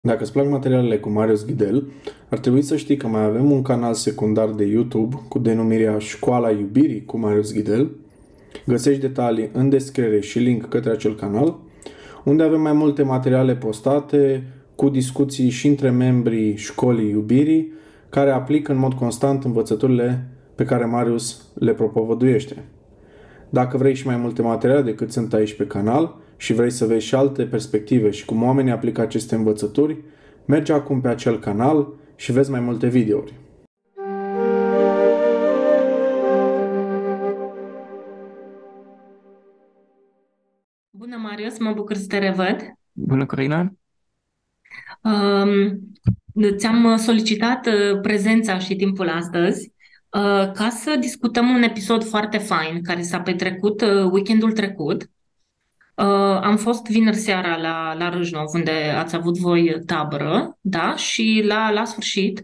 Dacă îți plac materialele cu Marius Ghidel, ar trebui să știi că mai avem un canal secundar de YouTube cu denumirea Școala Iubirii cu Marius Ghidel. Găsești detalii în descriere și link către acel canal, unde avem mai multe materiale postate cu discuții și între membrii Școlii Iubirii, care aplică în mod constant învățăturile pe care Marius le propovăduiește. Dacă vrei și mai multe materiale decât sunt aici pe canal și vrei să vezi și alte perspective și cum oamenii aplică aceste învățături, mergi acum pe acel canal și vezi mai multe videouri. Bună, Marius, mă bucur să te revăd. Bună, Corina. Um, Ți-am solicitat prezența și timpul astăzi ca să discutăm un episod foarte fain care s-a petrecut weekendul trecut. Am fost vineri seara la Râșnov, unde ați avut voi tabără, da? Și la sfârșit,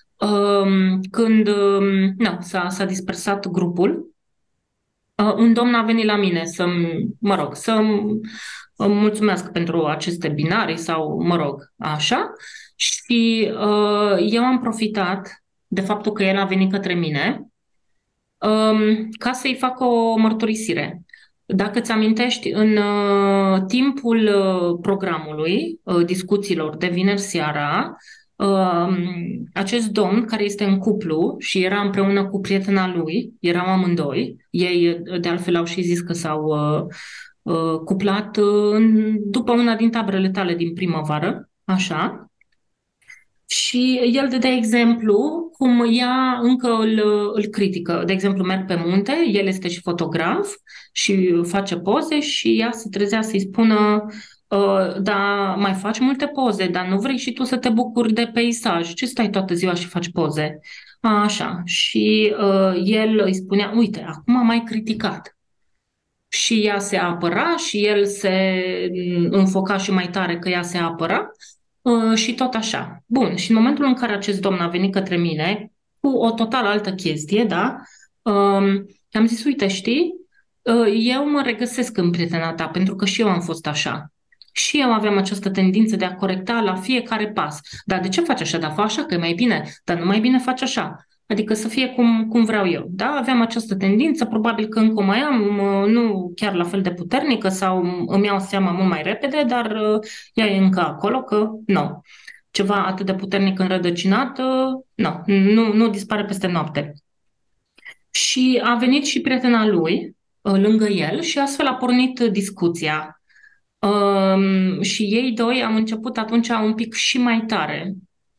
când s-a dispersat grupul, un domn a venit la mine să-mi mulțumesc pentru aceste binarii sau, mă rog, așa. Și eu am profitat de faptul că el a venit către mine ca să-i fac o mărturisire. Dacă ți amintești, în timpul programului, discuțiilor de vineri seara, acest domn care este în cuplu și era împreună cu prietena lui, erau amândoi, ei de altfel au și zis că s-au cuplat după una din taberele tale din primăvară, așa, și el dădea exemplu cum ea încă îl critică. De exemplu, merg pe munte, el este și fotograf și face poze și ea se trezea să-i spună da, mai faci multe poze, dar nu vrei și tu să te bucuri de peisaj. Ce stai toată ziua și faci poze? Așa. Și el îi spunea, uite, acum m-ai criticat. Și ea se apăra și el se înfoca și mai tare că ea se apăra și tot așa. Bun, și în momentul în care acest domn a venit către mine cu o total altă chestie, da, am zis, uite, știi, eu mă regăsesc în prietena ta, pentru că și eu am fost așa. Și eu aveam această tendință de a corecta la fiecare pas. Dar de ce faci așa? Dar fă așa, că e mai bine. Dar nu mai bine faci așa. Adică să fie cum vreau eu. Da? Aveam această tendință, probabil că încă o mai am, nu chiar la fel de puternică sau îmi iau seama mult mai repede, dar ea e încă acolo, că nu. Ceva atât de puternic înrădăcinat, nu dispare peste noapte. Și a venit și prietena lui lângă el și astfel a pornit discuția. Și ei doi au început atunci un pic și mai tare.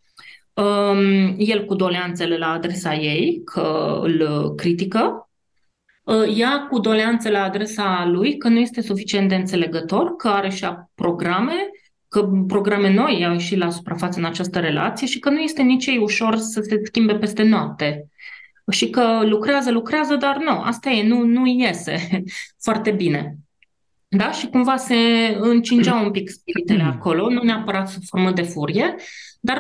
El cu doleanțele la adresa ei, că îl critică, ea cu doleanțe la adresa lui, că nu este suficient de înțelegător, că are și programe, că programe noi au ieșit la suprafață în această relație și că nu este nici ei ușor să se schimbe peste noapte. Și că lucrează, dar nu, asta e, nu iese foarte bine. Da? Și cumva se încingeau un pic spiritele acolo, nu neapărat sub formă de furie, dar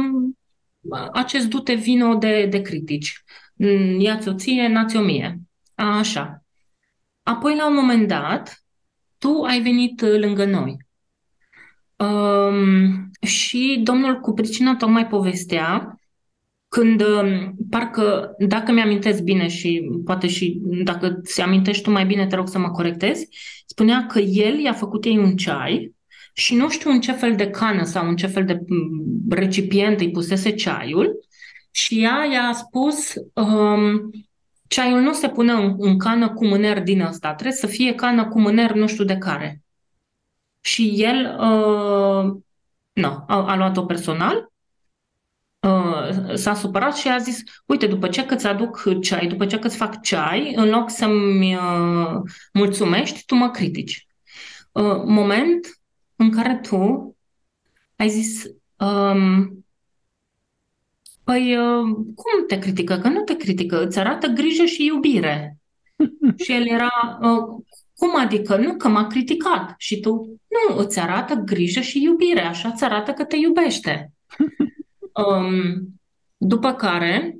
acest du-te vino de critici. Ia-ți-o ție, n-ți-o mie. Așa. Apoi, la un moment dat, tu ai venit lângă noi. Și domnul cu pricina tocmai povestea când, parcă, dacă mi-amintesc bine și poate și dacă ți amintești tu mai bine, te rog să mă corectezi, spunea că el i-a făcut ei un ceai și nu știu în ce fel de cană sau în ce fel de recipient îi pusese ceaiul și ea i-a spus ceaiul nu se pune în cană cu mâner din ăsta, trebuie să fie cană cu mâner nu știu de care. Și el nu, a luat-o personal, s-a supărat și a zis, uite, după ce că ți aduc ceai, după ce că îți fac ceai, în loc să-mi mulțumești, tu mă critici. Moment în care tu ai zis, păi, cum te critică? Că nu te critică, îți arată grijă și iubire. Și el era, cum adică? Nu, că m-a criticat. Și tu, nu, îți arată grijă și iubire, așa îți arată că te iubește. După care,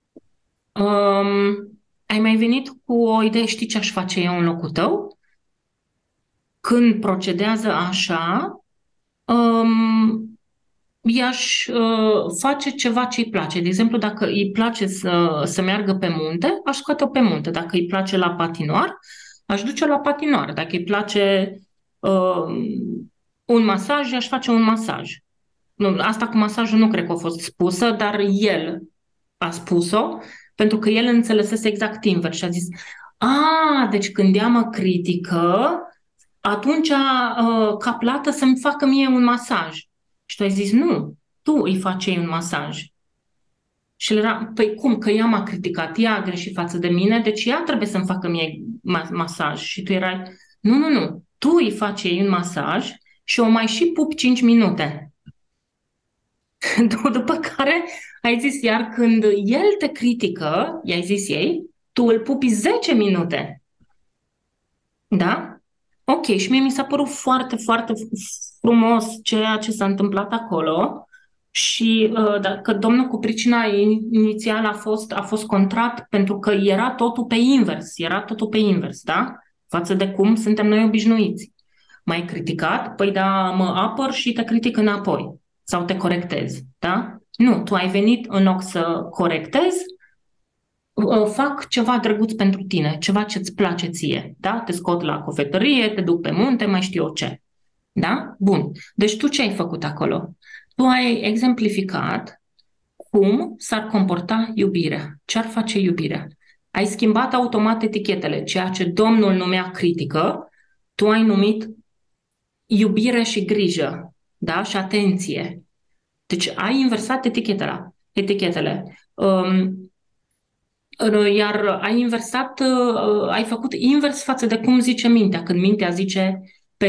ai mai venit cu o idee, știi ce aș face eu în locul tău? Când procedează așa, um, i-aș face ceva ce îi place. De exemplu, dacă îi place să meargă pe munte, aș scoate-o pe munte. Dacă îi place la patinoar, aș duce-o la patinoar. Dacă îi place uh, un masaj, aș face un masaj. Nu, asta cu masajul nu cred că a fost spusă, dar el a spus-o, pentru că el înțelesese exact invers și a zis, deci când ea mă critică, atunci ca plată să-mi facă mie un masaj. Și tu ai zis, nu, tu îi faci ei un masaj. Și el era, păi cum, că ea m-a criticat, ea a greșit față de mine, deci ea trebuie să-mi facă mie masaj. Și tu erai, nu, tu îi faci ei un masaj și o mai și pup 5 minute. După care ai zis, iar când el te critică, i-ai zis ei, tu îl pupi 10 minute. Da? Ok, și mie mi s-a părut foarte, foarte frumos ceea ce s-a întâmplat acolo și că domnul cu pricina inițial a fost contract pentru că era totul pe invers, da? Față de cum suntem noi obișnuiți. M-ai criticat? Păi da, mă apăr și te critic înapoi sau te corectez, da? Nu, tu ai venit în loc să corectezi, fac ceva drăguț pentru tine, ceva ce-ți place ție, da? Te scot la cofetărie, te duc pe munte, mai știu eu ce. Da? Bun. Deci tu ce ai făcut acolo? Tu ai exemplificat cum s-ar comporta iubirea, ce ar face iubirea. Ai schimbat automat etichetele, ceea ce Domnul numea critică, tu ai numit iubire și grijă, da? Și atenție. Deci ai inversat etichetele. Iar ai inversat, ai făcut invers față de cum zice mintea. Când mintea zice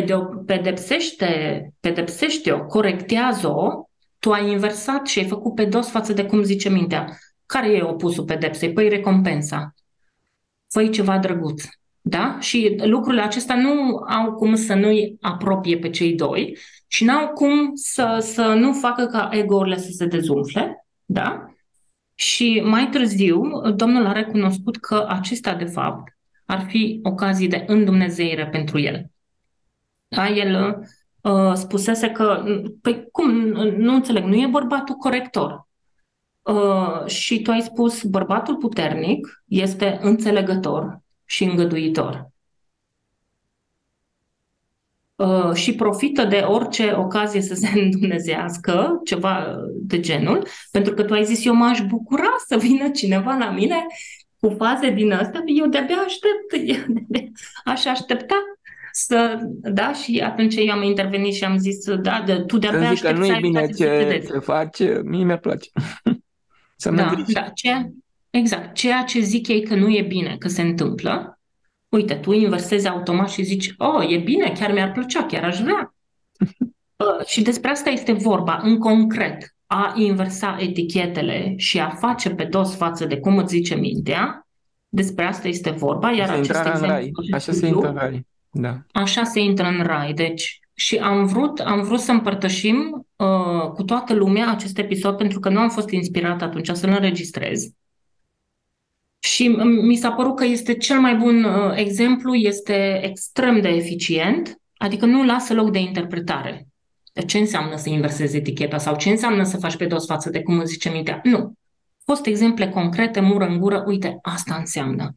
pedepsește-o, corectează-o, tu ai inversat și ai făcut pe dos față de cum zice mintea. Care e opusul pedepsei? Păi recompensa. Fă-i ceva drăguț. Da? Și lucrurile acestea nu au cum să nu-i apropie pe cei doi și n-au cum să nu facă ca ego-urile să se dezumfle. Da? Și mai târziu, Domnul a recunoscut că acestea, de fapt, ar fi ocazii de îndumnezeire pentru el. Da? El spusese că, păi cum, nu înțeleg, nu e bărbatul corector. Și tu ai spus, bărbatul puternic este înțelegător și îngăduitor. Și profită de orice ocazie să se îndumnezească, ceva de genul, pentru că tu ai zis, eu m-aș bucura să vină cineva la mine cu faze din astea, eu de-abia aștept, aș aștepta da, și atunci eu am intervenit și am zis, da, tu Să de-abia zic că aștept nu să e ai bine ocazia să ce vedezi. se face, mie mi-ar place. Să-mi îngriji. Da, exact, ceea ce zic ei că nu e bine, că se întâmplă, uite, tu inversezi automat și zici, e bine, chiar mi-ar plăcea, chiar aș vrea. Și despre asta este vorba, în concret, a inversa etichetele și a face pe dos față de cum îți zice mintea, despre asta este vorba, iar acest Intrarea în rai. exemplu, Așa se intră în rai. Da. așa se intră în rai. Deci, și am vrut să împărtășim cu toată lumea acest episod, pentru că nu am fost inspirat atunci să-l înregistrez. Și mi s-a părut că este cel mai bun exemplu, este extrem de eficient, adică nu lasă loc de interpretare. Ce înseamnă să inversezi eticheta sau ce înseamnă să faci pe dos față de cum îți zice mintea? Nu. Au fost exemple concrete, mură în gură, uite, asta înseamnă.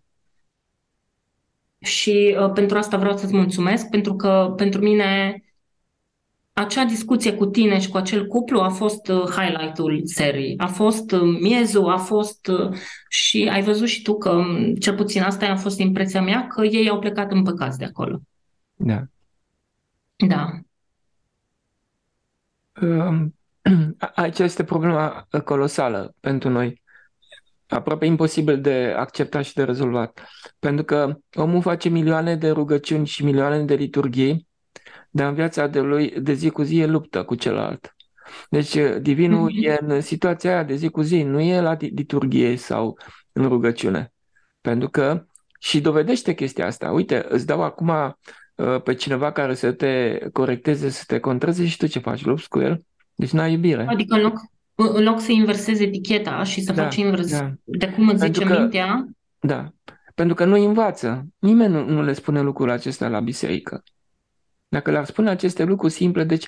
Și pentru asta vreau să-ți mulțumesc, pentru că pentru mine acea discuție cu tine și cu acel cuplu a fost highlight-ul serii, a fost miezul, a fost și ai văzut și tu că cel puțin asta a fost impresia mea, că ei au plecat împăcați de acolo. Da. Da. Aici este problema colosală pentru noi. Aproape imposibil de acceptat și de rezolvat. Pentru că omul face milioane de rugăciuni și milioane de liturghii, dar în viața lui de zi cu zi e luptă cu celălalt. Deci divinul e în situația aia de zi cu zi, nu e la liturghie sau în rugăciune. Pentru că și dovedește chestia asta. Uite, îți dau acum pe cineva care să te corecteze, să te contreze și tu ce faci? Lupți cu el? Deci n-ai iubire. Adică în loc să inversezi eticheta și să faci invers de cum îți zice mintea. Da, pentru că nu învață. Nimeni nu le spune lucrul acesta la biserică. Dacă le-ar spune aceste lucruri simple, deci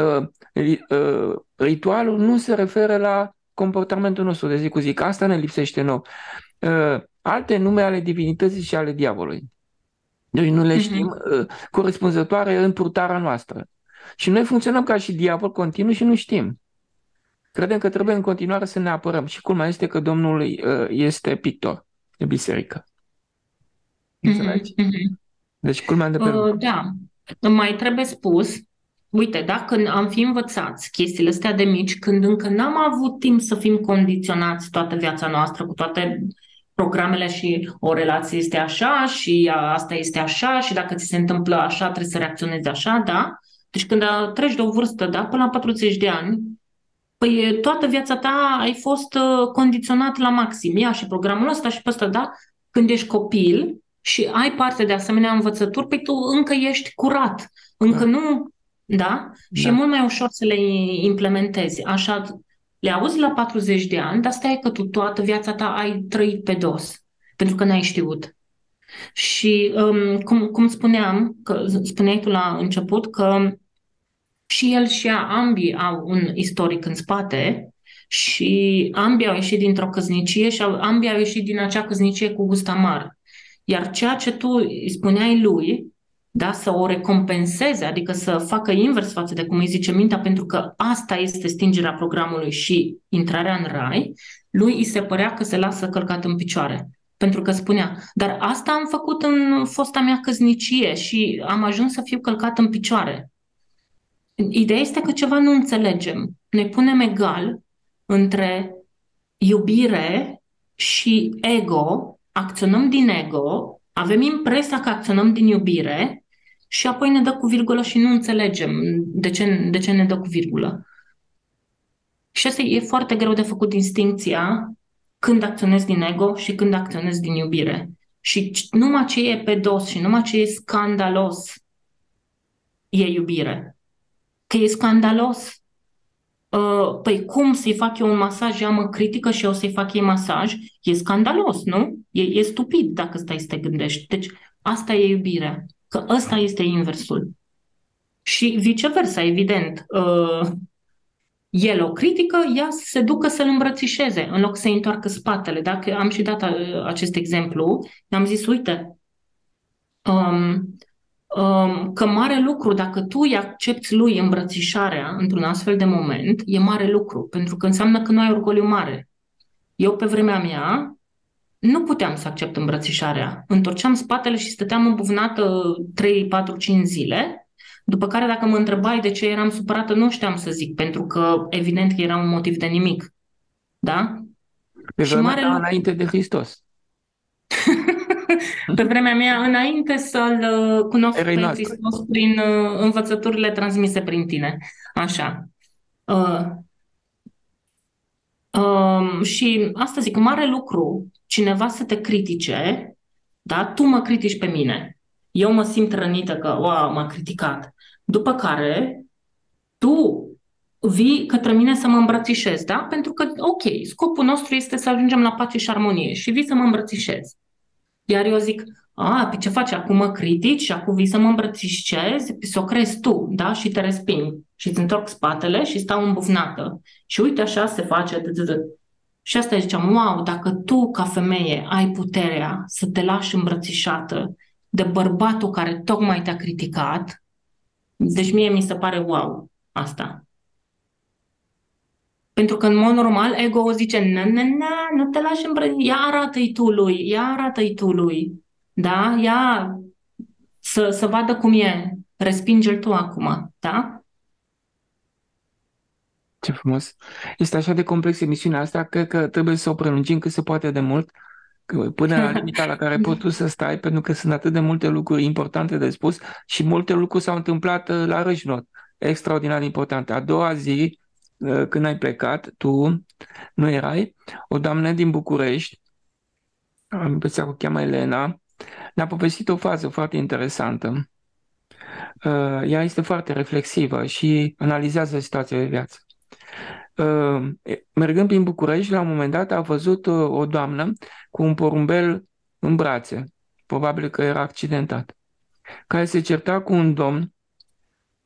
ritualul nu se referă la comportamentul nostru de zi cu zi, că asta ne lipsește nou. Alte nume ale divinității și ale diavolului. Deci nu le știm corespunzătoare în purtarea noastră. Și noi funcționăm ca și diavol continuu și nu știm. Credem că trebuie în continuare să ne apărăm. Și culmea este că Domnul este pictor de biserică. Înțelegi? Deci culmea de pe Da. Mai trebuie spus, uite, da, când am fi învățați chestiile astea de mici, când încă n-am avut timp să fim condiționați toată viața noastră cu toate programele și o relație este așa și asta este așa și dacă ți se întâmplă așa trebuie să reacționezi așa, da? Deci când treci de o vârstă, da, până la 40 de ani, păi toată viața ta ai fost condiționat la maxim. Ia și programul ăsta și pe ăsta, da? Când ești copil și ai parte de asemenea învățături, păi tu încă ești curat, încă nu, da? Și e mult mai ușor să le implementezi. Așa, le auzi la 40 de ani, dar stai că tu toată viața ta ai trăit pe dos, pentru că n-ai știut. Și cum spuneam, că spuneai tu la început, că și el și ea, ambii au un istoric în spate și ambii au ieșit dintr-o căsnicie și ambii au ieșit din acea căsnicie cu gust amar. Iar ceea ce tu îi spuneai lui, da, să o recompenseze, adică să facă invers față de cum îi zice mintea, pentru că asta este stingerea programului și intrarea în rai, lui îi se părea că se lasă călcat în picioare. Pentru că spunea, dar asta am făcut în fosta mea căsnicie și am ajuns să fiu călcat în picioare. Ideea este că ceva nu înțelegem. Ne punem egal între iubire și ego, acționăm din ego, avem impresia că acționăm din iubire și apoi ne dă cu virgulă și nu înțelegem de ce ne dă cu virgulă. Și asta e foarte greu de făcut distincția când acționezi din ego și când acționezi din iubire. Și numai ce e pe dos și numai ce e scandalos e iubire. Că e scandalos. Păi cum să-i fac eu un masaj, ea mă critică și eu să-i fac ei masaj? E scandalos, nu? E stupid dacă stai să te gândești. Deci asta e iubirea. Că ăsta este inversul. Și viceversa, evident. El o critică, ea se ducă să-l îmbrățișeze, în loc să-i întoarcă spatele. Dacă am și dat acest exemplu, am zis, uite, că mare lucru, dacă tu îi accepti lui îmbrățișarea într-un astfel de moment, e mare lucru, pentru că înseamnă că nu ai orgoliu mare. Eu, pe vremea mea, nu puteam să accept îmbrățișarea. Întorceam spatele și stăteam îmbuvnată 3, 4, 5 zile, după care dacă mă întrebai de ce eram supărată, nu știam să zic, pentru că evident că era un motiv de nimic. Da? Pe vremea ta înainte de Hristos. Pe vremea mea, înainte să-L cunosc pe Hristos prin învățăturile transmise prin tine. Așa. Și asta zic, mare lucru, cineva să te critique, da? Tu mă critici pe mine. Eu mă simt rănită că, wow, m-a criticat. După care, tu vii către mine să mă îmbrățișezi, da? Pentru că, ok, scopul nostru este să ajungem la pace și armonie și vii să mă îmbrățișezi. Iar eu zic, pe ce faci? Acum mă critici și acum vii să mă îmbrățișezi? Să o crezi tu, da? Și te resping. Și îți întorc spatele și stau îmbufnată. Și uite așa se face. Și asta ziceam, wow, dacă tu ca femeie ai puterea să te lași îmbrățișată de bărbatul care tocmai te-a criticat, deci mie mi se pare wow asta. Pentru că în mod normal ego o zice, nu te lași îmbrățișat, ia arată-i tu lui, da? Ia să vadă cum e, respinge-l tu acum, da? Ce frumos! Este așa de complex emisiunea asta, cred că trebuie să o prelungim cât se poate de mult, până la limita la care poți tu să stai, pentru că sunt atât de multe lucruri importante de spus și multe lucruri s-au întâmplat la Râșnot, extraordinar importante. A doua zi, când ai plecat, tu nu erai, o doamnă din București, am impresia că o cheamă Elena, ne-a povestit o fază foarte interesantă. Ea este foarte reflexivă și analizează situația de viață. Mergând prin București, la un moment dat a văzut o doamnă cu un porumbel în brațe, probabil că era accidentat, care se certa cu un domn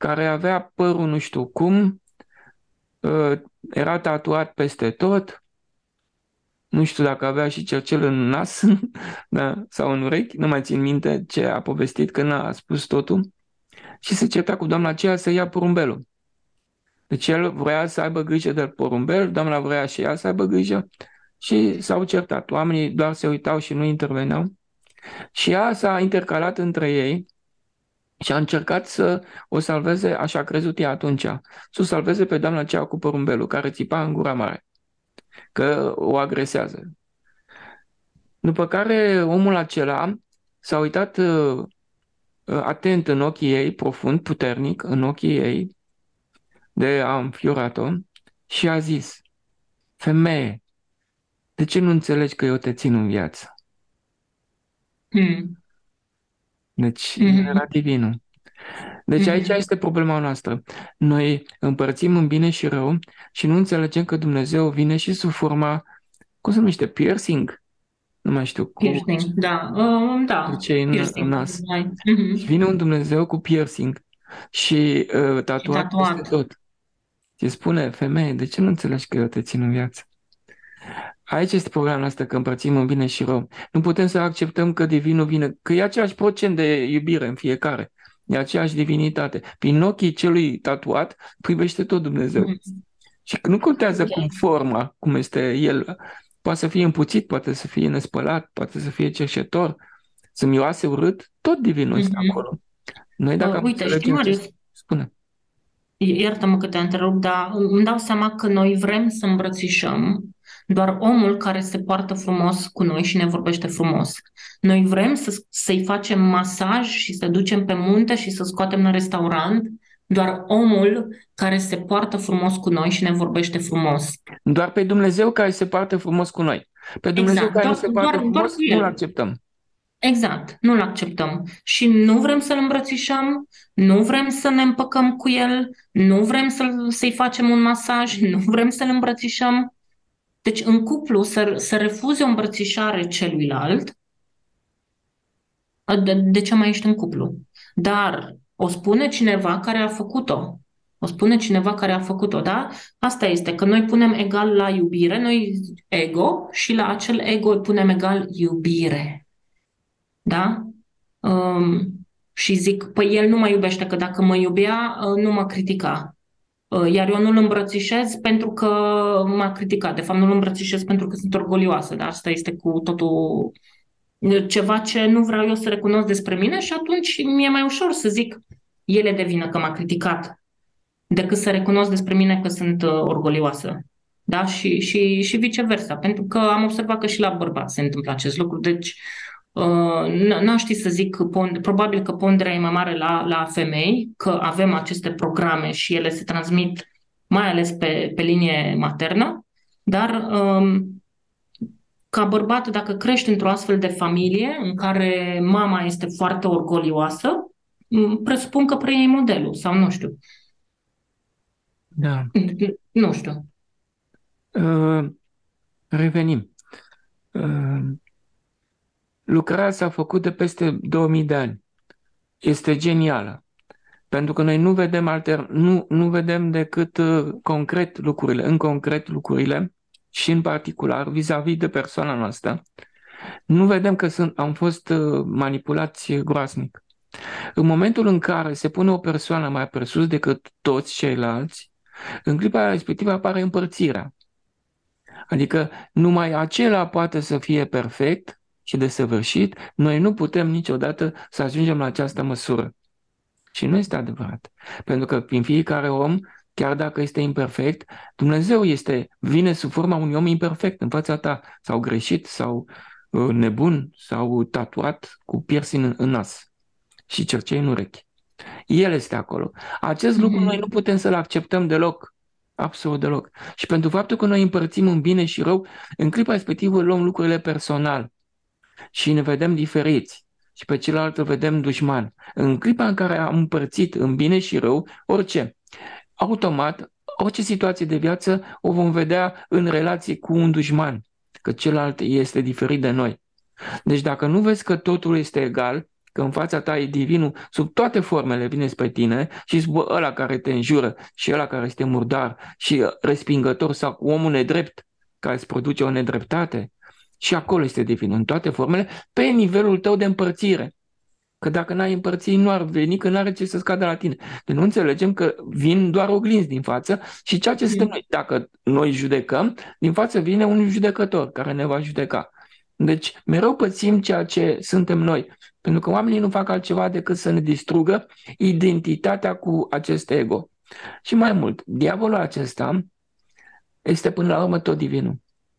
care avea părul nu știu cum, era tatuat peste tot, nu știu dacă avea și cercel în nas da, sau în urechi, nu mai țin minte ce a povestit, că n-a spus totul, și se certa cu doamna aceea să ia porumbelul. Deci el vrea să aibă grijă de porumbel, doamna vrea și ea să aibă grijă și s-au certat. Oamenii doar se uitau și nu interveneau. Și ea s-a intercalat între ei și a încercat să o salveze, așa a crezut ea atunci, să o salveze pe doamna aceea cu porumbelul, care țipa în gura mare, că o agresează. După care omul acela s-a uitat atent în ochii ei, profund, puternic, în ochii ei, de a înfiorat-o, și a zis: femeie, de ce nu înțelegi că eu te țin în viață? Deci era divinul. Deci aici este problema noastră. Noi împărțim în bine și rău și nu înțelegem că Dumnezeu vine și sub forma, cum se numește, piercing? Nu mai știu. Piercing, da. Da, ce în piercing. nas. Vine un Dumnezeu cu piercing și tatuat peste tot. Și spune: femeie, de ce nu înțelegi că eu te țin în viață? Aici este problema noastră, că împărțim în bine și rău. Nu putem să acceptăm că divinul vine, că e același procent de iubire în fiecare. E aceeași divinitate. Prin ochii celui tatuat privește tot Dumnezeu. Și nu contează cum forma, cum este el. Poate să fie împuțit, poate să fie nespălat, poate să fie cerșetor, să miroase urât, tot divinul este acolo. Noi dacă uite, știi, Marius, spune. Iartă-mă că te întrerup, dar îmi dau seama că noi vrem să îmbrățișăm doar omul care se poartă frumos cu noi și ne vorbește frumos. Noi vrem să-i facem masaj și să ducem pe munte și să scoatem în restaurant doar omul care se poartă frumos cu noi și ne vorbește frumos. Doar pe Dumnezeu care se poartă frumos cu noi. Pe Dumnezeu care nu se poartă frumos, nu-L acceptăm. Exact, nu-L acceptăm. Și nu vrem să-L îmbrățișăm, nu vrem să ne împăcăm cu El, nu vrem să-i facem un masaj, nu vrem să-L îmbrățișăm. Deci în cuplu să refuze o îmbrățișare celuilalt, de ce mai ești în cuplu? Dar o spune cineva care a făcut-o. O spune cineva care a făcut-o, da? Asta este, că noi punem egal la iubire, noi ego, și la acel ego îi punem egal iubire. Da? Și zic, păi el nu mă iubește, că dacă mă iubea, nu mă critica. Iar eu nu-l îmbrățișez pentru că m-a criticat. De fapt, nu-l îmbrățișez pentru că sunt orgolioasă, dar asta este cu totul ceva ce nu vreau eu să recunosc despre mine și atunci mi-e mai ușor să zic el e de vină că m-a criticat decât să recunosc despre mine că sunt orgolioasă. Da? Și viceversa, pentru că am observat că și la bărbați se întâmplă acest lucru. Deci n-aș ști să zic, probabil că ponderea e mai mare la femei, că avem aceste programe și ele se transmit mai ales pe linie maternă, dar ca bărbat, dacă crești într-o astfel de familie în care mama este foarte orgolioasă, presupun că preiei modelul, sau nu știu. Da. Nu știu. Revenim. Lucrarea s-a făcut de peste 2000 de ani. Este genială. Pentru că noi nu vedem nu vedem decât concret lucrurile, în concret lucrurile și în particular vis-a-vis de persoana noastră. Nu vedem că am fost manipulați groasnic. În momentul în care se pune o persoană mai presus decât toți ceilalți, în clipa respectivă apare împărțirea. Adică numai acela poate să fie perfect și desăvârșit, noi nu putem niciodată să ajungem la această măsură. Și nu este adevărat. Pentru că prin fiecare om, chiar dacă este imperfect, Dumnezeu vine sub forma unui om imperfect în fața ta, sau greșit, sau nebun, sau tatuat cu piercing în nas și cercei în urechi. El este acolo. Acest lucru noi nu putem să-l acceptăm deloc. Absolut deloc. Și pentru faptul că noi împărțim în bine și rău, în clipa respectivă luăm lucrurile personal și ne vedem diferiți și pe celălalt îl vedem dușman. În clipa în care am împărțit în bine și rău, automat, orice situație de viață o vom vedea în relație cu un dușman, că celălalt este diferit de noi. Deci dacă nu vezi că totul este egal, că în fața ta e divinul, sub toate formele vine spre tine și spune ăla care te înjură și ăla care este murdar și respingător sau omul nedrept care îți produce o nedreptate, și acolo este divinul, în toate formele, pe nivelul tău de împărțire. Că dacă n-ai împărțit, nu ar veni, că n-are ce să scadă la tine. Deci nu înțelegem că vin doar oglinzi din față și ceea ce suntem noi. Dacă noi judecăm, din față vine un judecător care ne va judeca. Deci mereu pățim ceea ce suntem noi. Pentru că oamenii nu fac altceva decât să ne distrugă identitatea cu acest ego. Și mai mult, diavolul acesta este până la urmă tot divinul.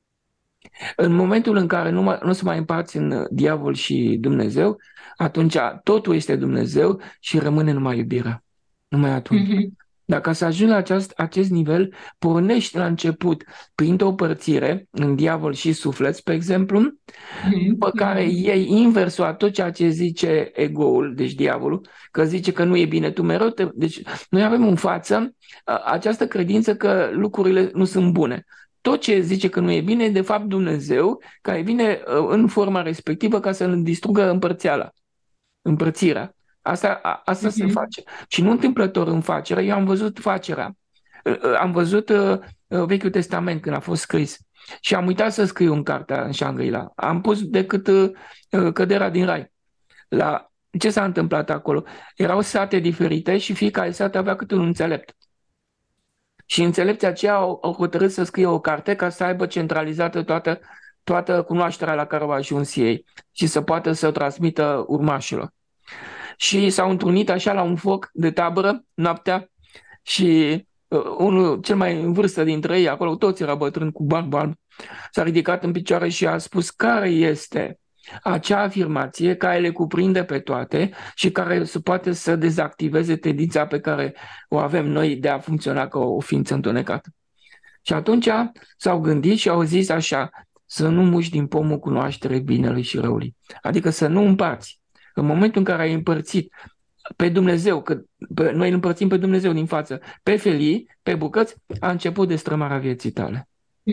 În momentul în care nu se mai împarți în diavol și Dumnezeu, atunci totul este Dumnezeu și rămâne numai iubirea. Numai atunci. Dacă să ajungi la acest nivel, pornești la început printr-o părțire în diavol și suflet, spre exemplu, după care iei inversul a tot ceea ce zice ego-ul, deci diavolul, că zice că nu e bine, tu mereu Deci noi avem în față această credință că lucrurile nu sunt bune. Tot ce zice că nu e bine e de fapt Dumnezeu care vine în forma respectivă ca să îl distrugă împărțirea. Asta se face. Și nu întâmplător în facere. Eu am văzut facerea. Am văzut Vechiul Testament când a fost scris. Și am uitat să scriu în cartea în Shangri-La. Am pus decât căderea din rai. Ce s-a întâmplat acolo? Erau sate diferite și fiecare sat avea câte un înțelept. Și înțelepții aceia au hotărât să scrie o carte ca să aibă centralizată toată cunoașterea la care au ajuns ei și să poată să o transmită urmașilor. Și s-au întrunit așa la un foc de tabără noaptea și unul cel mai în vârstă dintre ei, acolo toți erau bătrâni cu barbă albă, s-a ridicat în picioare și a spus care este acea afirmație care le cuprinde pe toate și care se poate să dezactiveze tendința pe care o avem noi de a funcționa ca o ființă întunecată. Și atunci s-au gândit și au zis așa: să nu muși din pomul cunoaștere binelui și răului. Adică să nu împarți. În momentul în care ai împărțit pe Dumnezeu, că noi îl împărțim pe Dumnezeu din față, pe felii, pe bucăți, a început destrămarea vieții tale.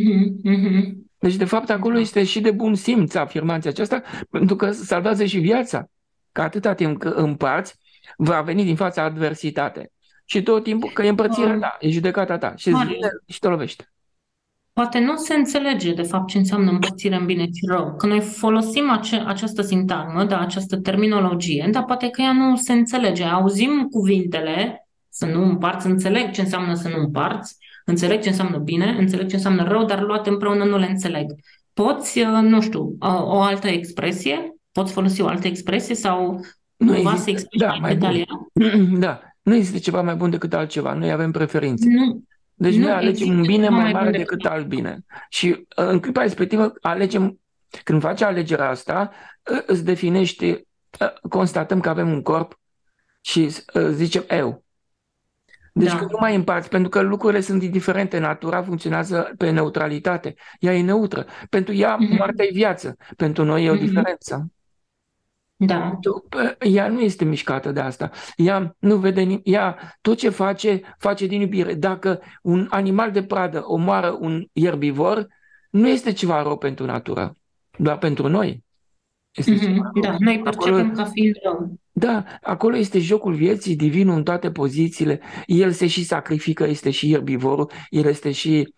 Deci, de fapt, acolo este și de bun simț afirmația aceasta, pentru că salvează și viața. Că atâta timp că împarți, va veni din fața adversitate. Și tot timpul că e împărțirea ta, e judecata ta și îți vine și te lovește. Poate nu se înțelege, de fapt, ce înseamnă împărțire în bine și rău. Că noi folosim această sintagmă, da, această terminologie, dar poate că ea nu se înțelege. Auzim cuvintele, să nu împarți, înțeleg ce înseamnă să nu împarți, înțeleg ce înseamnă bine, înțeleg ce înseamnă rău, dar luate împreună nu le înțeleg. Poți, nu știu, o altă expresie? Poți folosi o altă expresie sau cumva să explici mai detaliat? Da, nu există ceva mai bun decât altceva. Noi avem preferințe. Deci Nu noi alegem un bine mai mare decât alt bine. Și în clipa respectivă când faci alegerea asta, îți definești, constatăm că avem un corp și zicem eu. Deci că nu mai împarți, pentru că lucrurile sunt indiferente. Natura funcționează pe neutralitate. Ea e neutră. Pentru ea, moartea e viață. Pentru noi e o diferență. Da. Ea nu este mișcată de asta. Ea nu vede ea tot ce face din iubire. Dacă un animal de pradă omoară un ierbivor, nu este ceva rău pentru natură, doar pentru noi. Da, noi percepem ca fiind rău. Da, acolo este jocul vieții, divinul în toate pozițiile. El se și sacrifică, este și ierbivorul, el este și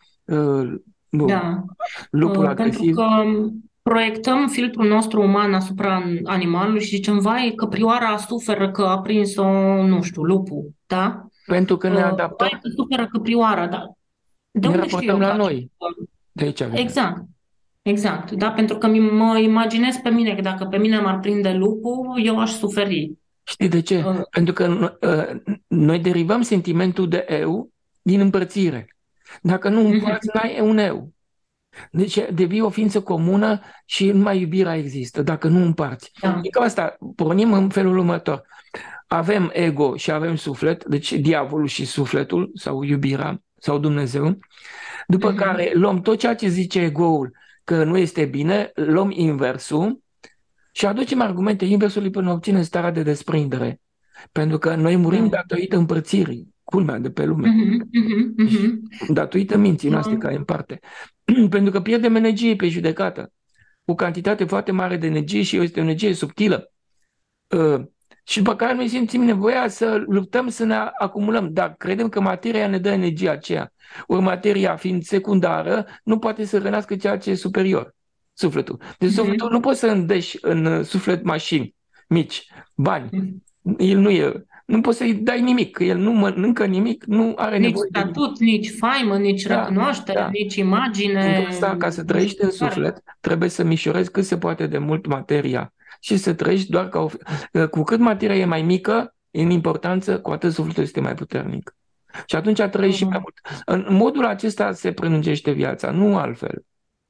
lupul agresiv. Pentru că proiectăm filtrul nostru uman asupra animalului și zicem, vai, căprioara suferă că a prins-o, nu știu, lupul, da? Pentru că ne adaptăm. Vai, că suferă căprioara, da. De ne unde știu eu la noi. De aici avem. Exact, da, pentru că mă imaginez pe mine că dacă pe mine m-ar prinde lupul, eu aș suferi. Știi de ce? Pentru că noi derivăm sentimentul de eu din împărțire. Dacă nu împărți, n-ai un eu. Deci devii o ființă comună și numai iubirea există, dacă nu împarți. Adică asta, pornim în felul următor. Avem ego și avem suflet, deci diavolul și sufletul, sau iubirea, sau Dumnezeu. După care luăm tot ceea ce zice ego-ul că nu este bine, luăm inversul și aducem argumente inversului până obținem starea de desprindere. Pentru că noi murim datorită împărțirii, culmea de pe lume. Datorită minții noastre care împarte. Pentru că pierdem energie pe judecată. O cantitate foarte mare de energie și este o energie subtilă. Și după care noi simțim nevoia să luptăm să ne acumulăm, dar credem că materia ne dă energia aceea. Ori materia fiind secundară, nu poate să rănească ceea ce e superior, sufletul. Deci sufletul nu poți să îndeși în suflet mașini mici, bani. El nu poți să-i dai nimic, că el nu mănâncă nimic, nu are Nici nevoie de nimic. statut, nici faimă, nici recunoaștere, nici imagine. Pentru asta, ca să trăiești în suflet, trebuie să mișorezi cât se poate de mult materia și să trăiești doar cu cât materia e mai mică, în importanță, cu atât sufletul este mai puternic. Și atunci trăiești și mai mult. În modul acesta se prelungește viața, nu altfel.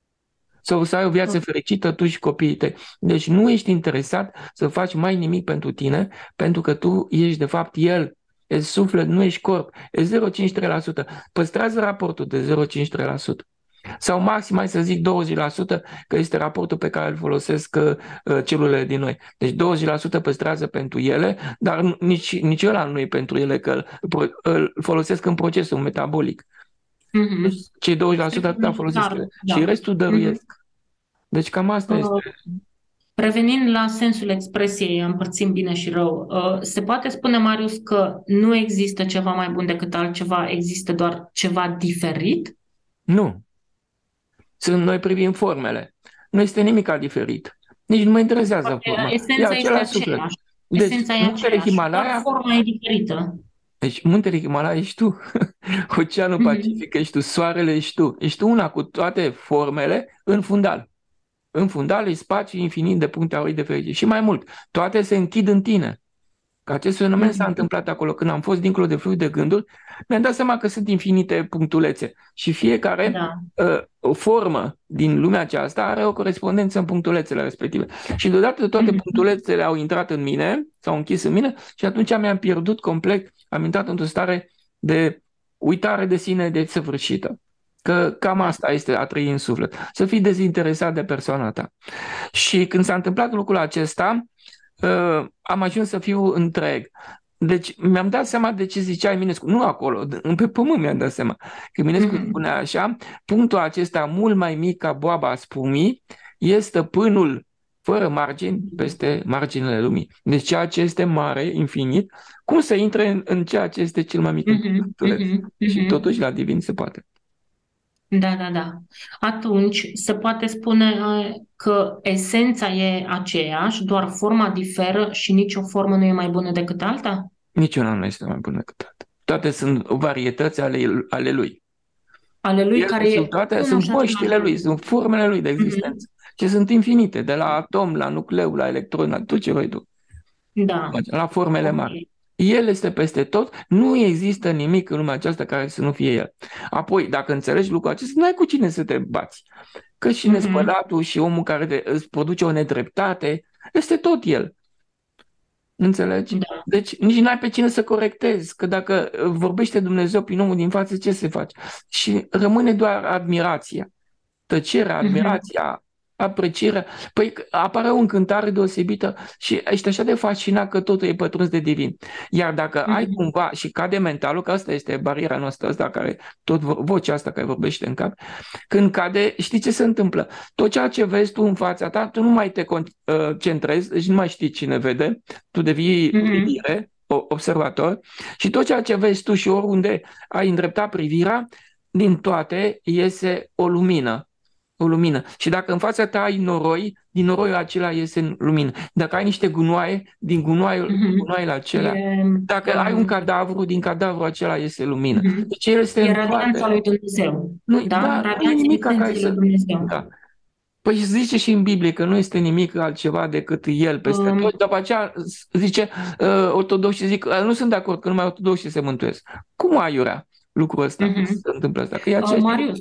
Sau să ai o viață fericită tu și copiii tăi. Deci nu ești interesat să faci mai nimic pentru tine, pentru că tu ești de fapt el. Ești suflet, nu ești corp. E 0,53%. Păstrează raportul de 0,53%. Sau maxim, hai să zic 20%, că este raportul pe care îl folosesc celulele din noi. Deci 20% păstrează pentru ele, dar nici ăla nu e pentru ele, că îl folosesc în procesul metabolic. Deci cei 20% atâta folosesc ele. Da. Și restul dăruiesc. Deci cam asta este. Revenind la sensul expresiei, împărțim bine și rău, se poate spune, Marius, că nu există ceva mai bun decât altceva, există doar ceva diferit? Nu. Noi privim formele. Nu este nimic diferit. Nici nu mă interesează forma. Esența este aceeași. Deci, Esența e aceeași, doar forma e diferită. Deci muntele Himalaya ești tu, Oceanul Pacific ești tu, Soarele ești tu. Ești una cu toate formele în fundal. În fundal e spațiu infinit de puncte aurii de fericire. Și mai mult, toate se închid în tine. Că acest fenomen s-a întâmplat acolo. Când am fost dincolo de fluid de gânduri, mi-am dat seama că sunt infinite punctulețe. Și fiecare o formă din lumea aceasta are o corespondență în punctulețele respective. Și deodată toate punctulețele au intrat în mine, s-au închis în mine și atunci mi-am pierdut complet, am intrat într-o stare de uitare de sine desăvârșită. Că cam asta este a trăi în suflet. Să fii dezinteresat de persoana ta. Și când s-a întâmplat lucrul acesta, am ajuns să fiu întreg. Deci mi-am dat seama de ce zicea Eminescu. Nu acolo, pe pământ mi-am dat seama. Că Eminescu spunea așa: punctul acesta mult mai mic ca boaba spumii este stăpânul fără margini peste marginile lumii. Deci ceea ce este mare, infinit, cum să intre în ceea ce este cel mai mic? Și totuși la divin se poate. Da. Atunci se poate spune că esența e aceeași, doar forma diferă și nicio formă nu e mai bună decât alta? Niciuna nu este mai bună decât alta. Toate sunt varietăți ale lui. Ale lui sunt poștile lui, sunt formele lui de existență. Și sunt infinite, de la atom, la nucleu, la electron, la tot ce vrei tu. Da. La formele mari. El este peste tot, nu există nimic în lumea aceasta care să nu fie el. Apoi, dacă înțelegi lucrul acesta, nu ai cu cine să te bați. Că și nespălatul și omul care îți produce o nedreptate, este tot el. Înțelegi? Da. Deci nici n-ai pe cine să corectezi, că dacă vorbește Dumnezeu prin omul din față, ce se face? Și rămâne doar admirația, tăcerea, admirația, aprecierea. Păi apare o încântare deosebită și ești așa de fascinat că totul e pătruns de divin. Iar dacă ai cumva și cade mentalul, că asta este bariera noastră, asta care, tot vocea asta care vorbește în cap, când cade, știi ce se întâmplă? Tot ceea ce vezi tu în fața ta, tu nu mai te concentrezi, deci nu mai știi cine vede, tu devii privire, observator, și tot ceea ce vezi tu și oriunde ai îndreptat privirea, din toate iese o lumină. O lumină. Și dacă în fața ta ai noroi, din noroiul acela iese în lumină. Dacă ai niște gunoaie, din gunoaiele acelea. Dacă ai un cadavru, din cadavrul acela iese lumină. Deci el este în radianța lui Dumnezeu. Nu e nimic care să... Dumnezeu. Da. Păi zice și în Biblie că nu este nimic altceva decât el peste tot. După aceea zice, ortodoxii zic, nu sunt de acord că numai ortodoxii se mântuiesc. Cum aiurea lucrul ăsta? Se întâmplă asta? Că e Marius,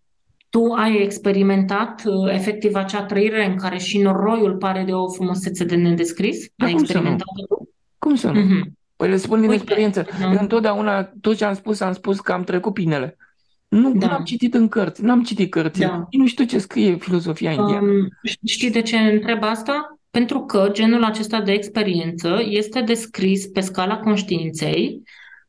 tu ai experimentat efectiv acea trăire în care și noroiul pare de o frumusețe de nedescris? Ai experimentat? Cum să nu? Păi le spun din experiență. Eu întotdeauna tot ce am spus că am trecut prin ele. Nu am citit în cărți, n-am citit cărțile. Nu știu ce scrie filozofia indiană. Știi de ce întreb asta? Pentru că genul acesta de experiență este descris pe scala conștiinței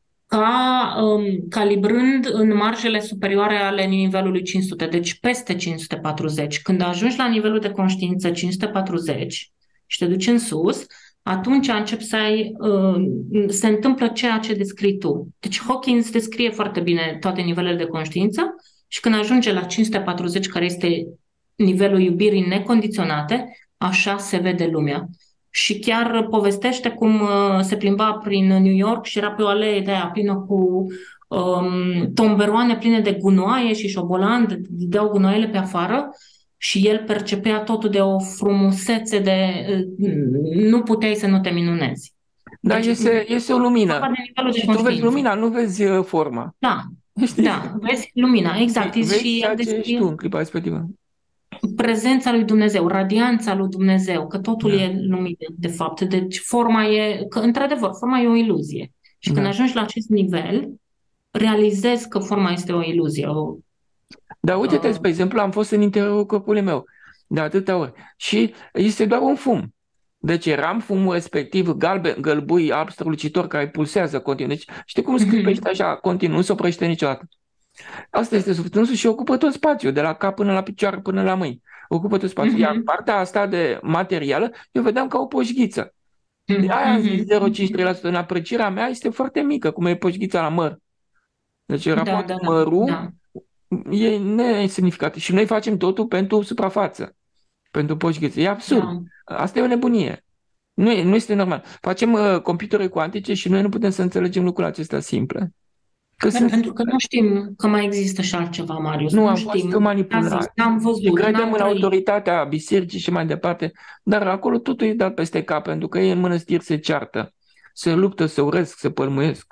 ca calibrând în marjele superioare ale nivelului 500, deci peste 540. Când ajungi la nivelul de conștiință 540 și te duci în sus, atunci încep să ai, se întâmplă ceea ce descrii tu. Deci Hawkins descrie foarte bine toate nivelele de conștiință și când ajunge la 540, care este nivelul iubirii necondiționate, așa se vede lumea. Și chiar povestește cum se plimba prin New York și era pe o alee de aia plină cu tomberoane pline de gunoaie și șobolan, dădeau gunoaiele pe afară și el percepea totul de o frumusețe de... nu puteai să nu te minunezi. Da, Deci, este o lumină. Și tu vezi lumina, nu vezi forma. Da, Știi? da, vezi lumina, exact. Vezi Și ceea ce ești tu în clipa respectivă. prezența lui Dumnezeu, radianța lui Dumnezeu, că totul e lumină, de fapt. Deci forma e, că într-adevăr, forma e o iluzie. Și când ajungi la acest nivel, realizezi că forma este o iluzie. Dar uite-te, spre exemplu, am fost în interiorul corpului meu de atâtea ori și este doar un fum. Deci eram fumul respectiv galben, gălbui, alb strălucitor care pulsează continuu. Deci știi cum sclipește așa continuu, nu se oprește niciodată. Asta este sufletul și ocupă tot spațiul, de la cap până la picioare până la mâini. Ocupă tot spațiul. Iar partea asta de materială, eu vedeam ca o poșghiță. De aia am zis 0,53%. În aprecierea mea este foarte mică, cum e poșghița la măr. Deci raportul mărul e nesemnificativ. Și noi facem totul pentru suprafață, pentru poșghiță. E absurd. Asta e o nebunie. Nu este normal. Facem computere cuantice și noi nu putem să înțelegem lucrurile acestea simple. Pentru că nu știm că mai există și altceva, Marius. Nu am fost manipulat. Am văzut, credem în autoritatea bisericii și mai departe, dar acolo totul e dat peste cap, pentru că ei în mănăstiri se ceartă, se luptă, se urăsc, se pălmuiesc.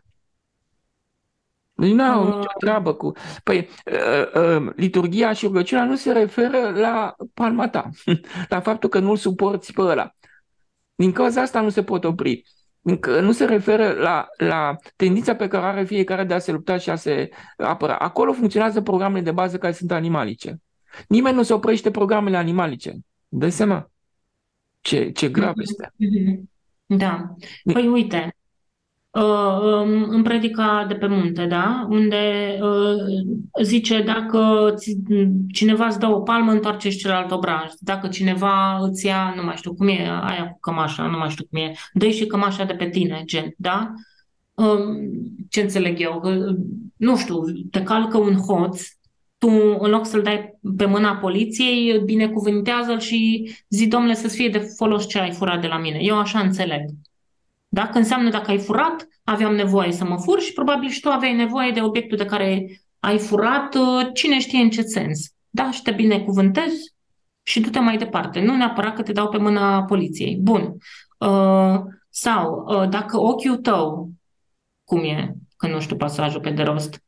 Deci nu au nicio treabă cu... Păi, liturghia și rugăciunea nu se referă la palma ta, la faptul că nu-l suporți pe ăla. Din cauza asta nu se pot opri. Nu se referă la tendința pe care are fiecare de a se lupta și a se apăra. Acolo funcționează programele de bază care sunt animalice. Nimeni nu se oprește programele animalice. Dă seama ce grav este. Da. Păi uite, în Predica de pe munte, da? Unde zice dacă cineva îți dă o palmă, întoarce-și celălalt obraj. Dacă cineva îți ia, nu mai știu cum e, aia cu cămașa, nu mai știu cum e, dă-i și cămașa de pe tine, gen, da? Ce înțeleg eu? Nu știu, te calcă un hoț, tu în loc să-l dai pe mâna poliției, binecuvântează-l și zi, Domnule, să-ți fie de folos ce ai furat de la mine. Eu așa înțeleg. Dacă înseamnă dacă ai furat, aveam nevoie să mă fur și probabil și tu aveai nevoie de obiectul de care ai furat, cine știe în ce sens. Da, și te binecuvântezi și du-te mai departe. Nu neapărat că te dau pe mâna poliției. Bun. Sau dacă ochiul tău, cum e, că nu știu pasajul pe de rost,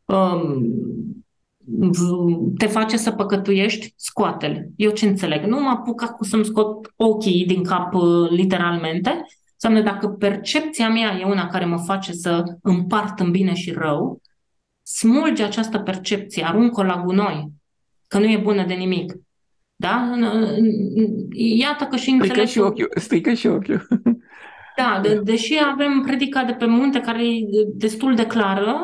te face să păcătuiești, scoate-l. Eu ce înțeleg? Nu mă apuc acum să-mi scot ochii din cap literalmente. Înseamnă dacă percepția mea e una care mă face să împart în bine și rău, smulge această percepție, aruncă-o la gunoi, că nu e bună de nimic. Da? Iată că și înțeleg... Strică și ochiul. Da, deși avem Predica de pe munte care e destul de clară,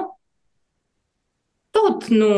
tot nu...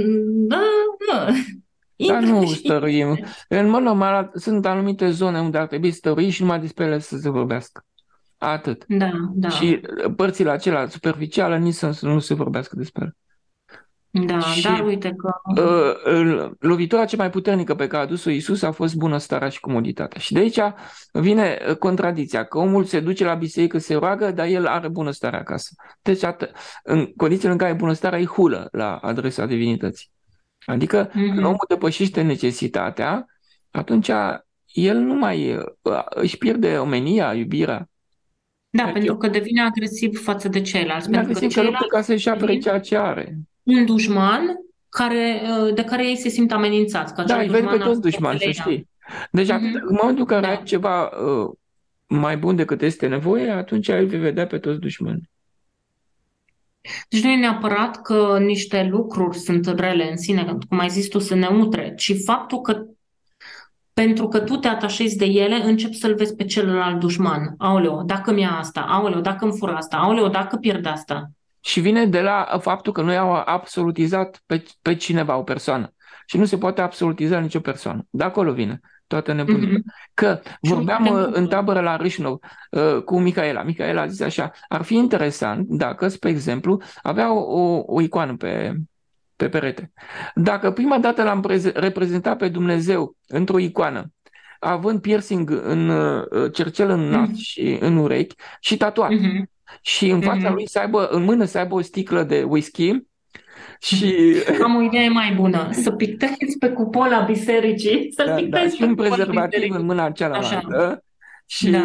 Dar nu stăruim. În mod normal sunt anumite zone unde ar trebui stărui și numai despre ele să se vorbească. Atât. Da. Și părțile acelea superficiale nici să nu se vorbească despre ele. Da, și dar uite că... lovitura cea mai puternică pe care a adus-o Iisus a fost bunăstarea și comoditatea. Și de aici vine contradicția, că omul se duce la biserică, se roagă, dar el are bunăstare acasă. Deci, în condițiile în care bunăstarea îi hulă la adresa divinității. Adică, când omul depășește necesitatea, atunci el nu mai își pierde omenia, iubirea. Da, pentru că devine agresiv față de ceilalți. Pentru că luptă ca să-și apere ceea ce are. Un dușman de care ei se simt amenințați. Da, îi vezi pe toți dușmani, să știi. Deci în momentul în care ai ceva mai bun decât este nevoie, atunci îi vei vedea pe toți dușmani. Deci nu e neapărat că niște lucruri sunt rele în sine, cum ai zis tu, sunt neutre, ci faptul că pentru că tu te atașezi de ele, începi să-l vezi pe celălalt dușman. Aoleo, dacă mi-a asta, aoleo, dacă îmi fură asta, aoleo, dacă pierd asta. Și vine de la faptul că noi au absolutizat pe cineva, o persoană. Și nu se poate absolutiza nicio persoană. De acolo vine. toată nebunia. Că Și vorbeam uite, în tabără la Râșnov cu Micaela. Micaela a zis așa, ar fi interesant dacă, spre exemplu, avea o icoană pe perete. Dacă prima dată l-am reprezentat pe Dumnezeu într-o icoană, având piercing în cercel, în nas și în urechi și tatuat, și în fața lui în mână să aibă o sticlă de whisky și... Am o idee mai bună, să pictezi pe cupola bisericii, să-l pictezi și pe un cupola prezervativ bisericii. în mâna cealaltă. Așa. Și,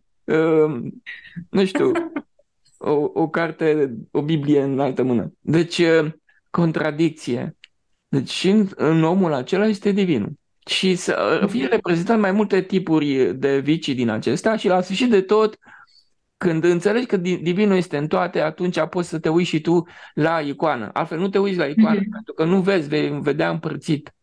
nu știu, o carte, o Biblie în altă mână. Deci, contradicție. Deci și în omul acela este divinul. Și să fie reprezentat mai multe tipuri de vicii din acestea și la sfârșit de tot, când înțelegi că divinul este în toate, atunci poți să te uiți și tu la icoană. Altfel nu te uiți la icoană, pentru că nu vezi, vei vedea împărțit.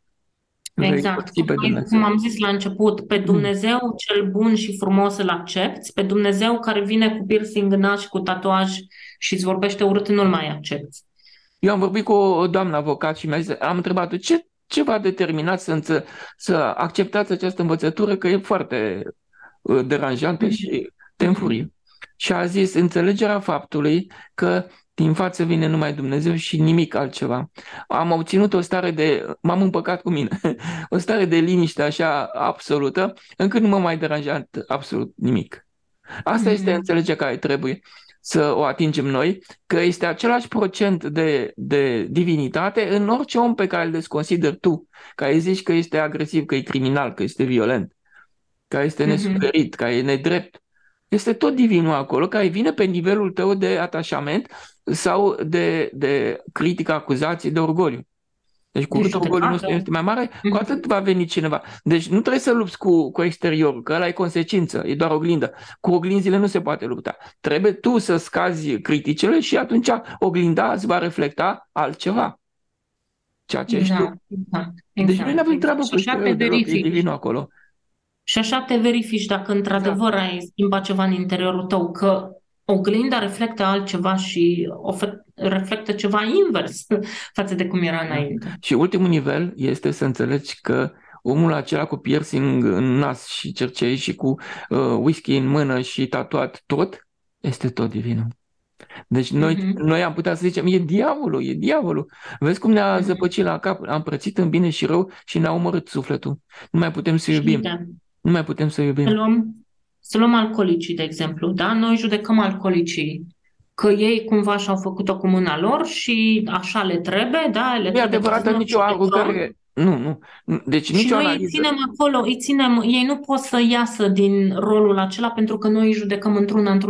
Exact. Cum am zis la început, pe Dumnezeu cel bun și frumos îl accepți, pe Dumnezeu care vine cu piercing în nas și cu tatuaj și îți vorbește urât, nu-l mai accepți. Eu am vorbit cu o doamnă avocat și mi-a zis, am întrebat-o ce v-a determinat să acceptați această învățătură, că e foarte deranjantă și te înfurie. Și a zis, înțelegerea faptului că din față vine numai Dumnezeu și nimic altceva. Am obținut o stare m-am împăcat cu mine, o stare de liniște așa absolută, încât nu mă mai deranjat absolut nimic. Asta este înțelegerea care trebuie să o atingem noi, că este același procent de divinitate în orice om pe care îl desconsideri tu, care zici că este agresiv, că e criminal, că este violent, că este nesuferit, că e nedrept. Este tot divinul acolo, care vine pe nivelul tău de atașament sau de critică, acuzație, de orgoliu. Deci cu cât orgoliul nostru este mai mare, cu atât va veni cineva. Deci nu trebuie să lupți cu exteriorul, că ăla e consecință, e doar oglindă. Cu oglinzile nu se poate lupta. Trebuie tu să scazi criticile și atunci oglinda îți va reflecta altceva. Ceea ce ești tu. Deci noi nu avem treabă cu exteriorul, e divinul acolo. Și așa te verifici dacă într-adevăr ai schimbat ceva în interiorul tău, că oglinda reflectă altceva și reflectă ceva invers față de cum era înainte. Și ultimul nivel este să înțelegi că omul acela cu piercing în nas și cercei și cu whisky în mână și tatuat tot, este tot divinul. Deci noi am putea să zicem, e diavolul. Vezi cum ne-a zăpăcit la cap, am împărțit în bine și rău și ne-a omorât sufletul. Nu mai putem să iubim. Nu mai putem să iubim. Să luăm alcoolicii, de exemplu, da? Noi judecăm alcoolicii că ei cumva și-au făcut-o cu mâna lor și așa le trebuie, da? Nu e adevărată nicio aruncare. Nu. Deci nicio noi analiză. Îi ținem acolo, ei nu pot să iasă din rolul acela pentru că noi îi judecăm într-una.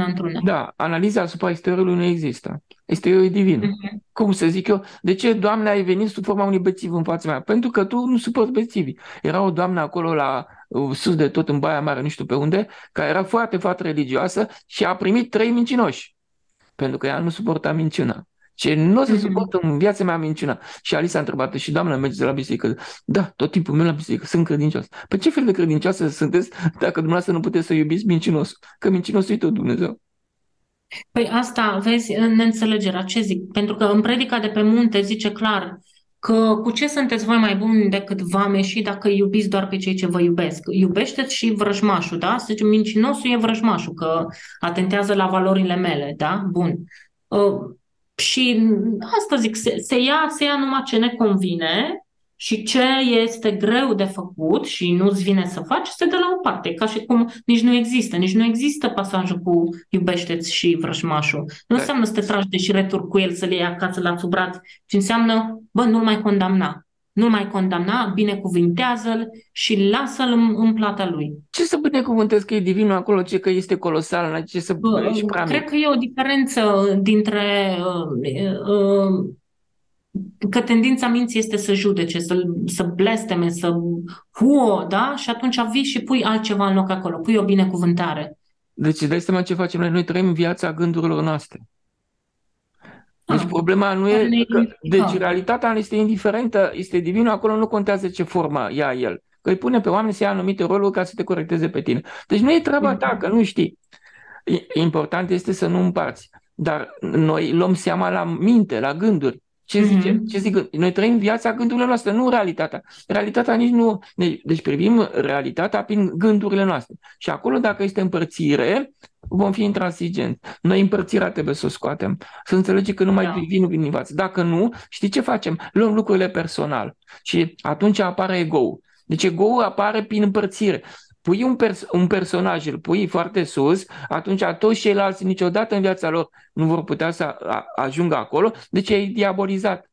Da, analiza asupra exteriorului nu există. Exteriorul e divin. Cum să zic eu? De ce, Doamne, ai venit sub forma unui bețiv în fața mea? Pentru că tu nu suporți bețivi. Era o doamnă acolo sus de tot în Baia Mare, nu știu pe unde, care era foarte, foarte religioasă și a primit 3 mincinoși. Pentru că ea nu suporta minciuna. Ce nu o să suport în viața mea minciuna. Și Alice a întrebat, și doamnă, mergeți la biserică? Da, tot timpul meu la biserică, sunt credincios. Păi ce fel de credincioasă sunteți dacă dumneavoastră nu puteți să iubiți mincinosul? Că mincinosul e tot Dumnezeu. Păi asta, vezi, neînțelegerea, ce zic? Pentru că în Predica de pe munte zice clar că cu ce sunteți voi mai buni decât vameșii dacă iubiți doar pe cei ce vă iubesc? Iubește-ți și vrăjmașul, da? Să zicem, mincinosul e vrăjmașul, că atentează la valorile mele, da? Bun. Și asta zic, se ia numai ce ne convine și ce este greu de făcut și nu-ți vine să faci, se dă la o parte, ca și cum nici nu există pasajul cu iubește-ți și vrăjmașul. Nu înseamnă să te tragi de șireturi cu el, să-l iei acasă la sub braț, ci înseamnă, nu-l mai condamna. Nu-l mai condamna, binecuvintează-l și lasă-l în plata lui. Ce să binecuvântezi că e divinul acolo, că este colosal, ce să ești prea mic? Cred că e o diferență dintre că tendința minții este să judece, să blesteme, să da? Și atunci vii și pui altceva în loc acolo, pui o binecuvântare. Deci dai seama ce facem noi? Noi trăim viața gândurilor noastre. Deci problema nu e... Deci realitatea este indiferentă, este divinul, acolo nu contează ce formă ia el. Că îi pune pe oameni să ia anumite roluri ca să te corecteze pe tine. Deci nu e treaba ta, că nu știi. Important este să nu împarți. Dar noi luăm seama la minte, la gânduri. Ce zice? Ce zic? Noi trăim viața gândurile noastre, nu realitatea. Realitatea nici nu... Deci privim realitatea prin gândurile noastre. Și acolo, dacă este împărțire, vom fi intransigenți. Noi împărțirea trebuie să o scoatem. Să înțelegem că numai divinul vindevață. Dacă nu, știi ce facem? Luăm lucrurile personal. Și atunci apare ego-ul. Deci ego-ul apare prin împărțire. Pui un personaj, îl pui foarte sus, atunci toți ceilalți niciodată în viața lor nu vor putea să ajungă acolo, deci e diabolizat.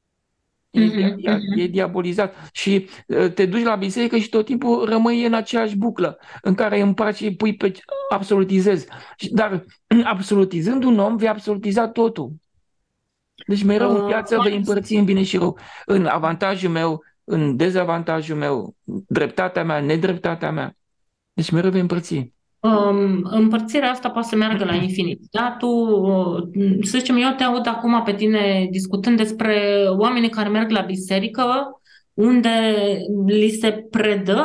E diabolizat. Și te duci la biserică și tot timpul rămâi în aceeași buclă în care împaci și pui absolutizezi. Dar absolutizând un om, vei absolutiza totul. Deci mereu în viață vei împărți în bine și rău. În avantajul meu, în dezavantajul meu, dreptatea mea, nedreptatea mea. Deci mereu vei împărți. Împărțirea asta poate să meargă la infinit. Da, tu, să zicem, eu te aud acum pe tine discutând despre oamenii care merg la biserică, unde li se predă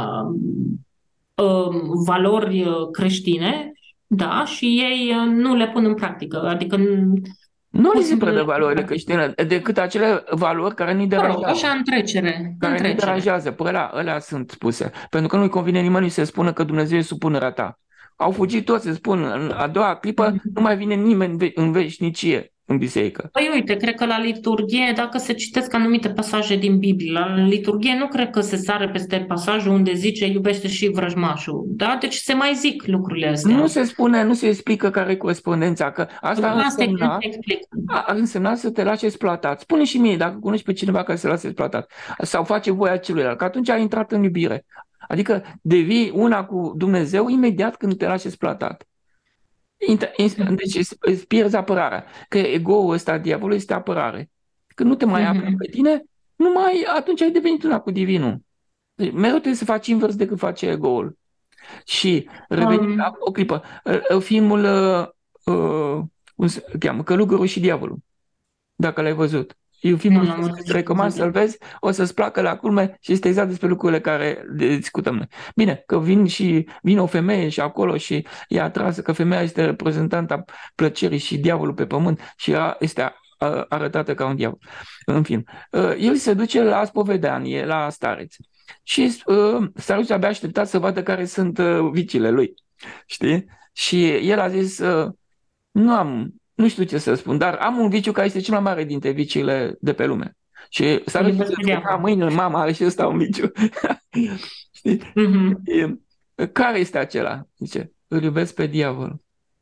valori creștine, da, și ei nu le pun în practică. Adică nu li se predă valorile creștine, decât acele valori care nu-i deranjează. Așa, în trecere. Care nu-i deranjează. Păi alea sunt spuse. Pentru că nu-i convine nimănui să spună că Dumnezeu e supunerea ta. Au fugit toți să spun. În a doua clipă nu mai vine nimeni în veșnicie în biserică. Păi uite, cred că la liturghie, dacă se citesc anumite pasaje din Biblie, la liturghie nu cred că se sare peste pasajul unde zice iubește și vrăjmașul. Da? Deci se mai zic lucrurile astea. Nu se spune, nu se explică care e corespondența, că asta ar însemna să te lași exploatat. Spune și mie dacă cunoști pe cineva care se lasă exploatat sau face voia celuilalt, că atunci ai intrat în iubire. Adică devii una cu Dumnezeu imediat când te lași exploatat. Deci îți pierzi apărarea. Că ego-ul ăsta, diavolul, este apărare. Când nu te mai apără pe tine, atunci ai devenit una cu divinul. Deci, mereu trebuie să faci invers decât face ego-ul. Și revenim la o clipă. Filmul cum se cheamă? Călugărul și diavolul. Dacă l-ai văzut. Eu filmul îți recomand să-l vezi, o să-ți placă la culme și este exact despre lucrurile care discutăm noi. Bine, că vine o femeie și acolo și e atrasă, că femeia este reprezentanta plăcerii și diavolul pe pământ și este arătată ca un diavol. În fin, el se duce la spovedanie, la stareț. Și starețul abia așteptat să vadă care sunt viciile lui. Știi? Și el a zis, nu știu ce să spun, dar am un viciu care este cel mai mare dintre viciile de pe lume. Și starețul zice, mâine mama are și ăsta un viciu. Știi? Care este acela? Zice, îl iubesc pe diavol.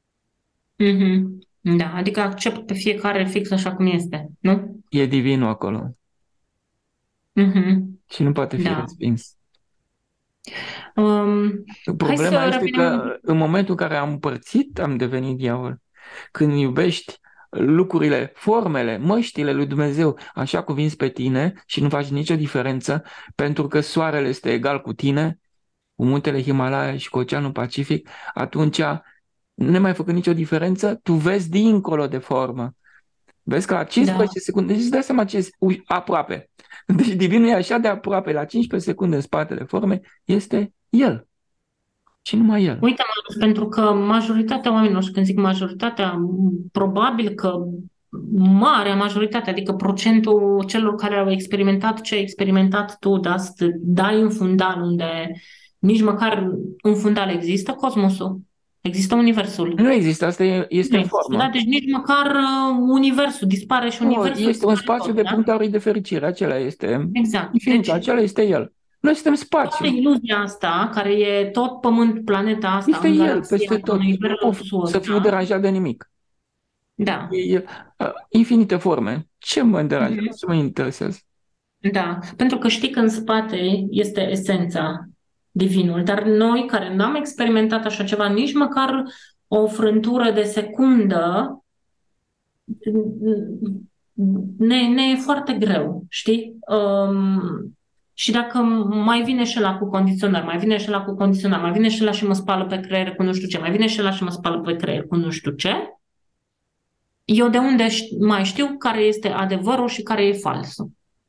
Da, adică accept pe fiecare fix așa cum este, nu? E divinul acolo. Și nu poate fi respins. Problema este că în momentul în care am împărțit, am devenit diavol. Când iubești lucrurile, formele, măștile lui Dumnezeu așa cum vinzi pe tine și nu faci nicio diferență, pentru că soarele este egal cu tine, cu muntele Himalaya și cu Oceanul Pacific, atunci, nemai făcând nicio diferență, tu vezi dincolo de formă. Vezi că la 15 secunde, deci îți dai seama ce este aproape. Deci divinul e așa de aproape, la 15 secunde în spatele formei, este el. Și numai el. Uite, pentru că majoritatea oamenilor, și când zic majoritatea, probabil că marea majoritate, adică procentul celor care au experimentat ce ai experimentat tu, da, să dai în fundal unde nici măcar un fundal există, cosmosul. Există universul. Nu există, asta este în formă. Da, deci nici măcar universul, dispare și universul. Este un spațiu de punctare de fericire, acela este. Exact. Infinit, acela este el. Noi suntem spațiu. Toată iluzia asta, care e tot pământ, planeta asta, este în el, peste tot. Nu să fiu deranjat de nimic. Da. Infinite forme. Ce mă deranjează? Ce mă interesează? Da, pentru că știi că în spate este esența, divinul, dar noi care n-am experimentat așa ceva, nici măcar o frântură de secundă, ne e foarte greu, știi? Și dacă mai vine și ăla cu condiționar, mai vine și ăla cu condiționar, mai vine și ăla și mă spală pe creier cu nu știu ce, mai vine și ăla și mă spală pe creier cu nu știu ce, eu de unde mai știu care este adevărul și care e falsul?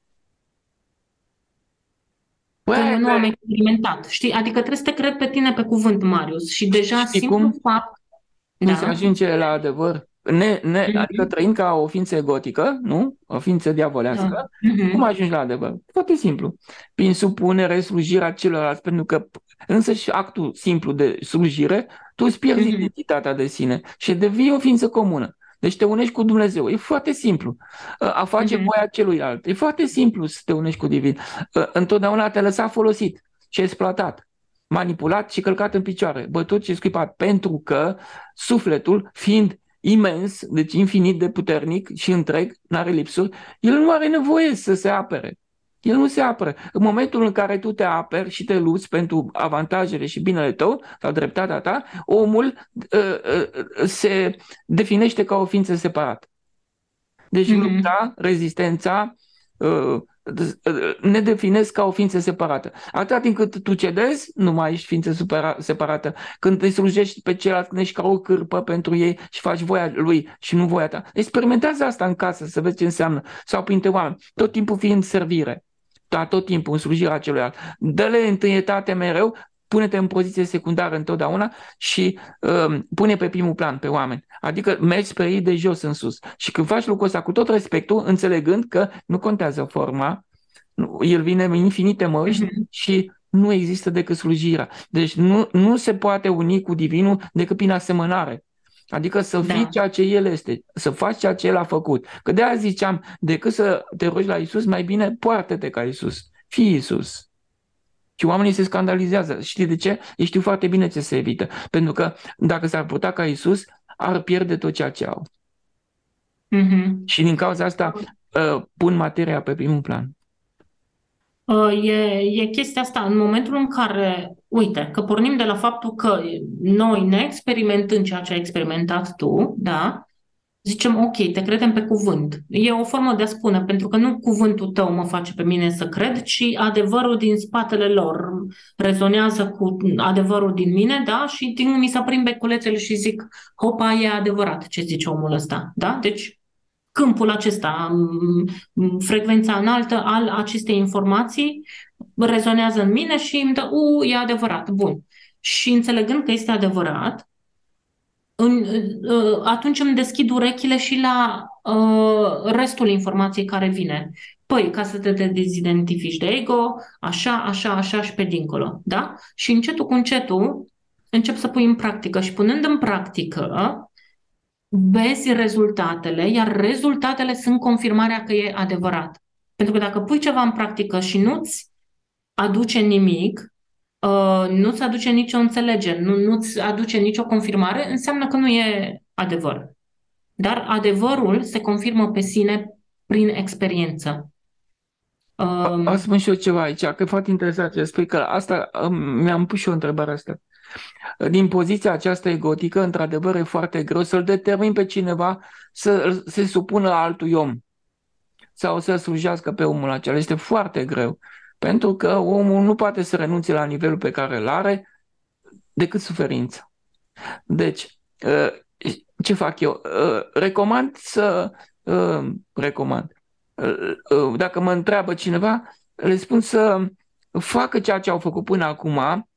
Eu nu am experimentat, știi? Adică trebuie să te cred pe tine pe cuvânt, Marius. Și deja simplu fapt... Nu se ajunge la adevăr Adică trăind ca o ființă egotică, nu? O ființă diavolească, cum ajungi la adevăr? Foarte simplu. Prin supunere, slujirea celorlalți, pentru că însăși actul simplu de slujire, tu îți pierzi identitatea de sine și devii o ființă comună. Deci te unești cu Dumnezeu. E foarte simplu. A face voia celuilalt. E foarte simplu să te unești cu Divin. Întotdeauna te lăsa folosit și exploatat, manipulat și călcat în picioare, bătut și scuipat, pentru că sufletul, fiind imens, deci infinit de puternic și întreg, n-are lipsuri, el nu are nevoie să se apere. El nu se apără. În momentul în care tu te aperi și te lupți pentru avantajele și binele tău sau dreptatea ta, omul se definește ca o ființă separată. Deci lupta, rezistența ne definesc ca o ființă separată. Atâta timp cât tu cedezi, nu mai ești ființă separată. Când te slujești pe ceilalți, când ești ca o cârpă pentru ei și faci voia lui și nu voia ta. Experimentează asta în casă să vezi ce înseamnă. Sau printre oameni. Tot timpul fiind servire. Tot timpul în slujirea celuilalt. Dă-le întâietate mereu, pune-te în poziție secundară întotdeauna și pune pe primul plan pe oameni. Adică mergi spre ei de jos în sus. Și când faci lucrul ăsta cu tot respectul, înțelegând că nu contează forma, el vine în infinite măști și nu există decât slujirea. Deci nu se poate uni cu Divinul decât prin asemănare. Adică să fii ceea ce El este, să faci ceea ce El a făcut. Că de-aia ziceam, decât să te rogi la Iisus, mai bine poartă-te ca Iisus. Fii Iisus. Și oamenii se scandalizează. Știi de ce? Ei știu foarte bine ce se evită. Pentru că dacă s-ar purta ca Iisus, ar pierde tot ceea ce au. Și din cauza asta pun materia pe primul plan. E chestia asta, în momentul în care, uite, că pornim de la faptul că noi, neexperimentând ceea ce ai experimentat tu, da, zicem, ok, te credem pe cuvânt. E o formă de a spune, pentru că nu cuvântul tău mă face pe mine să cred, ci adevărul din spatele lor rezonează cu adevărul din mine, da, și mi se aprind beculețele și zic, hopa, e adevărat ce zice omul ăsta, da, deci câmpul acesta, frecvența înaltă al acestei informații rezonează în mine și îmi dă, e adevărat, bun. Și înțelegând că este adevărat, atunci îmi deschid urechile și la restul informației care vine. Păi, ca să te dezidentifici de ego, așa și pe dincolo, da? Și încetul cu încetul încep să pui în practică și punând în practică vezi rezultatele, iar rezultatele sunt confirmarea că e adevărat. Pentru că dacă pui ceva în practică și nu-ți aduce nimic, nu-ți aduce nicio înțelegere, nu-ți aduce nicio confirmare, înseamnă că nu e adevăr. Dar adevărul se confirmă pe sine prin experiență. O spun și eu ceva aici, că e foarte interesant ce spui, că asta mi-am pus și eu întrebarea asta. Din poziția aceasta egotică, într-adevăr, e foarte greu să-l determin pe cineva să se supună altui om sau să slujească pe omul acela. Este foarte greu, pentru că omul nu poate să renunțe la nivelul pe care îl are decât suferință. Deci, ce fac eu? Recomand. Dacă mă întreabă cineva, le spun să facă ceea ce au făcut până acum,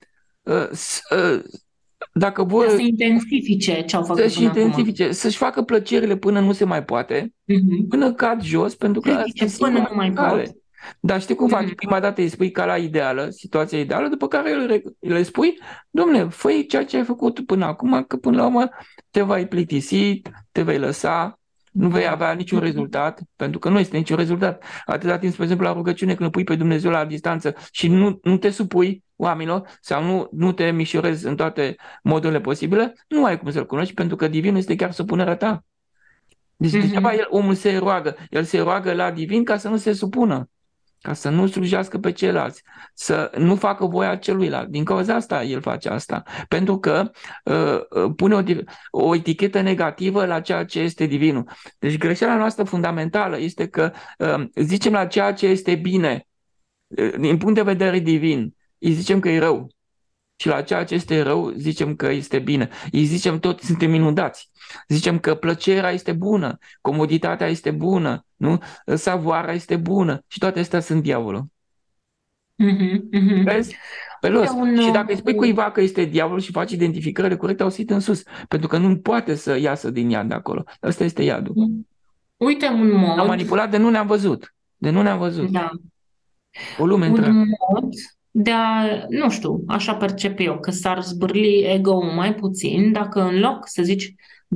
dacă vor să intensifice ce au făcut până acum. Să-și facă plăcerile până nu se mai poate, până cad jos, pentru că până nu mai pot. Dar știi cum faci? Prima dată îi spui calea ideală, situația ideală, după care le spui, dom'le, fă ceea ce ai făcut până acum, că până la urmă te vei plictisi, te vei lăsa, nu vei avea niciun rezultat, pentru că nu este niciun rezultat. Atâta timp, spre exemplu, la rugăciune, când pui pe Dumnezeu la distanță și nu te supui oamenilor sau nu te mișorezi în toate modurile posibile, nu ai cum să-L cunoști, pentru că Divin este chiar supunerea ta. Deci degeaba omul se roagă. El se roagă la Divin ca să nu se supună, ca să nu slujească pe ceilalți, să nu facă voia celuilalt. Din cauza asta el face asta, pentru că pune o etichetă negativă la ceea ce este divinul. Deci greșeala noastră fundamentală este că zicem la ceea ce este bine, din punct de vedere divin, îi zicem că e rău. Și la ceea ce este rău zicem că este bine. Îi zicem toți suntem inundați. Zicem că plăcerea este bună, comoditatea este bună, nu? Savoarea este bună și toate astea sunt diavolul. Mhm, mhm. Vezi? Pe Uite los. un, Și dacă îi spui cuiva că este diavol și faci identificările corecte, au sit în sus. Pentru că nu poate să iasă din iad de acolo. Ăsta este iadul. uite un Am mod, manipulat de nu ne-am văzut. De nu ne-am văzut. da, O lume un întreagă. mod de a, nu știu, așa percep eu, că s-ar zbârli ego-ul mai puțin dacă în loc să zici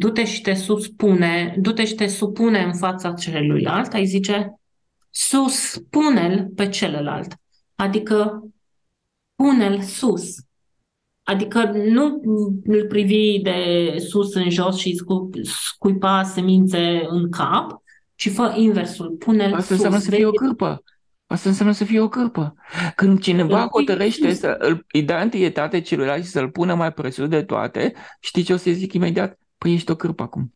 du-te și te supune în fața celuilalt, ai zice suspune-l pe celălalt. Adică pune-l sus. Adică nu îl privi de sus în jos și scuipa semințe în cap, ci fă inversul. Pune-l Asta înseamnă sus. să fie Vezi? o cârpă. Asta înseamnă să fie o cârpă. Când cineva Îl pui hotărăște sus. să îi dea întâietate celuilalt și să-l pună mai presus de toate, știi ce o să zic imediat? Păi ești o cârpă acum.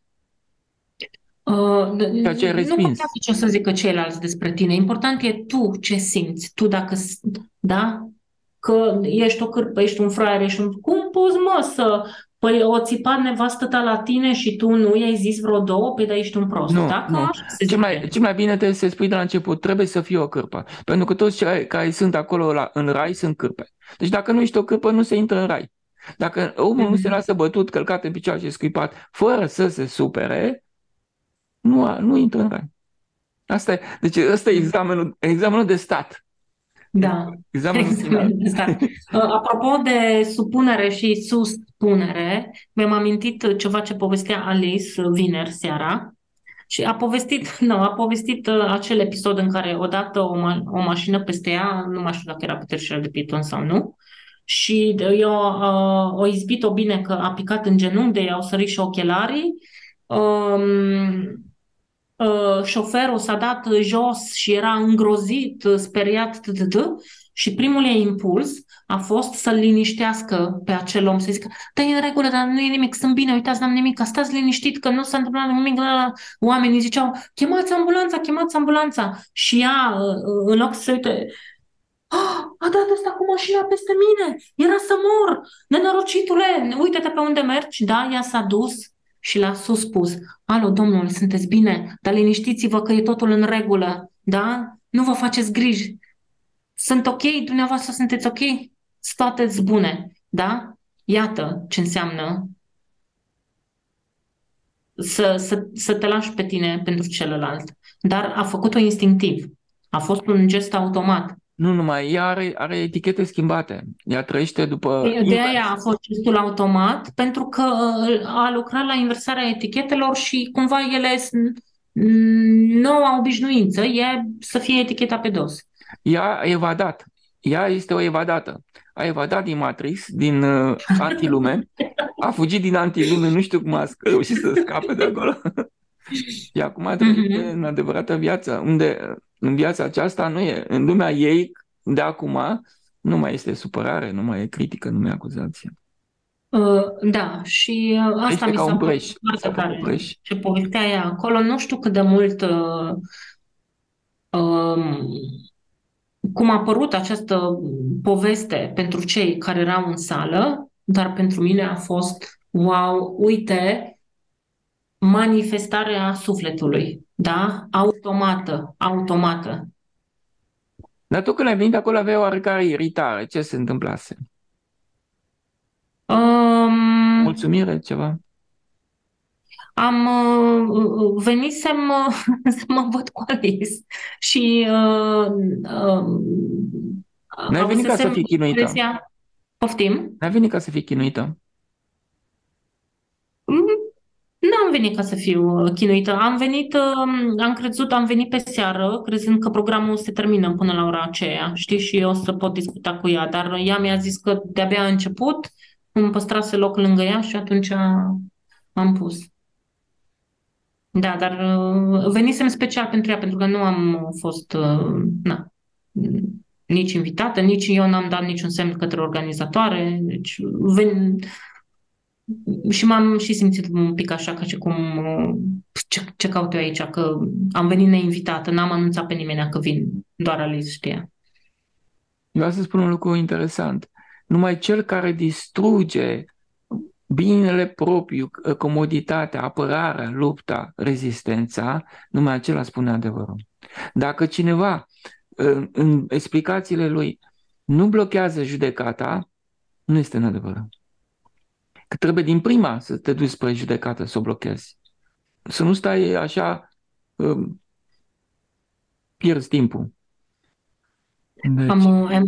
Ceea ce ai Nu respins. contează ce o să zică ceilalți despre tine. Important e tu ce simți. Tu dacă, da? Că ești o cârpă, ești un fraier, ești un... Cum poți, mă, să... Păi o țipat nevastă ta la tine și tu nu i-ai zis vreo două? Păi da, ești un prost. Nu, Da? Cam nu. așa se Cel zice. mai bine trebuie să spui de la început, trebuie să fii o cârpă. Pentru că toți cei care sunt acolo în rai sunt cârpe. Deci dacă nu ești o cârpă, nu se intră în rai. Dacă omul nu se lasă bătut, călcat în picioare și scuipat, fără să se supere, nu intră în rai. Deci ăsta e examenul de stat. Da, Examenul final. exact. Apropo de supunere și suspunere, mi-am amintit ceva ce povestea Alice vineri seara și a povestit acel episod în care odată o mașină peste ea, nu mai știu dacă era pe trecerea de pieton sau nu, și o izbit-o bine că a picat în genunchi, de ea au sărit și ochelarii. Um, Șoferul s-a dat jos și era îngrozit, speriat, și primul ei impuls a fost să-l liniștească pe acel om, să zică, da, e în regulă, dar nu e nimic, sunt bine, uitați, n-am nimic, stați liniștit, că nu s-a întâmplat nimic. Oamenii ziceau, chemați ambulanța. Și ea, în loc să se uite, a dat ăsta cu mașina peste mine, era să mor, nenorocitule, uite-te pe unde mergi. Da, ea s-a dus și l-a spus, alo, domnule, sunteți bine, dar liniștiți-vă că e totul în regulă, da? Nu vă faceți griji. Sunt ok, dumneavoastră sunteți ok? Toate-s bune, da? Iată ce înseamnă să te lași pe tine pentru celălalt. Dar a făcut-o instinctiv. A fost un gest automat. Nu numai, ea are etichete schimbate. Ea trăiește după De invers. aia a fost gestul automat, pentru că a lucrat la inversarea etichetelor și cumva ele sunt noua obișnuință, e să fie eticheta pe dos. Ea a evadat. Ea este o evadată. A evadat din Matrix, din antilume, a fugit din antilume, nu știu cum a reușit să scape de acolo. Și acum trăiește în adevărată viață, unde în viața aceasta nu e. În lumea ei, de acum, nu mai este supărare, nu mai e critică, nu mai e acuzație. Da, și asta Este mi ca s-a un părut preș. foarte tare. Ce povestea ea acolo, nu știu cât de mult cum a apărut această poveste pentru cei care erau în sală, dar pentru mine a fost, wow, uite, manifestarea sufletului, da? Automată. Dar tu când ai venit acolo aveai oarecare iritare. Ce se întâmplase? Mulțumire, ceva? Venisem să mă văd cu Alice și N-ai venit ca să fii chinuită. Poftim? N-ai venit ca să fii chinuită. N-am venit ca să fiu chinuită. Am venit pe seară, crezând că programul se termină până la ora aceea, știi, și eu o să pot discuta cu ea, dar ea mi-a zis că de-abia a început, îmi păstrase loc lângă ea și atunci am pus. Da, dar venisem special pentru ea, pentru că nu am fost, nici invitată, nici eu n-am dat niciun semn către organizatoare, deci și m-am și simțit un pic așa, ca și cum ce caut eu aici, că am venit neinvitată, n-am anunțat pe nimeni că vin, doar Alice știa. Eu vreau să spun un lucru interesant. Numai cel care distruge binele propriu, comoditatea, apărarea, lupta, rezistența, numai acela spune adevărul. Dacă cineva, în explicațiile lui, nu blochează judecata, nu este neadevărat. Că trebuie din prima să te duci spre judecată, să o blochezi. Să nu stai așa, pierzi timpul. Deci,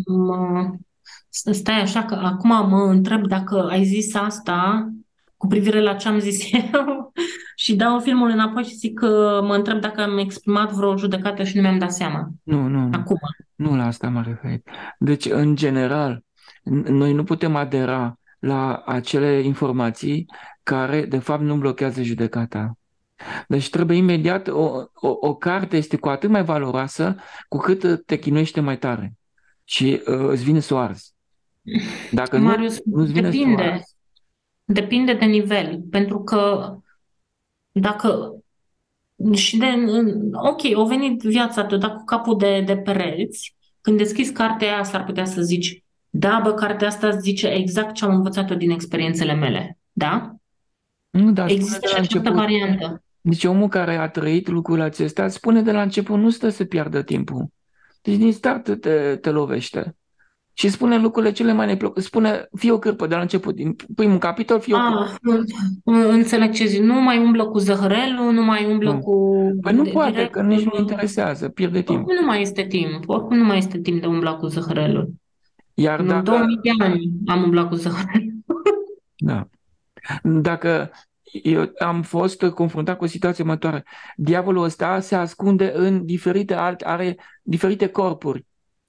stai așa că acum mă întreb dacă ai zis asta cu privire la ce am zis eu și dau filmul înapoi și zic că mă întreb dacă am exprimat vreo judecată și nu mi-am dat seama. nu. Acum. Nu la asta mă refer. Deci, în general, noi nu putem adera la acele informații care, de fapt, nu blochează judecata. Deci trebuie imediat, o carte este cu atât mai valoroasă cu cât te chinuiește mai tare și îți vine să o arzi. Dacă Marius, nu-ți vine să o arzi. Depinde de nivel, pentru că dacă ok, a venit viața ta, dar cu capul de pereți, când deschizi cartea aia, s-ar putea să zici, da, bă, cartea asta zice exact ce am învățat eu din experiențele mele, da? Nu, dar Există și această variantă. Deci omul care a trăit lucrul acesta spune de la început, nu stă să piardă timpul. Deci din start te lovește. Și spune lucrurile cele mai neplăcute. Spune, fie o cârpă de la început, din primul capitol, fie o cârpă. Înțeleg ce zici. Nu mai umblă cu zăhărelul, nu mai umblă cu... Păi nu poate, că nici nu interesează, pierde timp. Oricum nu mai este timp de umbla cu zăhărelul. Iar în 2000 de ani am umblat cu zăhărelul. Da. Dacă eu am fost confruntat cu o situație următoare, diavolul ăsta se ascunde în are diferite corpuri,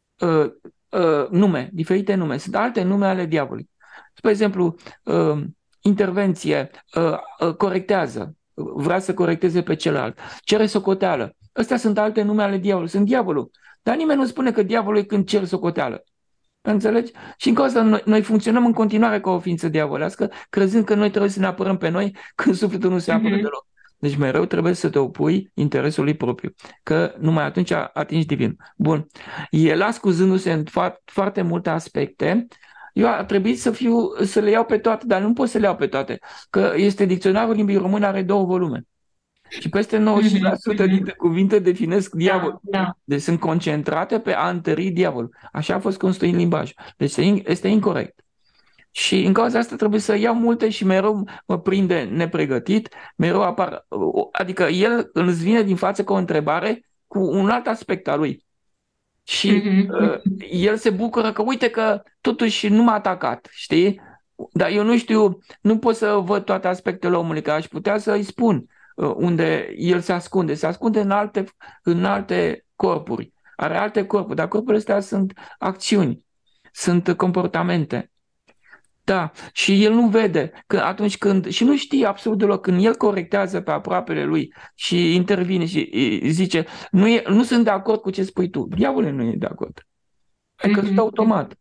diferite nume. Sunt alte nume ale diavolului. Spre exemplu, intervenție, corectează, vrea să corecteze pe celălalt, cere socoteală. Astea sunt alte nume ale diavolului. Sunt diavolul. Dar nimeni nu spune că diavolul e când cer socoteală. Înțelegi? Și în cauza noi funcționăm în continuare ca o ființă diavolească, crezând că noi trebuie să ne apărăm pe noi când sufletul nu se apără deloc. Deci mereu trebuie să te opui interesului propriu, că numai atunci atingi divin. Bun. El, ascuzându-se în foarte multe aspecte, eu a trebuit să le iau pe toate, dar nu pot să le iau pe toate, că este dicționarul limbii române, are 2 volume. Și peste 90% dintre cuvinte definesc diavolul. Da. Deci sunt concentrate pe a întări diavolul. Așa a fost construit limbajul. Deci este incorect. Și în cauza asta trebuie să iau multe și mereu mă prinde nepregătit, mereu apar, adică el îți vine din față cu o întrebare cu un alt aspect al lui. Și el se bucură că uite că totuși nu m-a atacat, știi? Dar eu nu știu, nu pot să văd toate aspectele omului, că aș putea să-i spun unde el se ascunde în alte corpuri, are alte corpuri, dar corpurile astea sunt acțiuni, sunt comportamente. Da, și el nu vede că atunci când, și nu știe absolut deloc, când el corectează pe aproapele lui și intervine și zice, nu sunt de acord cu ce spui tu, diavolul nu e de acord. Adică sunt automat.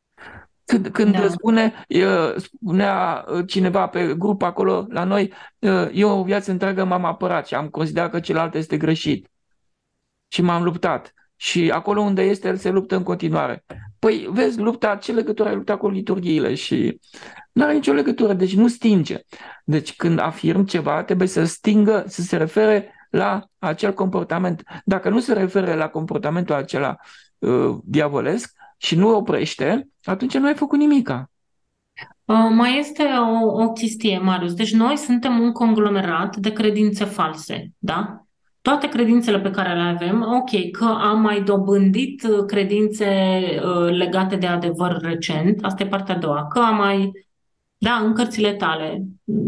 Când spunea cineva pe grup acolo la noi, eu o viață întreagă m-am apărat și am considerat că celălalt este greșit. Și m-am luptat. Și acolo unde este, el se luptă în continuare. Păi, vezi, ce legătură ai luptat cu liturghiile? Și nu are nicio legătură, deci nu stinge. Deci când afirm ceva, trebuie să stingă, să se refere la acel comportament. Dacă nu se refere la comportamentul acela diavolesc și nu oprește, atunci nu ai făcut nimica. Mai este o chestie, Marius. Deci noi suntem un conglomerat de credințe false, da? Toate credințele pe care le avem, ok, că am mai dobândit credințe legate de adevăr recent, asta e partea a doua, că am mai, da, în cărțile tale.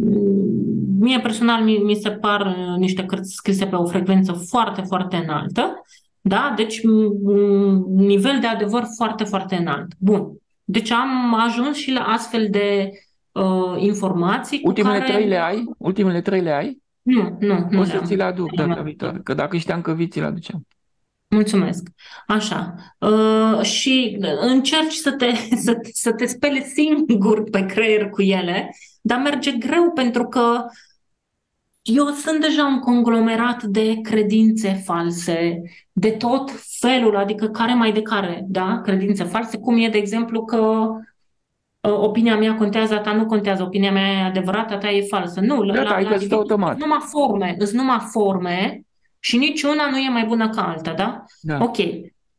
Mie personal mi se par niște cărți scrise pe o frecvență foarte, foarte înaltă, da? Deci un nivel de adevăr foarte, foarte înalt. Bun. Deci am ajuns și la astfel de informații. Ultimele 3 le ai? Nu. O să ți le aduc data viitoare, că dacă știam că vii, ți le aduceam. Mulțumesc. Așa. Și încerci să te speli singur pe creier cu ele, dar merge greu pentru că eu sunt deja un conglomerat de credințe false, de tot felul, adică care mai de care, da? Credințe false, cum e, de exemplu, că opinia mea contează, a ta nu contează, opinia mea e adevărată, a ta e falsă. Nu, automat. Sunt numai forme și niciuna nu e mai bună ca alta, da? Da. Ok.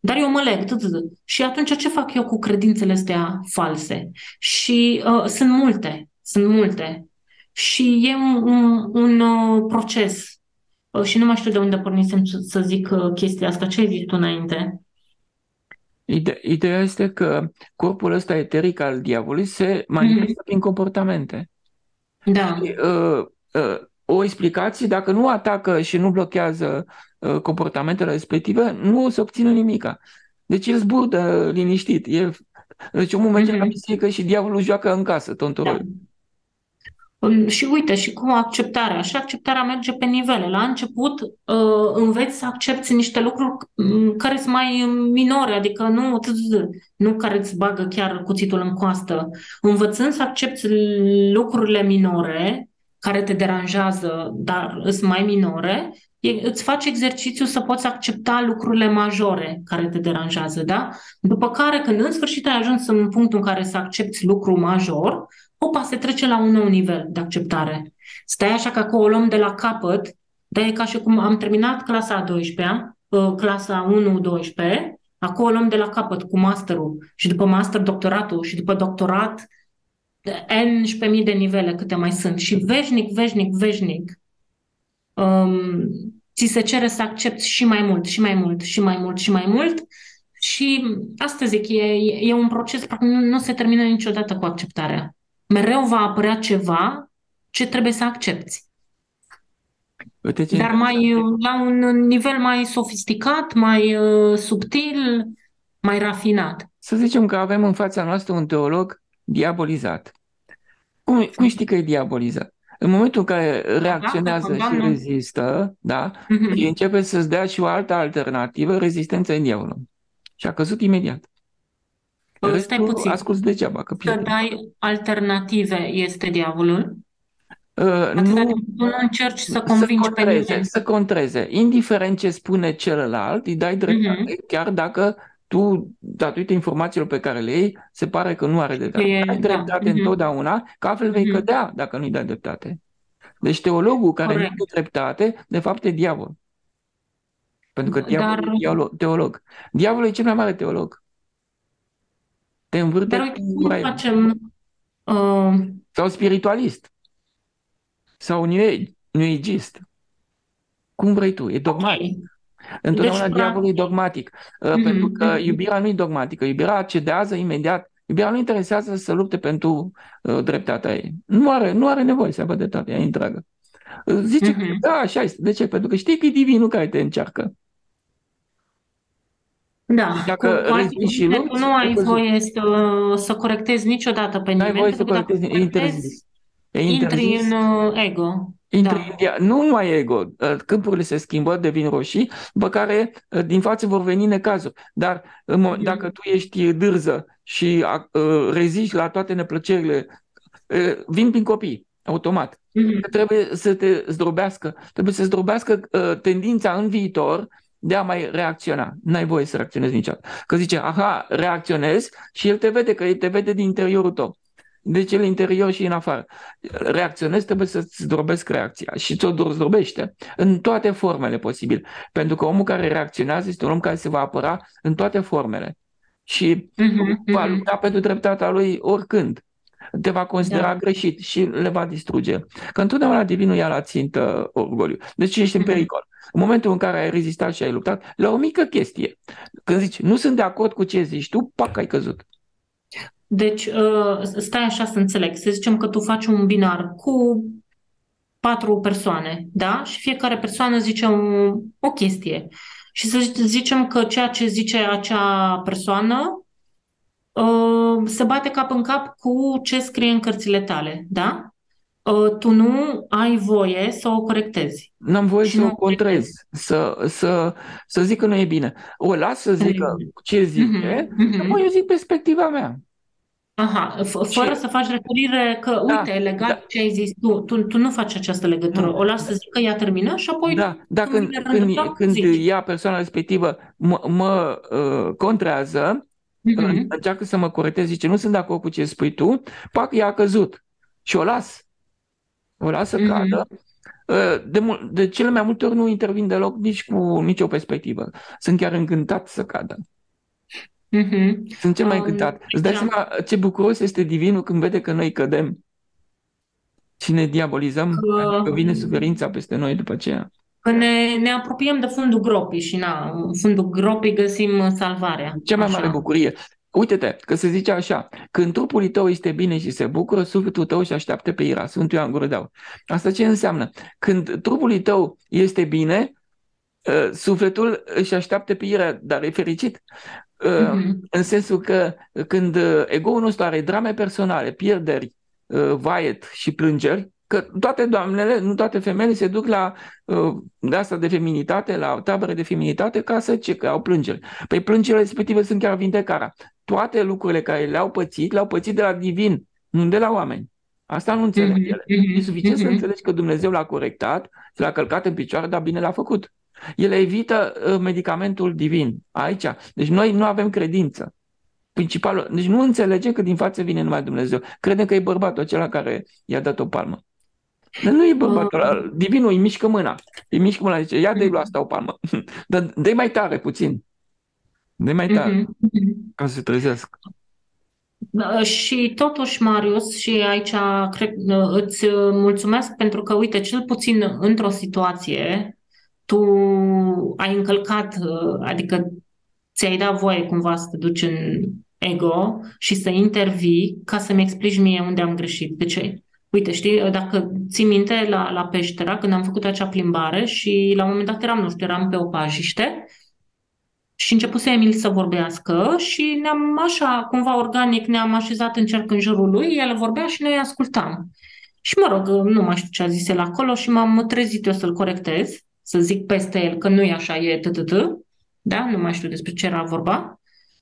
dar eu mă leg. Și atunci ce fac eu cu credințele astea false? Și sunt multe. Și e un proces. Și nu mai știu de unde pornisem să zic chestia asta. Ce ai zis tu înainte? Ideea este că corpul ăsta eteric al diavolului se manifestă prin comportamente. Da. Și, o explicație, dacă nu atacă și nu blochează comportamentele respective, nu o să obțină nimica. Deci el zburdă liniștit. Deci omul merge la biserică și diavolul joacă în casă, tontorul. Da. Și uite, și cum acceptarea. Și acceptarea merge pe nivele. La început înveți să accepti niște lucruri care sunt mai minore, adică nu care îți bagă chiar cuțitul în coastă. Învățând să accepti lucrurile minore care te deranjează, dar sunt mai minore, îți faci exercițiu să poți accepta lucrurile majore care te deranjează, da? După care, când în sfârșit ai ajuns în punctul în care să accepti lucru major, opa, se trece la un nou nivel de acceptare. Stai așa că acolo o luăm de la capăt, dar e ca și cum am terminat clasa a 12-a, clasa 1-12, acolo o luăm de la capăt cu masterul și după master doctoratul și după doctorat N-11.000 de nivele câte mai sunt și veșnic ți se cere să accepti și mai mult, și mai mult, și mai mult, și mai mult. Și asta zic, e un proces, nu se termină niciodată cu acceptarea. Mereu va apărea ceva ce trebuie să accepti. Dar la un nivel mai sofisticat, mai subtil, mai rafinat. Să zicem că avem în fața noastră un teolog diabolizat. Cum știi că e diabolizat? În momentul în care reacționează și rezistă, da, și începe să-ți dea și o altă alternativă, rezistența e diavolul. Și a căzut imediat. Stai puțin. Asculți degeaba. Să dai alternative este diavolul? Nu încerci să convingi pe nimeni. Să contreze. Indiferent ce spune celălalt, îi dai dreptate, chiar dacă tu, datorită informațiilor pe care le iei, se pare că nu are dreptate. Ai dreptate întotdeauna, că altfel vei cădea dacă nu-i dai dreptate. Deci teologul care nu are dreptate, de fapt e diavol. Pentru că diavolul e teolog. Diavolul e cel mai mare teolog. Te învârte. Dar cum facem... Sau spiritualist. Sau new-ageist. Cum vrei tu, e dogmatic. Întotdeauna diavolul e dogmatic. Pentru că iubirea nu e dogmatică. Iubirea cedează imediat. Iubirea nu interesează să lupte pentru dreptatea ei. Nu are nevoie să aibă dreptate, ea e întreagă. Zice că da, așa este. De ce? Pentru că știi că e divinul care te încearcă. Da, dacă și nu ai voie să corectezi niciodată pe nimeni. Nu ai voie să corectezi, intri în ego. Nu numai ego, câmpurile se schimbă, devin roșii, după care din față vor veni necazuri. Dar dacă tu ești dârză și reziști la toate neplăcerile, vin prin copii, automat. Trebuie să te zdrobească, tendința în viitor de a mai reacționa. N-ai voie să reacționezi niciodată. Că zice, aha, reacționezi și el te vede, că el te vede din interiorul tău. Deci el interior și în afară. Reacționezi, trebuie să-ți zdrobesc reacția și ți-o zdrobește în toate formele posibile. Pentru că omul care reacționează este un om care se va apăra în toate formele. Și va lupta pentru dreptatea lui oricând. Te va considera greșit și le va distruge. Că întotdeauna divinul ia la țintă orgoliu. Deci ești în pericol. În momentul în care ai rezistat și ai luptat, la o mică chestie. Când zici, nu sunt de acord cu ce zici tu, pac, ai căzut. Deci, stai așa să înțeleg. Să zicem că tu faci un binar cu 4 persoane, da? Și fiecare persoană zice o chestie. Și să zicem că ceea ce zice acea persoană se bate cap în cap cu ce scrie în cărțile tale, da? Tu nu ai voie să o corectezi. N-am voie să o contrez, să zic că nu e bine. O las să zică ce zice, apoi eu zic perspectiva mea. Aha, fără să faci referire că, uite, legat ce ai zis tu nu faci această legătură. O las să zic că ea termină și apoi... Da, când ea, persoana respectivă, mă contrează, încearcă să mă corecteze, zice, nu sunt de acord cu ce spui tu, pac, ea a căzut. Și o las. O las să cadă. De cele mai multe ori nu intervin deloc nici cu nicio perspectivă. Sunt chiar încântat să cadă. Mhm. Sunt cel mai încântat. Îți dai Aici, seama ce bucuros este divinul când vede că noi cădem și ne diabolizăm, că adică vine suferința peste noi după aceea. că ne apropiem de fundul gropii și în fundul gropii găsim salvarea. Cea mai mare Așa. bucurie. Uite-te, că se zice așa, când trupul tău este bine și se bucură, sufletul tău și așteaptă pe ira. Sfântul Ioan Gură de Aur. Asta ce înseamnă? Când trupul tău este bine, sufletul își așteaptă pe ira, dar e fericit. Mhm. În sensul că când ego-ul nostru are drame personale, pierderi, vaet și plângeri, că toate doamnele, nu toate femeile se duc la de asta de feminitate, la tabere de feminitate, ca să ce, că au plângeri. Păi plângerile respective sunt chiar vindecarea. Toate lucrurile care le-au pățit de la divin, nu de la oameni. Asta nu înțeleg Mhm. ele. E suficient să înțelegi că Dumnezeu l-a corectat, l-a călcat în picioare, dar bine l-a făcut. El evită medicamentul divin aici. Deci noi nu avem credință. Principalul, deci nu înțelegem că din față vine numai Dumnezeu. Credem că e bărbatul acela care i-a dat o palmă. Dar nu e bărbatul ăla. Divinul îi mișcă mâna. Îi mișcă mâna, zice, ia dă-i lui asta o palmă. Dar dă-i mai tare puțin. Dă-i mai tare ca să se trezească. Și totuși, Marius, și aici îți mulțumesc pentru că, uite, cel puțin într-o situație, tu ai încălcat, adică ți-ai dat voie cumva să te duci în ego și să intervii ca să-mi explici mie unde am greșit. De ce? Uite, știi, dacă ții minte la Peștera, când am făcut acea plimbare și la un moment dat eram, nu știu, eram pe o pajiște și începuse Emil să vorbească și ne-am așa, cumva organic, ne-am așezat în cerc în jurul lui, el vorbea și noi ascultam. Și mă rog, nu mai știu ce a zis el acolo și m-am trezit eu să-l corectez, să zic peste el că nu e așa, e tătătă, da? Nu mai știu despre ce era vorba.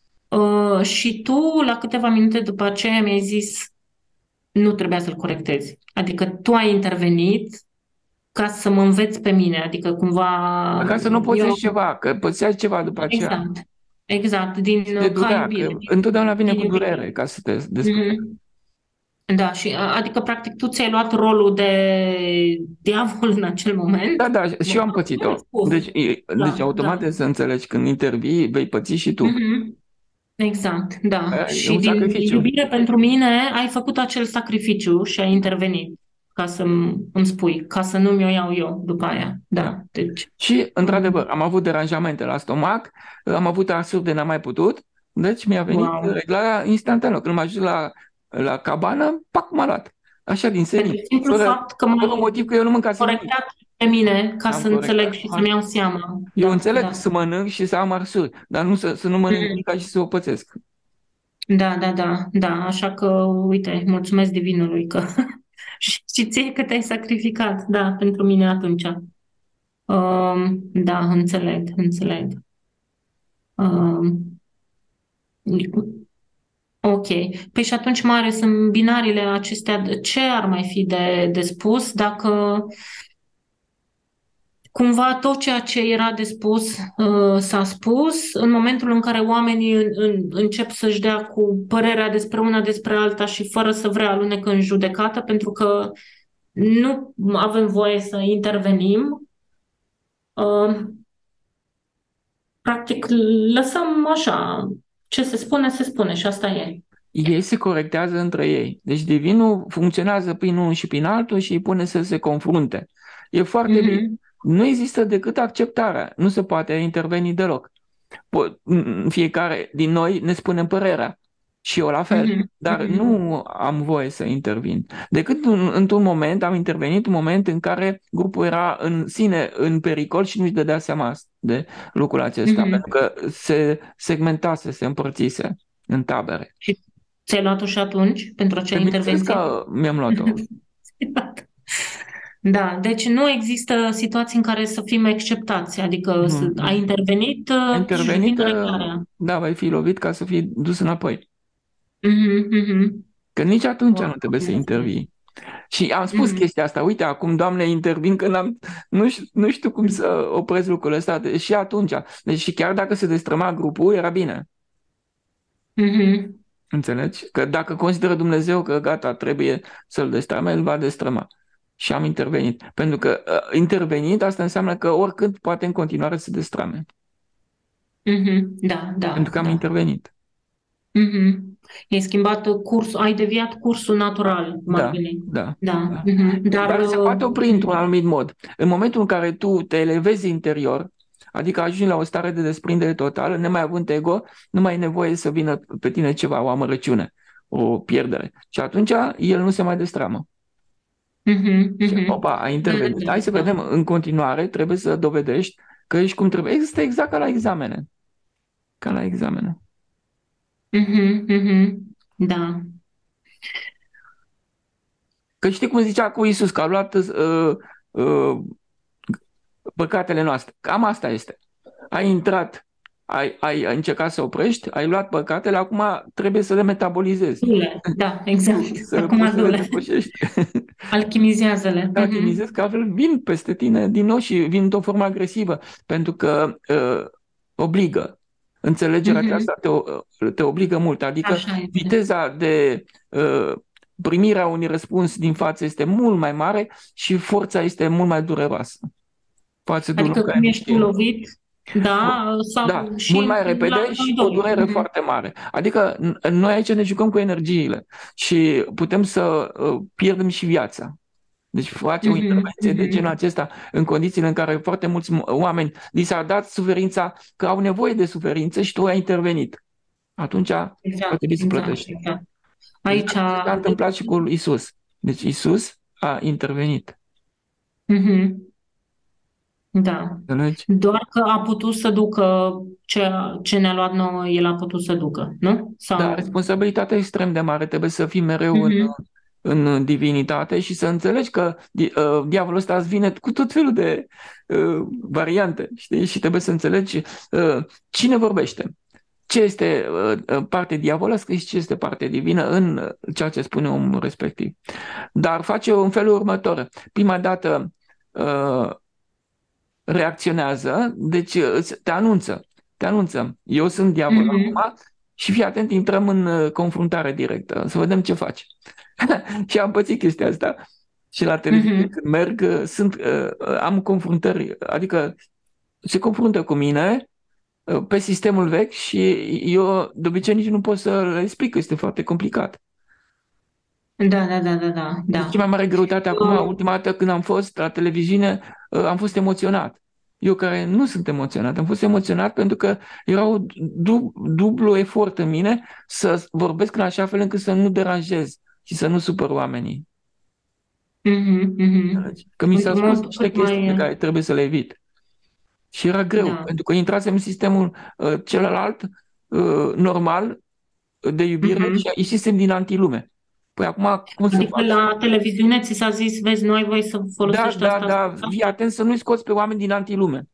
Și tu, la câteva minute după aceea, mi-ai zis nu trebuia să-l corectezi. Adică tu ai intervenit ca să mă înveți pe mine, adică cumva... Ca să nu pățești ceva, că pățeai ceva după aceea. Exact, exact, din De ca durea, iubire. că întotdeauna vine Din cu iubire. durere ca să te descurci. Da, și adică practic tu ți-ai luat rolul de diavol în acel moment. Da, da, și eu am pățit-o. Deci, Da, deci automat da. să înțelegi când intervii, vei păți și tu. Exact, da. E Și un din sacrificiu. iubire pentru mine ai făcut acel sacrificiu și ai intervenit ca să îmi spui, ca să nu mi-o iau eu după aia. Da, deci... Și, într-adevăr, am avut deranjamente la stomac, am avut arsuri de n-am mai putut, deci mi-a venit reglarea instantaneu. Când m-am ajuns la cabană, pac, m-a luat. Așa din serie. Pentru simplu fapt că fără motiv că eu nu mâncasem nimic. corectat pe mine ca Am să corectat. înțeleg și să-mi iau seama. Eu Da, înțeleg da. să mănânc și să am arsuri, dar nu să nu mănânc nimic și să o pățesc. Da, așa că, uite, mulțumesc divinului că și ție că te-ai sacrificat, da, pentru mine atunci. Da, înțeleg. Ok. Păi și atunci, Marius, în binariile acestea, ce ar mai fi de spus dacă cumva tot ceea ce era de spus s-a spus, în momentul în care oamenii încep să-și dea cu părerea despre una despre alta și fără să vrea alunecă în judecată, pentru că nu avem voie să intervenim, practic lăsăm așa, ce se spune și asta e. Ei se corectează între ei. Deci divinul funcționează prin unul și prin altul și îi pune să se confrunte. E foarte bine. Nu există decât acceptarea. Nu se poate interveni deloc. Fiecare din noi ne spune părerea. Și eu la fel. Dar nu am voie să intervin. Decât într-un moment, am intervenit, un moment în care grupul era în sine în pericol și nu-și dădea seama de lucrul acesta. Pentru că se segmentase, se împărțise în tabere. Și ți-ai luat-o și atunci pentru acea intervenție? Că mi-am luat-o. Da, deci nu există situații în care să fim exceptați, adică ai intervenit, da, vei fi lovit ca să fii dus înapoi. Că nici atunci nu trebuie să intervii. Și am spus chestia asta, uite, acum, Doamne, intervin când nu știu cum să opresc lucrurile astea, și atunci. Deci și chiar dacă se destrăma grupul, era bine. Înțelegi? Că dacă consideră Dumnezeu că gata, trebuie să-l destrăme, îl va destrăma. Și am intervenit. Pentru că intervenit, asta înseamnă că oricând poate în continuare să destrame. Da. Pentru că am intervenit. Mhm. Ai schimbat cursul, ai deviat cursul natural, cum ar Da, veni. da, Da. da. Dar Dar se poate opri într-un anumit mod. În momentul în care tu te elevezi interior, adică ajungi la o stare de desprindere totală, nemai având ego, nu mai e nevoie să vină pe tine ceva, o amărăciune, o pierdere. Și atunci el nu se mai destramă. Și opa, a Da, da, intervenit. da, Hai să da. vedem, în continuare trebuie să dovedești că ești cum trebuie. Este exact ca la examene. Ca la examene. Da. Că știi cum zicea cu Isus, că a luat uh, păcatele noastre. Cam asta este. Ai intrat, ai încercat să oprești, ai luat păcatele, acum trebuie să le metabolizezi. Da, exact. Să Acum poți să le du-le. depășești. Alchimizează-le. Alchimizezi, că altfel vin peste tine din nou și vin într-o formă agresivă, pentru că obligă. Înțelegerea aceasta te obligă mult. Adică Așa este. viteza de primirea unui răspuns din față este mult mai mare și forța este mult mai dureroasă față de un om Adică care cum nu ești știe. lovit, da, sau Da, și mult mai la repede și cu o doi. durere foarte mare. Adică noi aici ne jucăm cu energiile și putem să pierdem și viața. Deci face o intervenție de genul acesta în condițiile în care foarte mulți oameni li s-a dat suferința, că au nevoie de suferință și tu ai intervenit. Atunci va trebui să plătești. Exact. Aici S-a întâmplat și cu Isus. Deci Isus a intervenit. Da. Înțelegi? Doar că a putut să ducă ce ne-a luat nouă, el a putut să ducă, nu? Sau... Da, responsabilitatea extrem de mare. Trebuie să fii mereu în divinitate și să înțelegi că diavolul ăsta îți vine cu tot felul de variante, știi? Și trebuie să înțelegi cine vorbește, ce este parte diavolescă și ce este parte divină în ceea ce spune omul respectiv. Dar face în felul următor. Prima dată reacționează, deci te anunță. Eu sunt diavol acum și fii atent, intrăm în confruntare directă, să vedem ce faci. Și am pățit chestia asta și la televiziune când merg, am confruntări, adică se confruntă cu mine pe sistemul vechi și eu de obicei nici nu pot să le explic, că este foarte complicat. Da. Deci cea mai mare greutate acum, ultima dată când am fost la televiziune, am fost emoționat. Eu care nu sunt emoționat, am fost emoționat pentru că era un dublu efort în mine să vorbesc în așa fel încât să nu deranjez și să nu supăr oamenii. Că mi s-au spus niște chestii pe care trebuie să le evit. Și era greu, pentru că intrasem în sistemul celălalt, normal, de iubire și ieșisem din antilume. Păi acum, cum să faci? La televiziune ți s-a zis, vezi, nu ai voie să folosești asta? Da, fii atent să nu-i scoți pe oameni din antilume.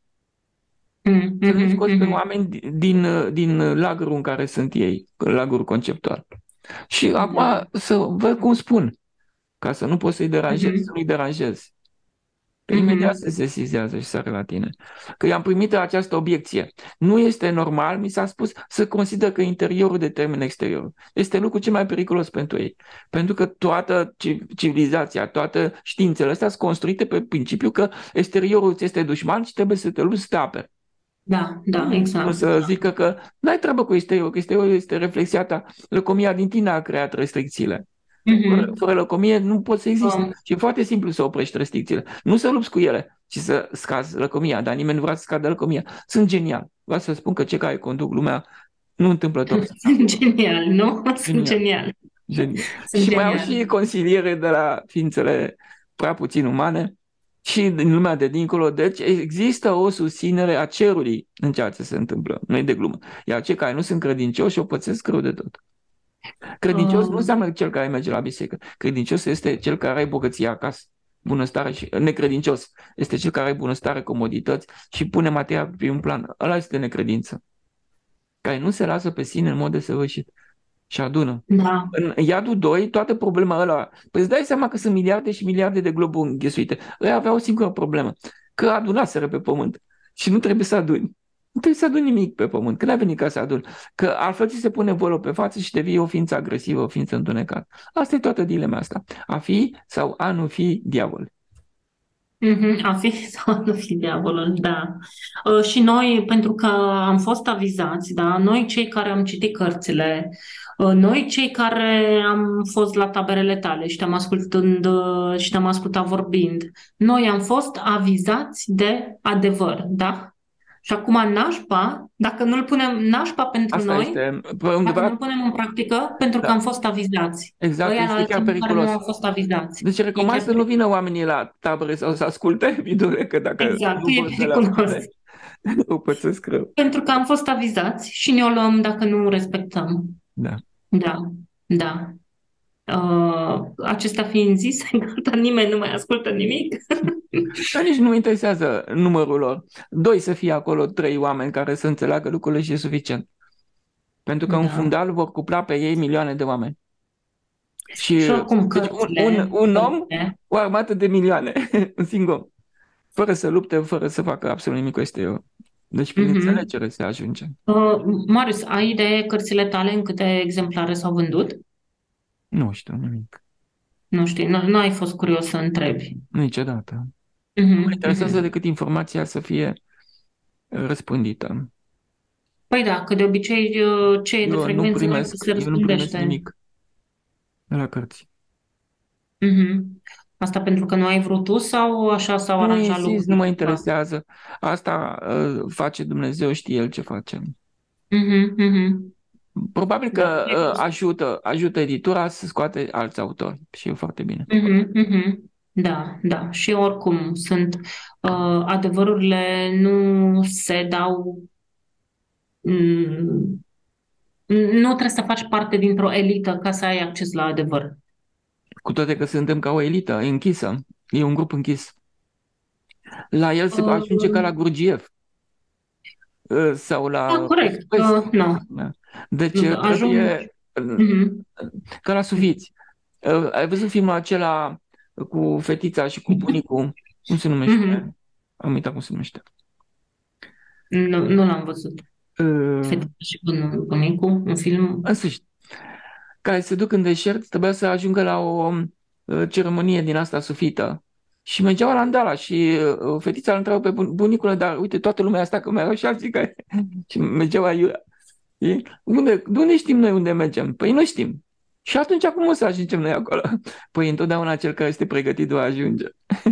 Să nu-i scoți pe oameni din lagărul în care sunt ei, lagărul conceptual. Și acum să văd cum spun, ca să nu poți să-i deranjezi, să nu-i deranjezi. Că imediat se sesizează și sare la tine. Că i-am primit această obiecție. Nu este normal, mi s-a spus, să consider că interiorul determină exteriorul. Este lucrul cel mai periculos pentru ei. Pentru că toată civilizația, toate științele astea sunt construite pe principiul că exteriorul ți este dușman și trebuie să te lupți să te aperi. Da, exact. Nu să zică că n-ai treabă cu exteriorul, că exteriorul este reflexia ta. Lăcomia din tine a creat restricțiile. Fără lăcomie nu poți să existe. Și e foarte simplu să oprești restricțiile. Nu să lupți cu ele, ci să scazi lăcomia. Dar nimeni nu vrea să scadă lăcomia. Sunt genial. Vreau să spun că cei care conduc lumea nu întâmplător. Sunt genial, nu? Sunt genial. Și mai au și consiliere de la ființele prea puțin umane și din lumea de dincolo. Deci există o susținere a cerului în ceea ce se întâmplă. Nu e de glumă. Iar cei care nu sunt credincioși o pățesc rău de tot. Credincios nu înseamnă cel care merge la biserică. Credincios este cel care are bogăție acasă, bunăstare, și necredincios este cel care are bunăstare, comodități și pune materia pe un plan. Ăla este necredință. Care nu se lasă pe sine în mod desăvârșit și adună. Da. În iadul 2, toată problema ăla, păi îți dai seama că sunt miliarde și miliarde de globuri înghesuite. Ei aveau o singură problemă, că adunaseră pe pământ și nu trebuie să aduni. Nu trebuie să aduni nimic pe pământ, că n-ai venit ca să aduni. Că altfel ți se pune vălul pe față și devii o ființă agresivă, o ființă întunecată. Asta e toată dilema asta. A fi sau a nu fi diavol. A fi sau a nu fi diavolul, da. Și noi, pentru că am fost avizați, da, noi cei care am citit cărțile, noi cei care am fost la taberele tale și te-am ascultând și te-am ascultat vorbind, noi am fost avizați de adevăr, da? Și acum nașpa, dacă nu-l punem nașpa pentru Asta noi, este, pe dacă undeva, nu-l punem în practică, pentru că am da, fost avizați. exact, Ăia la este chiar alții care nu periculos. au fost avizați. Deci E recomand chiar să nu vină oamenii la tabere sau să asculte videole, că dacă exact, nu e vor să le periculos. asculte, o pățesc rău. Pentru că am fost avizați și ne-o luăm dacă nu respectăm. Da. Da, da. Acesta fiind zis, gata, nimeni nu mai ascultă nimic. Dar nici nu mă interesează numărul lor. 2 să fie acolo, 3 oameni care să înțeleagă lucrurile și e suficient. Pentru că în Da. fundal vor cupla pe ei milioane de oameni. Și Și oricum deci un om, o armată de milioane, un singur om. Fără să lupte, fără să facă absolut nimic, este eu. Deci prin înțelegere se ajunge. Marius, ai idee cărțile tale în câte exemplare s-au vândut? Nu știu nimic. Nu știi, nu ai fost curios să întrebi. Niciodată. Nu mă interesează decât informația să fie răspândită. Păi da, că de obicei ce e de Eu nu frecvență mai primesc, se eu nu primesc răspândește. nimic de la cărți. Asta pentru că nu ai vrut tu sau așa s-au Nu aranjat insist, lucrurile? nu mă interesează. Asta face Dumnezeu, știe El ce face. Probabil că ajută editura să scoate alți autori și e foarte bine. Da, da. Și oricum sunt adevărurile nu se dau. Nu trebuie să faci parte dintr-o elită ca să ai acces la adevăr. Cu toate că suntem ca o elită închisă. E un grup închis. La el se ajunge ca la Gurdjieff. Sau la... Da, corect. No. Deci trebuie... Ca la sufiți. Ai văzut filmul acela cu fetița și cu bunicul? Cum se numește? Am uitat cum se numește. Nu l-am văzut. Fetița și bunicul, un film. În sfârșit. Care se duc în deșert, trebuia să ajungă la o ceremonie din asta sufită. Și mergeau la Andala și fetița îl întreabă pe bunicule, dar uite, toată lumea asta, că mai erau și alții care... și mergeau aiurea. De unde știm noi unde mergem? Păi nu știm. Și atunci cum o să ajungem noi acolo? Păi întotdeauna cel care este pregătit va ajunge.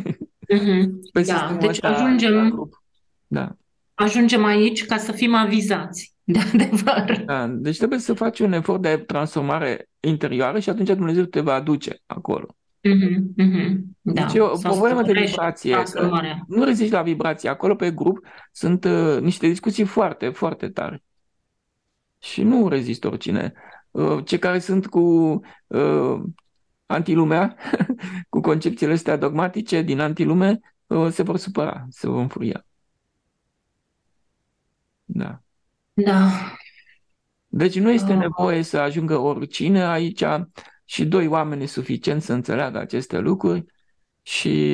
Da, deci ajungem, da. Ajungem aici ca să fim avizați de adevăr. Da, deci trebuie să faci un efort de transformare interioară și atunci Dumnezeu te va aduce acolo. Da. Deci e o problemă de vibrație. Nu reziști la vibrație. Acolo pe grup sunt niște discuții foarte, foarte tari. Și nu rezistă oricine. Cei care sunt cu antilumea, cu concepțiile astea dogmatice din antilume, se vor supăra, se vor înfuria. Da. Da. Deci nu este nevoie să ajungă oricine aici și 2 oameni e suficient să înțeleagă aceste lucruri și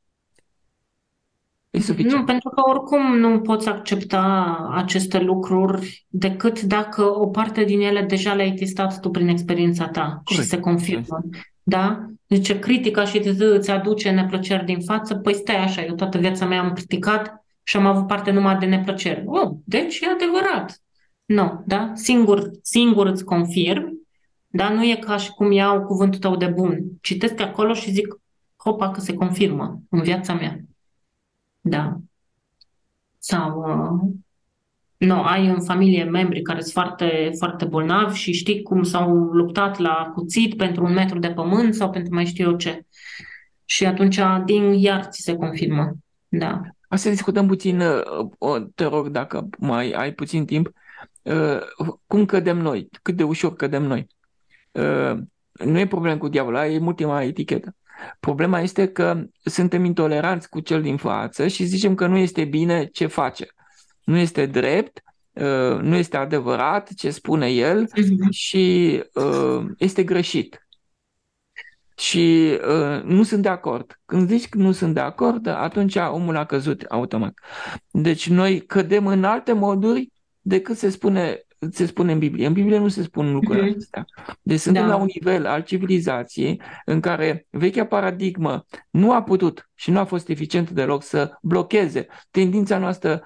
e suficient. Nu, pentru că oricum nu poți accepta aceste lucruri decât dacă o parte din ele deja le-ai testat tu prin experiența ta. Corect. Și se confirmă. Da? Deci critica și îți aduce neplăceri din față, păi stai așa, eu toată viața mea am criticat și am avut parte numai de neplăceri. Deci e adevărat. Nu, da? Singur îți confirm, dar nu e ca și cum iau cuvântul tău de bun. Citesc acolo și zic, hopa, că se confirmă în viața mea. Da. Sau ai în familie membri care sunt foarte, foarte bolnavi și știi cum s-au luptat la cuțit pentru 1 metru de pământ sau pentru mai știu eu ce. Și atunci, iar ți se confirmă. Da. Să discutăm puțin, te rog, dacă mai ai puțin timp, cum cădem noi, cât de ușor cădem noi. Nu e problemă cu diavolul, e ultima etichetă. Problema este că suntem intoleranți cu cel din față și zicem că nu este bine ce face. Nu este drept, nu este adevărat ce spune el și este greșit. Și nu sunt de acord. Când zici că nu sunt de acord, atunci omul a căzut automat. Deci noi cădem în alte moduri decât se spune se spune în Biblie. În Biblie nu se spun lucrurile acestea. Deci suntem la un nivel al civilizației în care vechea paradigmă nu a putut și nu a fost eficientă deloc să blocheze tendința noastră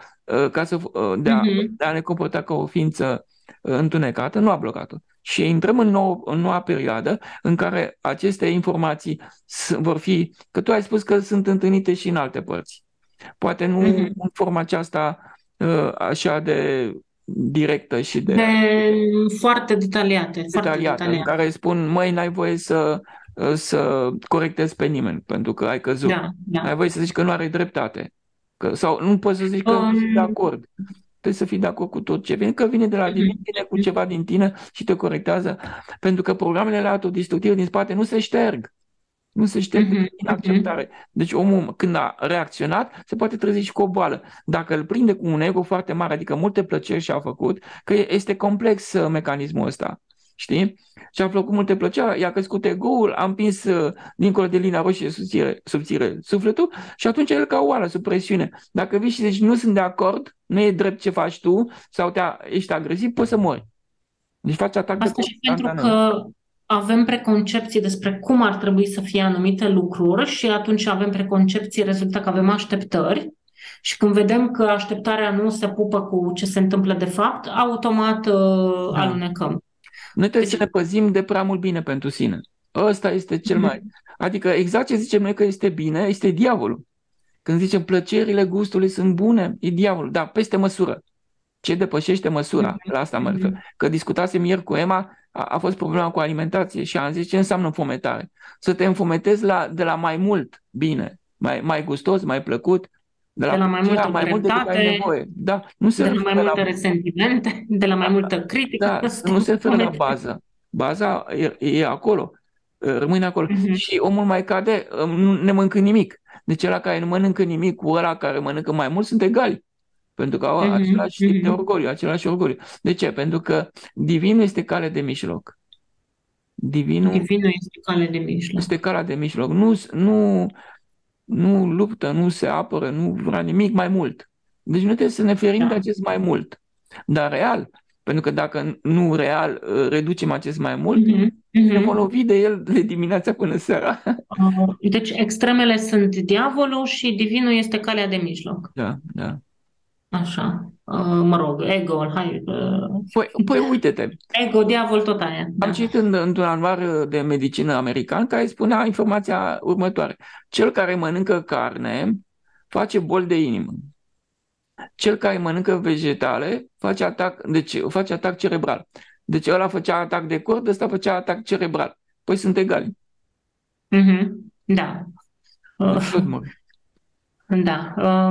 de a ne comporta ca o ființă întunecată, nu a blocat-o. Și intrăm în noua perioadă în care aceste informații vor fi, că tu ai spus că sunt întâlnite și în alte părți. Poate nu în forma aceasta așa de directă și de foarte detaliate. în care spun, măi, n-ai voie să corectezi pe nimeni pentru că ai căzut. N-ai voie să zici că nu are dreptate. Sau nu poți să zici că nu sunt de acord. Trebuie să fii de acord cu tot ce vine, că vine de la tine cu ceva din tine și te corectează. Pentru că programele autodistructive din spate nu se șterg. Nu se șterg din acceptare. Deci omul, când a reacționat, se poate trezi și cu o boală. Dacă îl prinde cu un ego foarte mare, adică multe plăceri și-a făcut, că este complex mecanismul ăsta. Știi? Și-a făcut multe plăceri, i-a crescut ego-ul, a împins dincolo de linia roșie subțire sufletul și atunci el ca oală, sub presiune. Dacă vii și zici nu sunt de acord, nu e drept ce faci tu sau ești agresiv, poți să mori. Deci faci atac asta și pentru că avem preconcepții despre cum ar trebui să fie anumite lucruri și atunci avem preconcepții, rezultă că avem așteptări și când vedem că așteptarea nu se pupă cu ce se întâmplă de fapt, automat alunecăm. Noi trebuie să ne păzim de prea mult bine pentru sine. Ăsta este cel mai... Adică exact ce zicem noi că este bine, este diavolul. Când zicem plăcerile gustului sunt bune, e diavolul. Da, peste măsură. Ce depășește măsura? La asta mă refer. Că discutasem ieri cu Emma, a fost problema cu alimentație și am zis ce înseamnă înfometare. Să te înfometezi de la mai mult bine, mai gustos, mai plăcut, de la mai multă mai mult decât ai nevoie. Da, nu se de la mai multe resentimente, de la mai multă critică. Da, nu se referă la bază. Baza e acolo, rămâne acolo. Și omul mai cade, nu ne mănâncă nimic. Deci ăla care nu mănâncă nimic cu ăla care mănâncă mai mult sunt egali. Pentru că au același tip de orgoliu, același orgoliu. De ce? Pentru că divinul este cale de mijloc. Divinul este cale de mijloc. Este calea de mijloc. Nu luptă, nu se apără, nu vrea nimic mai mult. Deci nu trebuie să ne ferim de acest mai mult. Dar real, pentru că dacă nu real reducem acest mai mult, ne vom lovi de el de dimineața până seara. Deci extremele sunt diavolul și divinul este calea de mijloc. Da, da. Așa, mă rog, ego-ul, hai. Păi uite-te. Ego, diavol, tot aia. Am citit într-un anuar de medicină american care spunea informația următoare. Cel care mănâncă carne face boli de inimă. Cel care mănâncă vegetale face atac cerebral. Deci ăla făcea atac de cord, ăsta făcea atac cerebral. Păi sunt egali. Da. Da.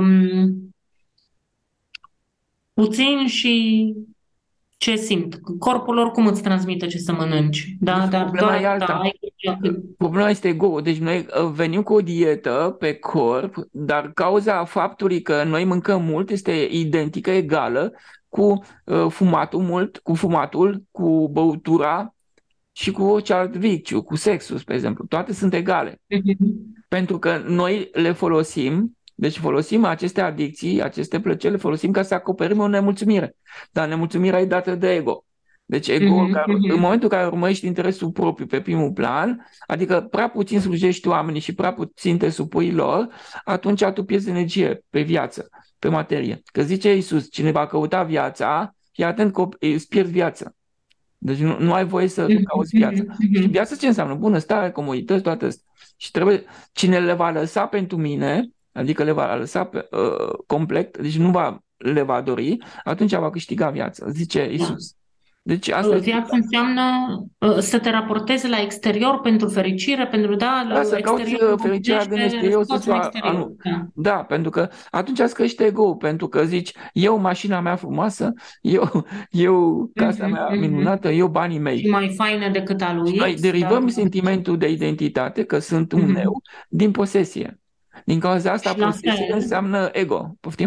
Puțin și ce simt. Corpul oricum îți transmite ce să mănânci. Da? Dar problema e alta. Problema este ego. Deci noi venim cu o dietă pe corp, dar cauza faptului că noi mâncăm mult este identică, egală cu fumatul, cu băutura și cu orice alt viciu, cu sexul, spre exemplu. Toate sunt egale. Pentru că noi le folosim. Deci folosim aceste adicții, aceste plăceri, le folosim ca să acoperim o nemulțumire. Dar nemulțumirea e dată de ego. Deci ego, în momentul în care urmărești interesul propriu pe primul plan, adică prea puțin slujești oamenii și prea puțin te supui lor, atunci tu pierzi energie pe viață, pe materie. Că zice Iisus, cine va căuta viața, fii atent că îți pierzi viața. Deci nu ai voie să cauți viața. Și viața ce înseamnă? Bunăstare, comodități, toate astea. Și cine le va lăsa pentru mine, adică le va lăsa complet, deci le va dori, atunci va câștiga viața, zice Iisus. Deci asta viața înseamnă să te raportezi la exterior pentru fericire, pentru să cauți fericirea din exterior. Da, pentru că atunci îți crește ego, pentru că zici, eu mașina mea frumoasă, eu casa mea minunată, eu banii mei. Și mai faină decât a lui. Și noi derivăm sentimentul de identitate, că sunt un eu, din posesie. Din cauza asta, posesie înseamnă ego. Poftim?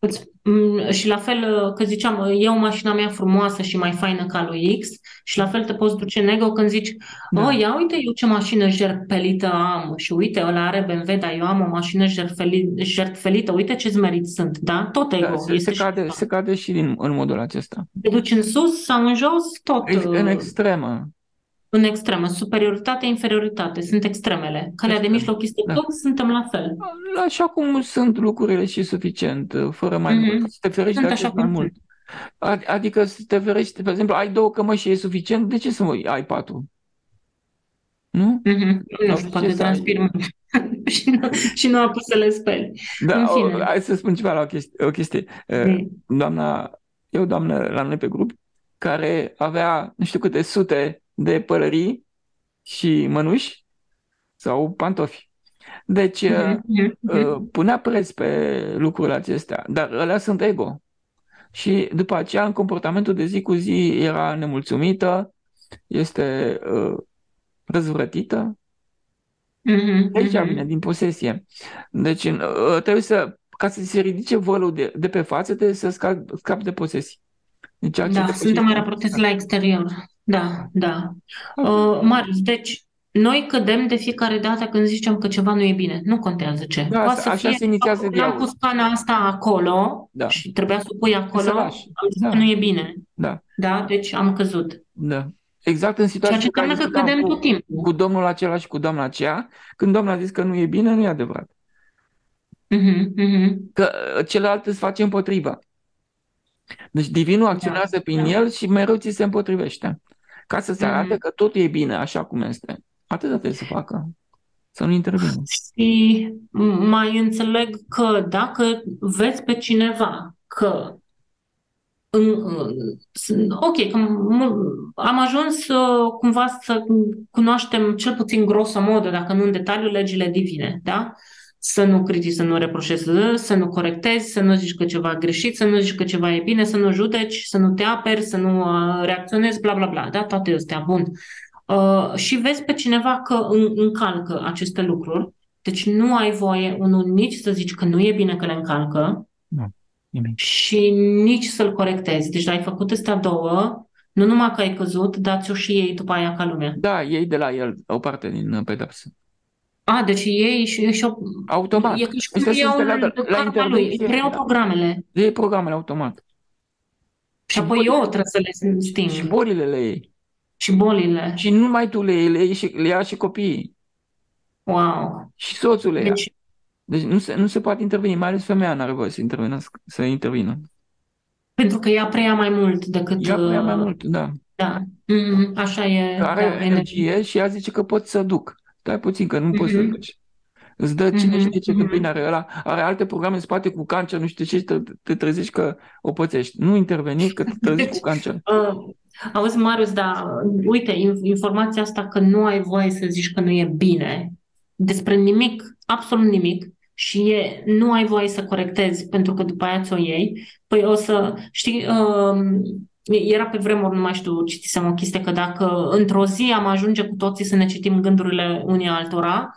Și la fel, că ziceam, eu mașina mea frumoasă și mai faină ca lui X, și la fel te poți duce în ego când zici, Da. ia uite eu ce mașină jertfelită am, și uite, ăla are BMW, dar eu am o mașină jertfelită, uite ce zmerit sunt, da? Tot Da, ego, este și asta. se cade și în modul acesta. Te duci în sus sau în jos, tot În extremă. în extremă. Superioritate, inferioritate, sunt extremele. Calea de Extrem. mijloc este Da. tot, suntem la fel. Așa cum sunt lucrurile și suficient, fără mai mult. Să te ferești Sunt de așa acest mai cum mult. Adică să te ferești, de exemplu, ai 2 cămăși și e suficient, de ce să ai 4? Nu? Nu Sau știu, de ce poate să ai... transpir mult și nu apus să le speli. Da, În fine. hai să spun ceva la o chestie. E o doamnă la noi pe grup care avea nu știu câte sute de pălării și mănuși sau pantofi. Deci punea preț pe lucrurile acestea, dar alea sunt ego. Și după aceea, în comportamentul de zi cu zi, era nemulțumită, este răzvrătită. Deci vine din posesie. Deci trebuie ca să se ridice vălul de pe față, trebuie să scapi de posesie. Deci Da, să nu te mai raportezi la exterior. Da, da. Marius, deci noi cădem de fiecare dată când zicem că ceva nu e bine. Nu contează ce. Da, Poate să așa fie, se inițiază am diavolul. pus cana asta acolo și trebuia să o pui acolo, Să lași. am zis că nu e bine. Da. Da, deci am căzut. Da. Exact în situația Ceea ce înseamnă că cădem tot timpul. cu domnul acela și cu doamna aceea, când doamna a zis că nu e bine, nu e adevărat. Că celălalt îți face împotriva. Deci divinul acționează prin el și mereu ți se împotrivește. Ca să se arate că totul e bine așa cum este. Atât trebuie să facă. Să nu intervină. Și mai înțeleg că dacă vezi pe cineva că ok, că am ajuns cumva să cunoaștem cel puțin grosomodă, dacă nu în detaliu, legile divine, da? Să nu critici, să nu reproșezi, să nu corectezi, să nu zici că ceva a greșit, să nu zici că ceva e bine, să nu judeci, să nu te aperi, să nu reacționezi, bla bla bla, da? Toate astea, bun. Și vezi pe cineva că încalcă aceste lucruri, deci nu ai voie, unul, nici să zici că nu e bine că le încalcă, și nici să-l corectezi. Deci ai făcut astea două, nu numai că ai căzut, dar ți-o și iei după aia ca lumea. Da, iei de la el o parte din pedapsă. Deci ei și automat. E ca și cum iau la karma lui, îi preiau programele. Iei programele automat. Și apoi eu trebuie să le sting. Și bolile le iei. Și bolile. Și nu numai tu le iei, le ia și copiii. Wow. Și soțul le ia. Deci nu se poate interveni, mai ales femeia n-are voie să intervină. Pentru că ea preia mai mult decât... Ea preia mai mult, da. Da, așa e. Are energie și ea zice că pot să duc. Stai puțin că nu poți să duci. Îți dă cine știe ce tâmpenie are ăla, are alte programe în spate cu cancer, nu știu ce, te trezești că o pățești. Nu interveni că te trezești cu cancer. Auzi, Marius, dar uite, informația asta că nu ai voie să zici că nu e bine, despre nimic, absolut nimic, și nu ai voie să corectezi pentru că după aia ți-o iei, păi o să, știi, era pe vremuri, nu mai știu, citisem o chestie, că dacă într-o zi am ajunge cu toții să ne citim gândurile unii altora,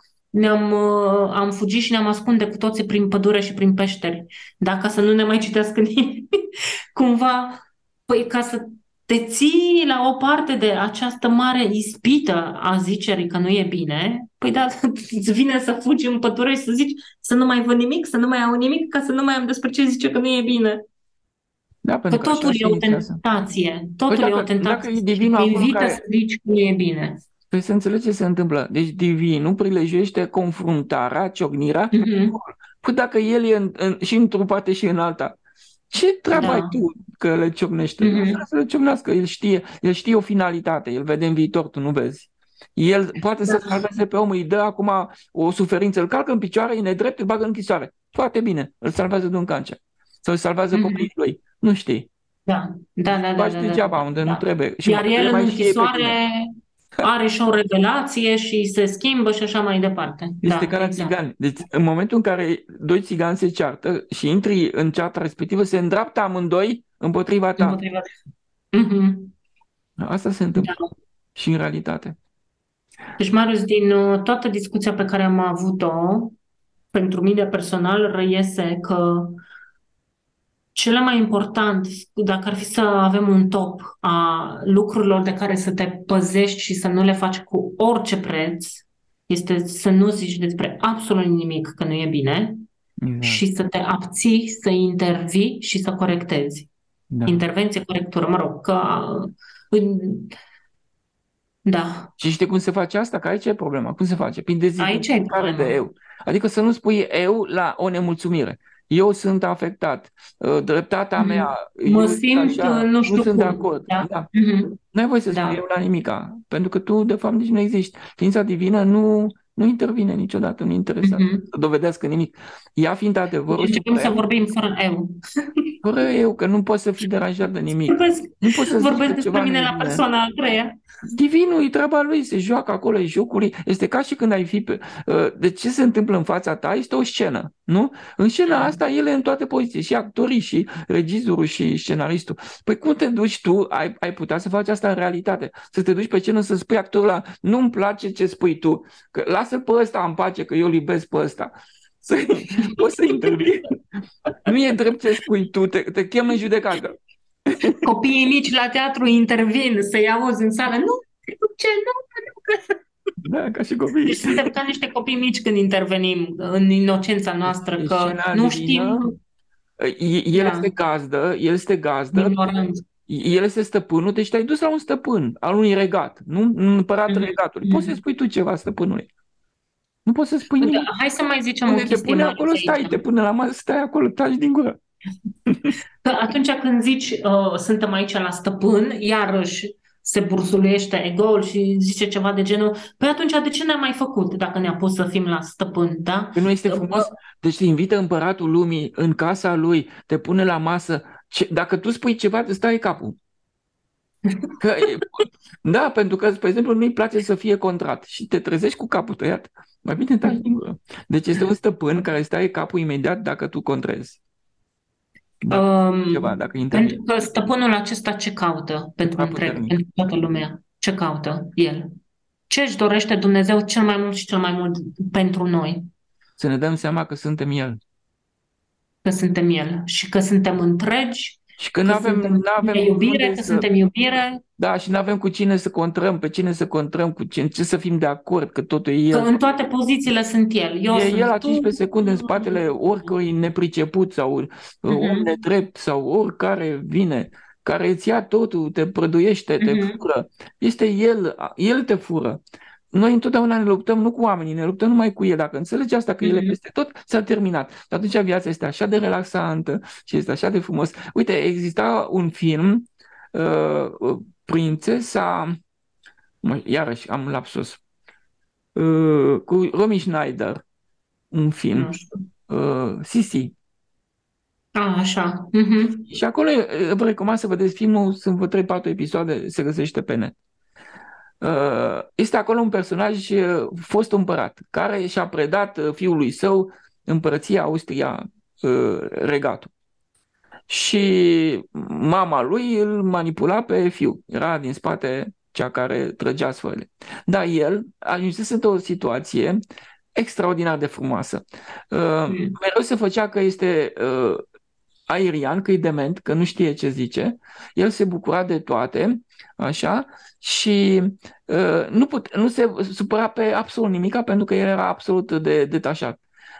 am fugit și ne-am ascunde cu toții prin pădure și prin peșteri, ca să nu ne mai citească nimeni. Cumva, păi ca să te ții la o parte de această mare ispită a zicerii că nu e bine, păi da, îți vine să fugi în pădure și să zici să nu mai văd nimic, să nu mai au nimic, ca să nu mai am despre ce zice că nu e bine. Da, că totul e o tentație. Totul e o tentație. Te invită să zici că nu e bine. Păi să înțelegi ce se întâmplă. Deci divinul prilejuiește confruntarea, ciocnirea. Păi dacă el e și într-o parte și în alta, ce treabă ai tu că le ciocnește? Să le ciocnească. El știe o finalitate. El vede în viitor, tu nu vezi. El poate să salveze pe om, îi dă acum o suferință, îl calcă în picioare, e nedrept, îl bagă în închisoare. Foarte bine, îl salvează de un cancer. Sau îl salvează copiii lui. Nu știi. Da. Faci degeaba unde nu trebuie. Și iar el în închisoare are și o revelație și se schimbă și așa mai departe. Este ca la țigani. Deci în momentul în care doi țigani se ceartă și intri în cearta respectivă, se îndreaptă amândoi împotriva ta. Asta se întâmplă și în realitate. Deci, Marius, din toată discuția pe care am avut-o, pentru mine personal reiese că cel mai important, dacă ar fi să avem un top a lucrurilor de care să te păzești și să nu le faci cu orice preț, este să nu zici despre absolut nimic că nu e bine Exact. și să te abții, să intervii și să corectezi. Da. Intervenție, corectură, mă rog, da, Și știi cum se face asta? Că aici e problema. Cum se face? Prin aici e dezidențificare de problema. eu. Adică să nu spui eu la o nemulțumire. Eu sunt afectat. Dreptatea mea, Mă eu zic simt așa, nu nu știu sunt de cum. acord. Da? Da. Mhm. Nu ai voie să spui Da. eu la nimica. Pentru că tu, de fapt, nici nu existi. Ființa divină nu intervine niciodată, nu interesează să dovedească nimic. Ea fiind adevărul Începem să suprem, vorbim fără eu. fără eu, că nu poți să fii deranjat de nimic. Nu poți să zici Vorbesc că despre ceva nu mine e la bine. persoana a treia. Divinul, e treaba lui, se joacă acolo, e jocul lui. Este ca și când ai fi de ce se întâmplă în fața ta? Este o scenă, nu? În scena asta, ele în toate poziții, și actorii, și regizorul, și scenaristul. Păi cum te duci tu, ai putea să faci asta în realitate? Să te duci pe scenă să spui actorul ăla, nu-mi place ce spui tu, că lasă pe ăsta în pace, că eu îl iubesc pe ăsta. Poți să intervii. Nu e drept ce spui tu, te chem în judecată. Copiii mici la teatru intervin să-i auzi în sală. Nu, ce, nu. Da, ca și copiii. Deci suntem ca niște copii mici când intervenim în inocența noastră, Deci că scena nu divină, știm. El Da, este gazdă, ignorant. el este stăpânul, deci te-ai dus la un stăpân al unui regat, nu un împărat regatului. Poți să spui tu ceva stăpânului. Nu poți să spui nimic. Hai să mai zicem o Unde te chestie pune mai acolo, aici. stai, te pune la masă, stai acolo, taci din gură. Că atunci când zici suntem aici la stăpân, iarăși se burzuluiește ego-ul și zice ceva de genul, păi atunci de ce ne-a mai făcut dacă ne-a pus să fim la stăpân, da? Că nu este frumos? Deci te invită împăratul lumii în casa lui, te pune la masă. Dacă tu spui ceva, îți stai capul. Da, pentru că, spre exemplu, nu-i place să fie contrat și te trezești cu capul tăiat. Mai bine taci din gură. Deci este un stăpân care îți taie capul imediat dacă tu contrezi. Ceva, dacă intervii. Pentru că stăpânul acesta ce caută pentru întreg, pentru toată lumea? Ce caută el? Ce își dorește Dumnezeu cel mai mult și cel mai mult pentru noi? Să ne dăm seama că suntem El. Că suntem El și că suntem întregi, și că n-avem iubire, că suntem iubire. Da, și n-avem cu cine să contrăm, pe cine să contrăm, cu ce să fim de acord, că totul e El. Că în toate pozițiile sunt El. El la 15 secunde în spatele oricărui nepriceput sau om nedrept sau oricare vine, care îți ia totul, te prăduiește, te fură. Este El te fură. Noi întotdeauna ne luptăm nu cu oamenii, ne luptăm numai cu El. Dacă înțelegi asta, că El e peste tot, s-a terminat. Și atunci viața este așa de relaxantă și este așa de frumos. Uite, exista un film, Prințesa, iarăși am lapsus, cu Romy Schneider, un film, Sisi. Așa. Și acolo vă recomand să vedeți filmul, sunt vreo 3-4 episoade, se găsește pe net. Este acolo un personaj, fost împărat, care și-a predat fiului său împărăția Austria, regatul. Și mama lui îl manipula pe fiu. Era din spate cea care trăgea sfăile. Dar el ajunsese într-o situație extraordinar de frumoasă. Mereu se făcea că este aerian, că e dement, că nu știe ce zice. El se bucura de toate, așa, și nu se supăra pe absolut nimic, pentru că el era absolut de detașat.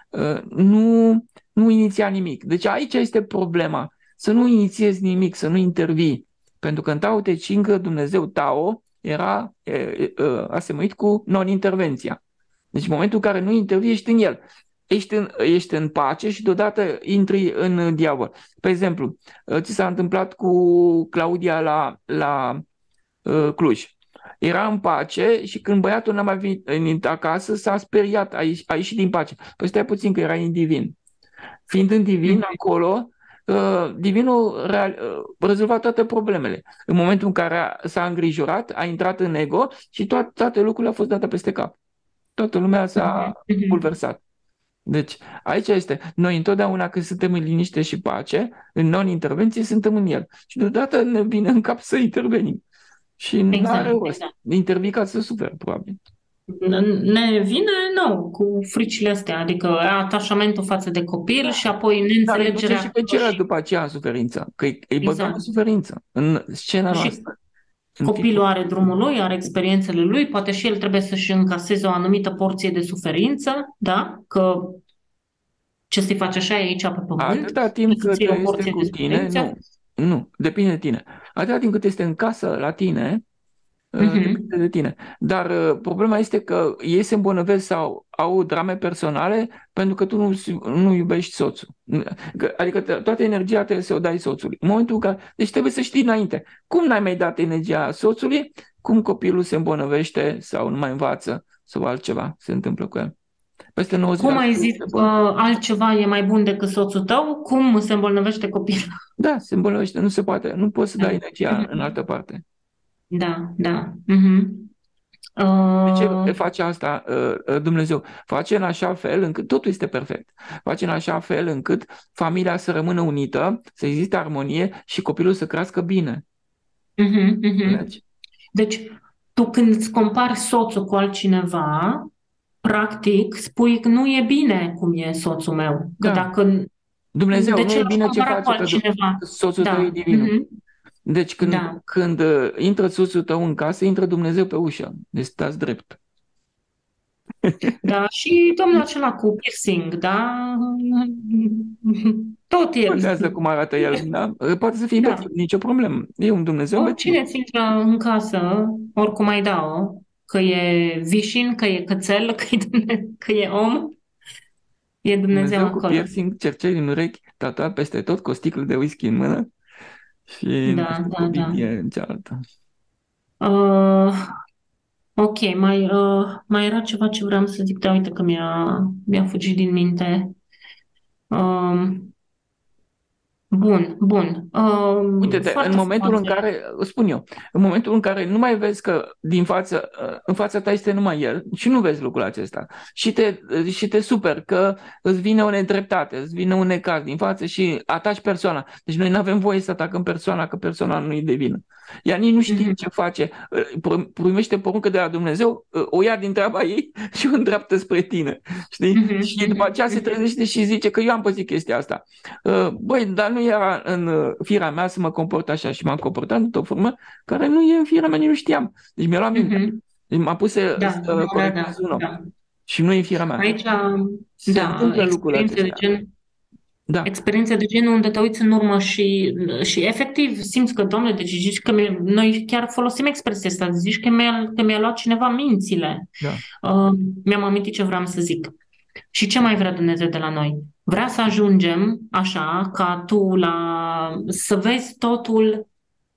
Nu iniția nimic. Deci aici este problema. Să nu inițiezi nimic, să nu intervii. Pentru că în Tao Te Ching, Dumnezeu Tao era asemuit cu non-intervenția. Deci în momentul în care nu intervii, ești în el. Ești în pace și deodată intri în diavol. Pe exemplu, ce s-a întâmplat cu Claudia la Cluj. Era în pace și când băiatul n-a mai venit acasă, s-a speriat, a ieșit din pace. Păi stai puțin că era în divin. Fiind în divin acolo, divinul rezolva toate problemele. În momentul în care s-a îngrijorat, a intrat în ego și toate lucrurile au fost date peste cap. Toată lumea s-a bulversat. Deci, aici este. Noi întotdeauna când suntem în liniște și pace, în non-intervenție, suntem în el. Și deodată ne vine în cap să intervenim. Și nu are rost. Intervii ca să suferi, probabil. Ne vine nou cu fricile astea, adică atașamentul față de copil și apoi Dar îi duce și neînțelegerea pe că celălalt și după aceea în suferință, că îi băgăm în exact. suferință, în scena Și noastră, în copilul filmul. are drumul lui, are experiențele lui, poate și el trebuie să-și încaseze o anumită porție de suferință, da? Că ce să-i faci așa e aici pe pământ, Atâta timp trebuie să-ți cât iei o este porție de cu tine, suferință. nu, depinde de tine. Atâta timp cât este în casă la tine, Mhm. depinde de tine. Dar problema este că ei se îmbolnăvesc sau au drame personale pentru că tu nu iubești soțul. Adică toată energia trebuie să o dai soțului. În momentul în care, deci trebuie să știi înainte. Cum n-ai mai dat energia soțului, cum copilul se îmbolnăvește sau nu mai învață sau altceva se întâmplă cu el. Peste Cum 90% ai zis este că bun. altceva e mai bun decât soțul tău? Cum se îmbolnăvește copilul? Da, se îmbolnăvește, nu se poate. Nu poți să Da. dai energia în Mhm. altă parte. Da, da. Mhm. De ce Uh, face asta Dumnezeu? Face în așa fel încât totul este perfect. Face în așa fel încât familia să rămână unită, să existe armonie și copilul să crească bine. mhm, mhm. Înțelegi? Deci, tu când îți compari soțul cu altcineva, practic spui că nu e bine cum e soțul meu. Că Da. dacă... Dumnezeu, De nu ce e l-aș bine ce compara cu face altcineva? că soțul tău e Da. divinul. Mhm. Deci Da. când intră soțul tău în casă, intră Dumnezeu pe ușă. Deci stați drept. Da. Și domnul acela cu piercing, da? Tot el. Contează cum arată el, da? Poate să fie Da. bețiv, nicio problemă. E un Dumnezeu bețiv. Oricine ți intră în casă, oricum ai da-o, că e vișin, că e cățel, că e om, e Dumnezeu Dumnezeu cu acolo. piercing, cercei în urechi, tatuat peste tot, cu o sticlă de whisky în mână și, nu Da, știu, cu o da, da. Biblie în cealaltă. Uh, ok, mai era ceva ce vreau să zic, dar uite că mi-a fugit din minte. Um, bun. Uite-te, în Foarte momentul în frumoase. care, spun eu, în momentul în care nu mai vezi că în fața ta este numai el și nu vezi lucrul acesta și te super că îți vine o nedreptate, îți vine un necaz din față și ataci persoana. Deci noi nu avem voie să atacăm persoana, că persoana nu e de vină. Ea nici nu știe Mhm, ce face, primește poruncă de la Dumnezeu, o ia din treaba ei și o îndreaptă spre tine. Știi? mhm, Și după aceea se mhm, trezește și zice că eu am păzit chestia asta. Băi, dar nu era în firea mea să mă comport așa și m-am comportat într-o formă care nu e în firea mea, nici nu știam. Deci mi-a luat mintea. mhm. Deci m-a pus Da, să da, da, corectez un om da. și nu e în firea mea. Aici, Se da, întâmplă lucrurile acestea. Da, experiențe de genul unde te uiți în urmă și efectiv simți că, domnule, deci zici că noi chiar folosim expresia asta, zici că mi-a luat cineva mințile. da. Uh, Mi-am amintit ce vreau să zic. Și ce mai vrea Dumnezeu de la noi? Vrea să ajungem așa, ca tu să vezi totul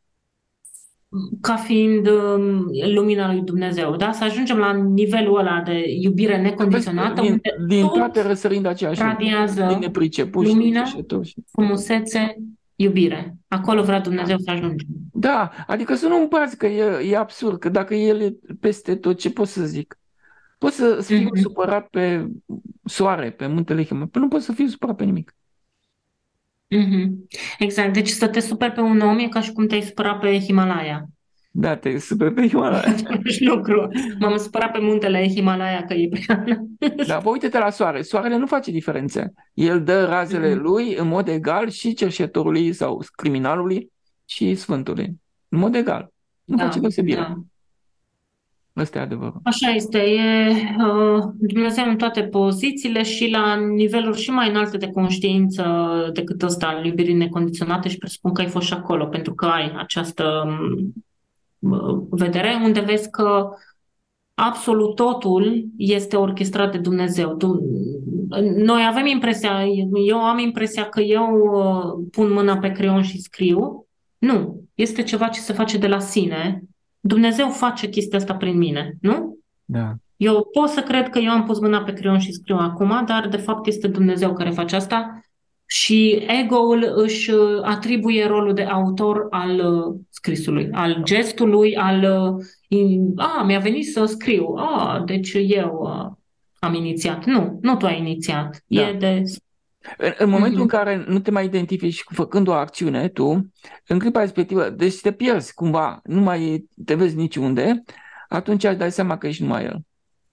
ca fiind lumina lui Dumnezeu, da? Să ajungem la nivelul ăla de iubire Vezi, necondiționată, unde din tot toate răsărind aceeași lume. Din radiază nepriceput și lumină, necerșetor. frumusețe, iubire. Acolo vrea Dumnezeu să ajungem. Da, adică să nu împarți că e absurd, că dacă el e peste tot, ce pot să zic? Pot să fiu Mhm, supărat pe soare, pe muntele Himalaya, nu pot să fiu supărat pe nimic. mhm. Exact. Deci să te superi pe un om e ca și cum te-ai supărat pe Himalaya. Da, te super pe Himalaya. Același lucru. M-am supărat pe muntele Himalaya că e prea... Da, vă uite-te la soare. Soarele nu face diferențe. El dă razele Mhm. lui în mod egal și cerșetorului sau criminalului și sfântului. În mod egal. Nu face Da, deosebire. da. Ăsta e adevărul. Așa este, Dumnezeu în toate pozițiile și la niveluri și mai înalte de conștiință decât ăsta al iubirii necondiționate și presupun că ai fost și acolo, pentru că ai această vedere unde vezi că absolut totul este orchestrat de Dumnezeu. Noi avem impresia, eu am impresia că eu pun mâna pe creion și scriu. Nu, este ceva ce se face de la sine. Dumnezeu face chestia asta prin mine, nu? Da. Eu pot să cred că eu am pus mâna pe creion și scriu acum, dar de fapt este Dumnezeu care face asta și ego-ul își atribuie rolul de autor al scrisului, al gestului, mi-a venit să scriu, deci eu am inițiat. Nu tu ai inițiat. Da. E de... În momentul în Mhm, care nu te mai identifici făcând o acțiune, tu, în clipa respectivă, deci te pierzi cumva, nu mai te vezi niciunde, atunci îți dai seama că ești numai el.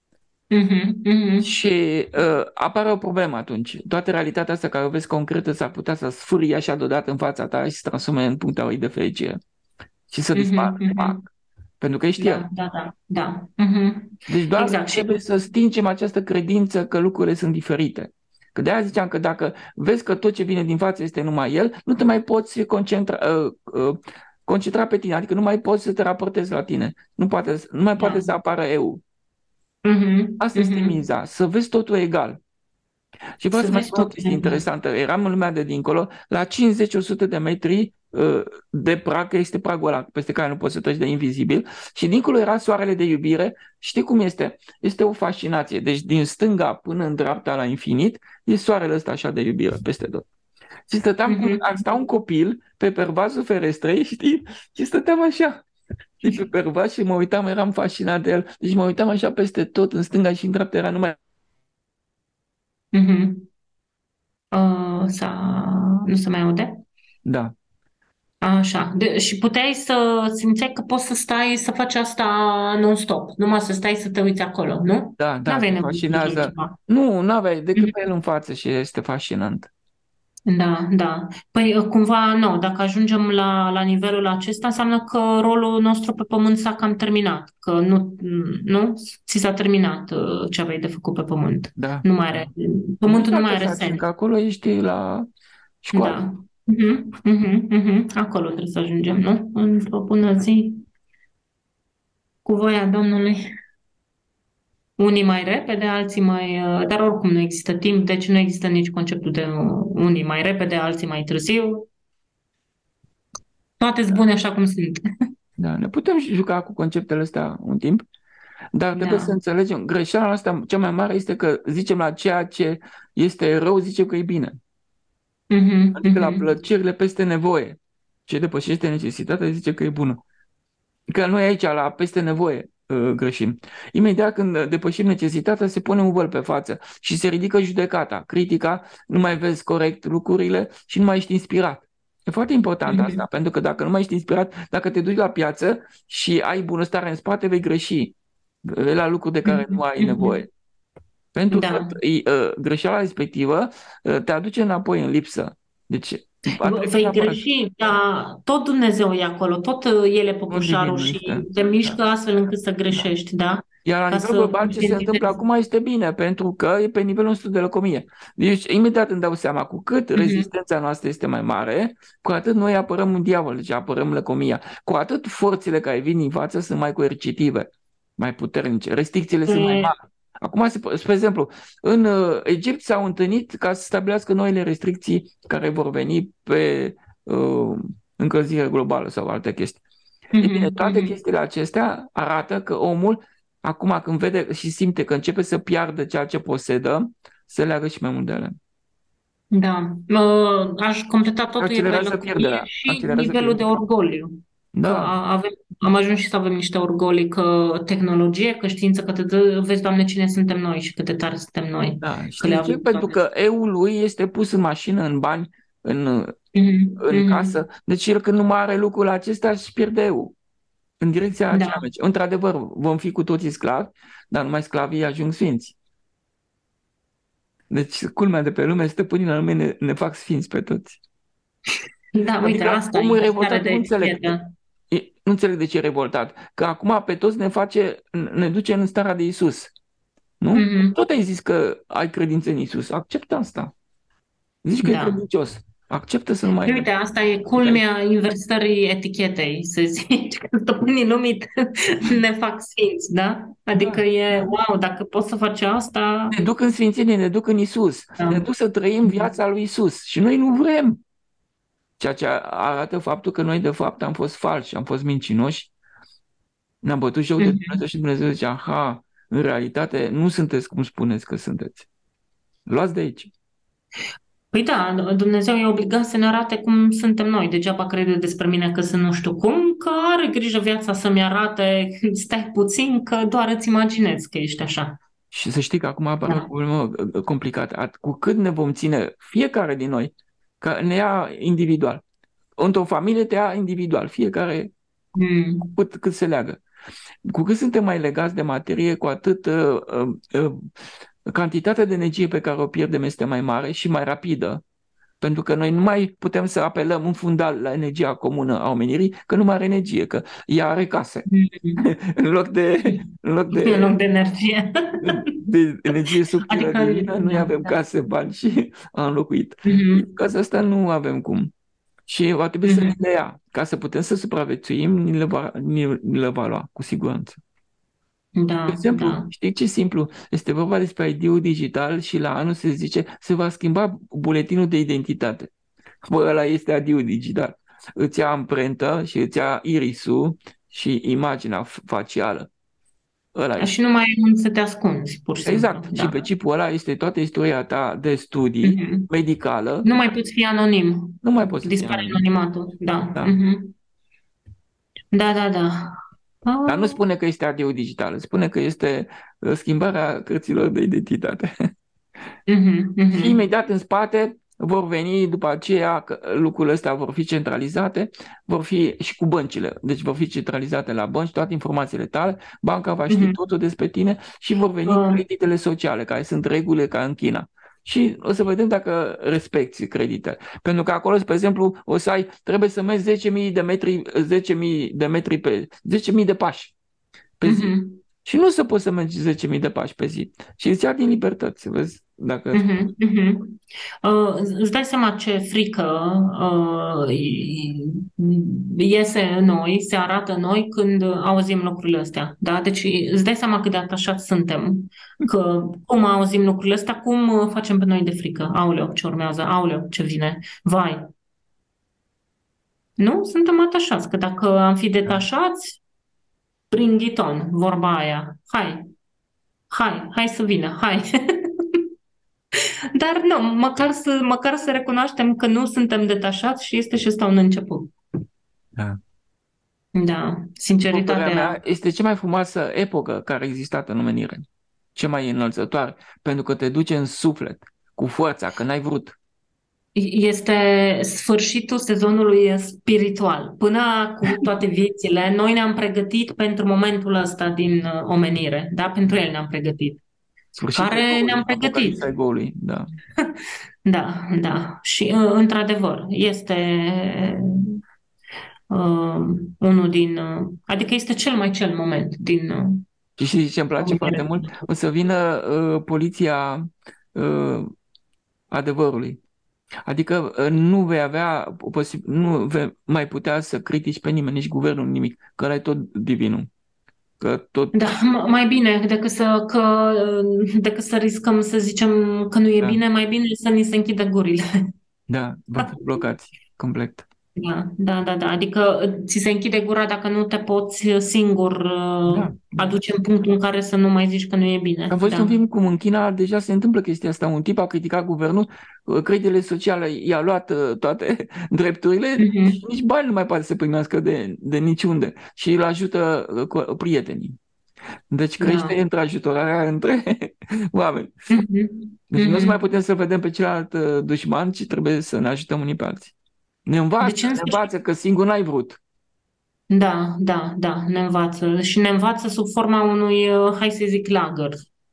Mhm, mhm. Și apare o problemă atunci. Toată realitatea asta care o vezi concretă s-ar putea să sfârie așa deodată în fața ta și să se transforme în punctul ei de fericire și să dispară. Mhm, mhm. Pentru că ești el. Da, da, da, da. Mhm. Deci doar Exact. Și trebuie să stingem această credință că lucrurile sunt diferite. Că de-aia ziceam că dacă vezi că tot ce vine din față este numai el, nu te mai poți concentra pe tine, adică nu mai poți să te raportezi la tine. Nu mai poate da. să apară eu. Mhm, Asta este mhm. miza, să vezi totul egal. Și vreau Să să mai vezi spun o tot. chestie interesantă. Eram în lumea de dincolo, la 50-100 de metri de prag, că este pragul ăla peste care nu poți să treci de invizibil, și dincolo era soarele de iubire. Știi cum este? Este o fascinație. Deci din stânga până în dreapta la infinit e soarele ăsta așa de iubire peste tot. Și Mhm. ar sta un copil pe pervazul ferestrei, știi? Și stăteam așa. Și pe pervaz și mă uitam, eram fascinat de el. Deci mă uitam așa peste tot, în stânga și în dreapta era numai... Mhm. Nu se mai aude? Da. Așa. Și puteai să simțeai că poți să stai să faci asta non-stop, numai să stai să te uiți acolo, nu? Da, da, N-aveai te nevoie să faci fascinează. altceva. Nu aveai decât Mhm. pe el în față și este fascinant. Da, da. Păi cumva, nu, dacă ajungem la nivelul acesta, înseamnă că rolul nostru pe pământ s-a cam terminat, că nu? Ți s-a terminat ce aveai de făcut pe pământ. Da, Nu mai da. are, Nu pământul nu mai alte are sarcini, sens. că acolo ești la școală. Da. Mhm, mhm, mhm. Acolo trebuie să ajungem, nu? Într-o bună zi, cu voia Domnului. Unii mai repede, alții mai... Dar oricum nu există timp, deci nu există nici conceptul de unii mai repede, alții mai târziu. Toate sunt bune așa cum sunt. Da, ne putem juca cu conceptele astea un timp, dar trebuie să Da. înțelegem. Greșeala asta cea mai mare este că zicem la ceea ce este rău, zicem că e bine. Mhm, Adică la mhm. plăcerile peste nevoie. Ce depășește necesitatea, zice că e bună. Că noi aici, la peste nevoie, greșim. Imediat când depășim necesitatea, se pune un văl pe față și se ridică judecata, critica, nu mai vezi corect lucrurile și nu mai ești inspirat. E foarte important asta, Mhm, pentru că dacă nu mai ești inspirat, dacă te duci la piață și ai bunăstare în spate, vei greși la lucruri de care nu mhm, ai mhm. nevoie. Pentru că Da. greșeala respectivă te aduce înapoi în lipsă. Deci va trebui Vei neapărat. greși, dar tot Dumnezeu e acolo, tot El e Nu păpușarul divinul și este. te Da. mișcă astfel încât să greșești, da? Iar la Ca nivel să global ce se întâmplă conștientizezi. acum este bine, pentru că e pe nivelul nostru de lăcomie. Deci imediat îmi dau seama, cu cât Mhm, rezistența noastră este mai mare, cu atât noi apărăm un diavol, deci apărăm lăcomia. Cu atât forțele care vin din față sunt mai coercitive, mai puternice, restricțiile sunt mai E, mari. Acum, spre exemplu, în Egipt s-au întâlnit ca să stabilească noile restricții care vor veni pe uh, încălzirea globală sau alte chestii. Ei bine, mhm, toate mhm. chestiile acestea arată că omul, acum când vede și simte că începe să piardă ceea ce posedă, se leagă și mai mult de ele. Da. Aș completa totul e pe Accelerează lăcomie pierderea. și Accelerează nivelul de pierderea. orgoliu. Că Da. am ajuns și să avem niște orgolii că tehnologie, că știință, că vezi, Doamne, cine suntem noi și cât de tare suntem noi, Da. că le Știi de ce? avem Pentru toate. că eul lui este pus în mașină, în bani, în, Mhm, în casă. mhm. Deci el când nu mai are lucrul acesta își pierde eu. În direcția aceea Da. merge. Într-adevăr, vom fi cu toții sclavi, dar numai sclavii ajung sfinți. Deci, culmea de pe lume, stăpânii la lume ne fac sfinți pe toți. Da, uite, Adică asta omul e e stare revoltat, de nu înțeleg. etichetă. Nu înțeleg de ce e revoltat. Că acum pe toți ne duce în starea de Isus. Nu? Mhm. Tot ai zis că ai credință în Isus. Acceptă asta. Zici că e Da. credincios. Acceptă să nu mai Uite, asta e ai. culmea inversării etichetei, să zici, că stăpânii lumii ne fac sfinți, da? Adică Da, e, da. wow, dacă poți să faci asta, Ne duc în sfințenie, ne duc în Isus. Ne da. duc să trăim viața lui Isus. Și noi nu vrem. Ceea ce arată faptul că noi, de fapt, am fost falși, am fost mincinoși, ne-am bătut joc de Mhm. Dumnezeu și Dumnezeu zice, aha, în realitate nu sunteți cum spuneți că sunteți. Luați de aici. Păi da, Dumnezeu e obligat să ne arate cum suntem noi. Degeaba crede despre mine că sunt nu știu cum, că are grijă viața să-mi arate, stai puțin, că doar îți imaginezi că ești așa. Și să știi că acum apare o Da. problemă complicată. Cu cât ne vom ține fiecare din noi, că ne ia individual. Într-o familie te ia individual, fiecare Mm. cât se leagă. Cu cât suntem mai legați de materie, cu atât cantitatea de energie pe care o pierdem este mai mare și mai rapidă. Pentru că noi nu mai putem să apelăm în fundal la energia comună a omenirii, că nu mai are energie, că ea are case. În loc de energie. de energie subtilă Adică, divină, noi avem case, bani și am înlocuit. Casa asta nu avem cum. Și va trebui să ne ia. Ca să putem să supraviețuim, ni le va lua, cu siguranță. Da, De exemplu, da. știi ce simplu? Este vorba despre ID-ul digital și la anul se zice se va schimba buletinul de identitate. Bă, ăla este ID-ul digital. Îți ia amprentă și îți ia irisul și imaginea facială. Ăla Și nu mai ai unde să te ascunzi, pur și simplu. Exact. Da. Și pe chipul ăla este toată istoria ta de studii, medicală. Nu mai poți fi anonim. Nu mai poți Dispare anonimatul. Da. Da. Da, da, da. Dar nu spune că este AD-ul digital, spune că este schimbarea cărților de identitate. Și imediat în spate vor veni după aceea, că lucrurile astea vor fi centralizate, vor fi și cu băncile, deci vor fi centralizate la bănci, toate informațiile tale, banca va ști totul despre tine și vor veni creditele sociale, care sunt regulile ca în China. Și o să vedem dacă respecti creditele. Pentru că acolo, spre exemplu, o să ai, trebuie să mergi 10.000 de metri pe 10.000 de pași pe zi. Și nu o să poți să mergi 10.000 de pași pe zi. Și îți ia din libertăți, vezi? Dacă... Îți dai seama ce frică iese în noi, se arată în noi când auzim lucrurile astea. Da? Deci îți dai seama cât de atașați suntem, că cum auzim lucrurile astea, cum facem pe noi de frică. Aoleu, ce urmează, aoleu, ce vine, vai. Nu? Suntem atașați, că dacă am fi detașați, prin ghiton, vorba aia, hai să vină, hai. Dar nu, măcar să recunoaștem că nu suntem detașați și este și ăsta un început. Da. Da, sinceritatea mea este cea mai frumoasă epocă care a existat în omenire. Cea mai înălțătoare, pentru că te duce în suflet, cu forța, că n-ai vrut. Este sfârșitul sezonului spiritual. Până cu toate viețile, noi ne-am pregătit pentru momentul ăsta din omenire. Da? Pentru el ne-am pregătit. Sfârșitul care ne-am pregătit. Egoului, da. Da, da. Și într-adevăr, este unul din... adică este cel moment din... Și ce îmi place foarte mult? O să vină poliția adevărului. Adică nu vei mai putea să critici pe nimeni, nici guvernul, nimic, că ăla e tot divinul. Că tot... Da, mai bine decât să riscăm să zicem că nu e bine, mai bine să ni se închidă gurile. Da, vom fi blocați complet. Da. Adică ți se închide gura dacă nu te poți singur aduce în punctul în care să nu mai zici că nu e bine. Am văzut un film cum în China deja se întâmplă chestia asta. Un tip a criticat guvernul, creditele sociale i-a luat toate drepturile și nici bani nu mai poate să primească de niciunde. Și îl ajută prietenii. Deci crește întrajutorarea între oameni. Deci nu o să mai putem să vedem pe celălalt dușman, ci trebuie să ne ajutăm unii pe alții. Ne învață că singur n-ai vrut. Da, ne învață. Și ne învață sub forma unui, hai să zic, lagăr.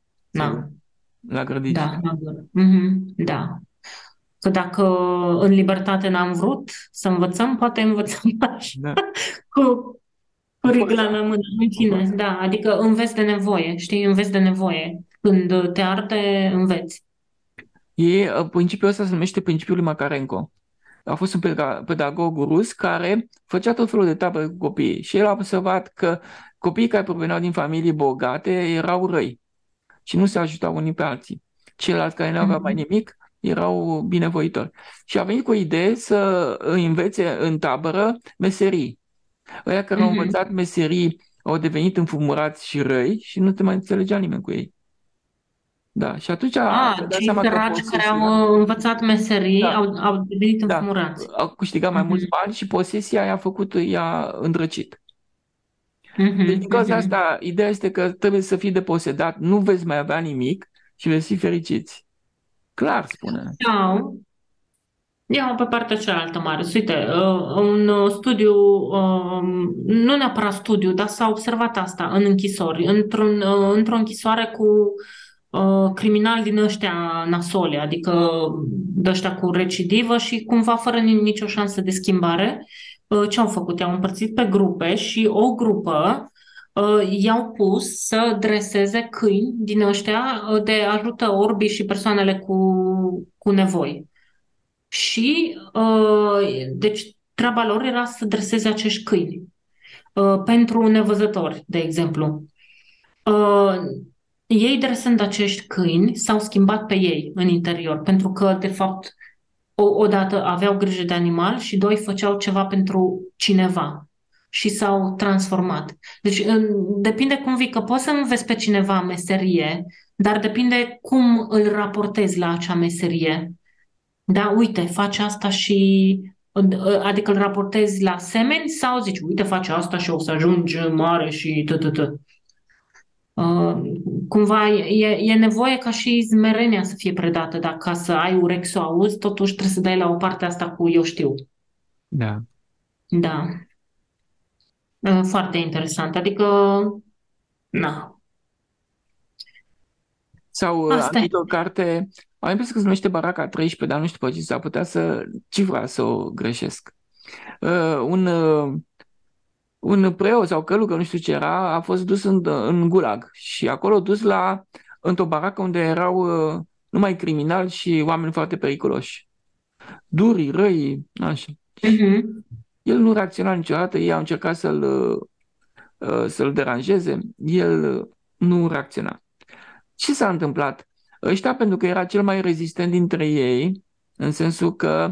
Lagăr digital. Da, lagăr. Da. Că dacă în libertate n-am vrut să învățăm, poate învățăm așa. Cu rigla la mână. În fine, da. Adică înveți de nevoie, știi? Înveți de nevoie. Când te arde, înveți. Principiul ăsta se numește principiul lui Makarenko. A fost un pedagog rus care făcea tot felul de tabere cu copiii și el a observat că copiii care proveneau din familii bogate erau răi și nu se ajutau unii pe alții. Ceilalți care nu aveau mai nimic erau binevoitori. Și a venit cu o idee să învețe în tabără meserii. Ăia care au învățat meserii au devenit înfumurați și răi și nu te mai înțelegea nimeni cu ei. Da, și atunci cei săraci care au învățat meserii au devenit înfumurați. Au câștigat mai mulți bani și posesia i-a îndrăcit. Deci din cauza asta, ideea este că trebuie să fii deposedat, nu veți mai avea nimic și veți fi fericiți. Clar spune. Ia pe partea cealaltă, Marius. Uite, un studiu, nu neapărat studiu, dar s-a observat asta în închisori. Într-o închisoare cu criminali din ăștia nasole, adică de ăștia cu recidivă și cumva fără nicio șansă de schimbare. Ce au făcut? I-au împărțit pe grupe și o grupă i-au pus să dreseze câini din ăștia de ajută orbii și persoanele cu nevoi. Și, deci, treaba lor era să dreseze acești câini pentru nevăzători, de exemplu. Uh, Ei, dresând acești câini, s-au schimbat pe ei în interior, pentru că, de fapt, odată aveau grijă de animal și doi, făceau ceva pentru cineva și s-au transformat. Deci, depinde cum vii, că poți să înveți pe cineva meserie, dar depinde cum îl raportezi la acea meserie. Da, uite, faci asta și adică îl raportezi la semeni sau zici, uite, faci asta și o să ajungi mare și tătătă. Cumva e nevoie ca și zmerenia să fie predată, dar ca să ai urechi să o auzi, totuși trebuie să dai la o parte asta cu eu știu. Da. Da. Foarte interesant. Adică, na, Sau am asta e. citit o carte, am impresia că se numește Baraca 13, dar nu știu pe ce s-ar putea să cifra să o greșesc. Un un preot sau călugăr, nu știu ce era, a fost dus în gulag și acolo dus într-o baracă unde erau numai criminali și oameni foarte periculoși. Durii, răi, așa. Mhm. El nu reacționa niciodată, ei au încercat să-l deranjeze, el nu reacționa. Ce s-a întâmplat? Ăștia, pentru că era cel mai rezistent dintre ei, în sensul că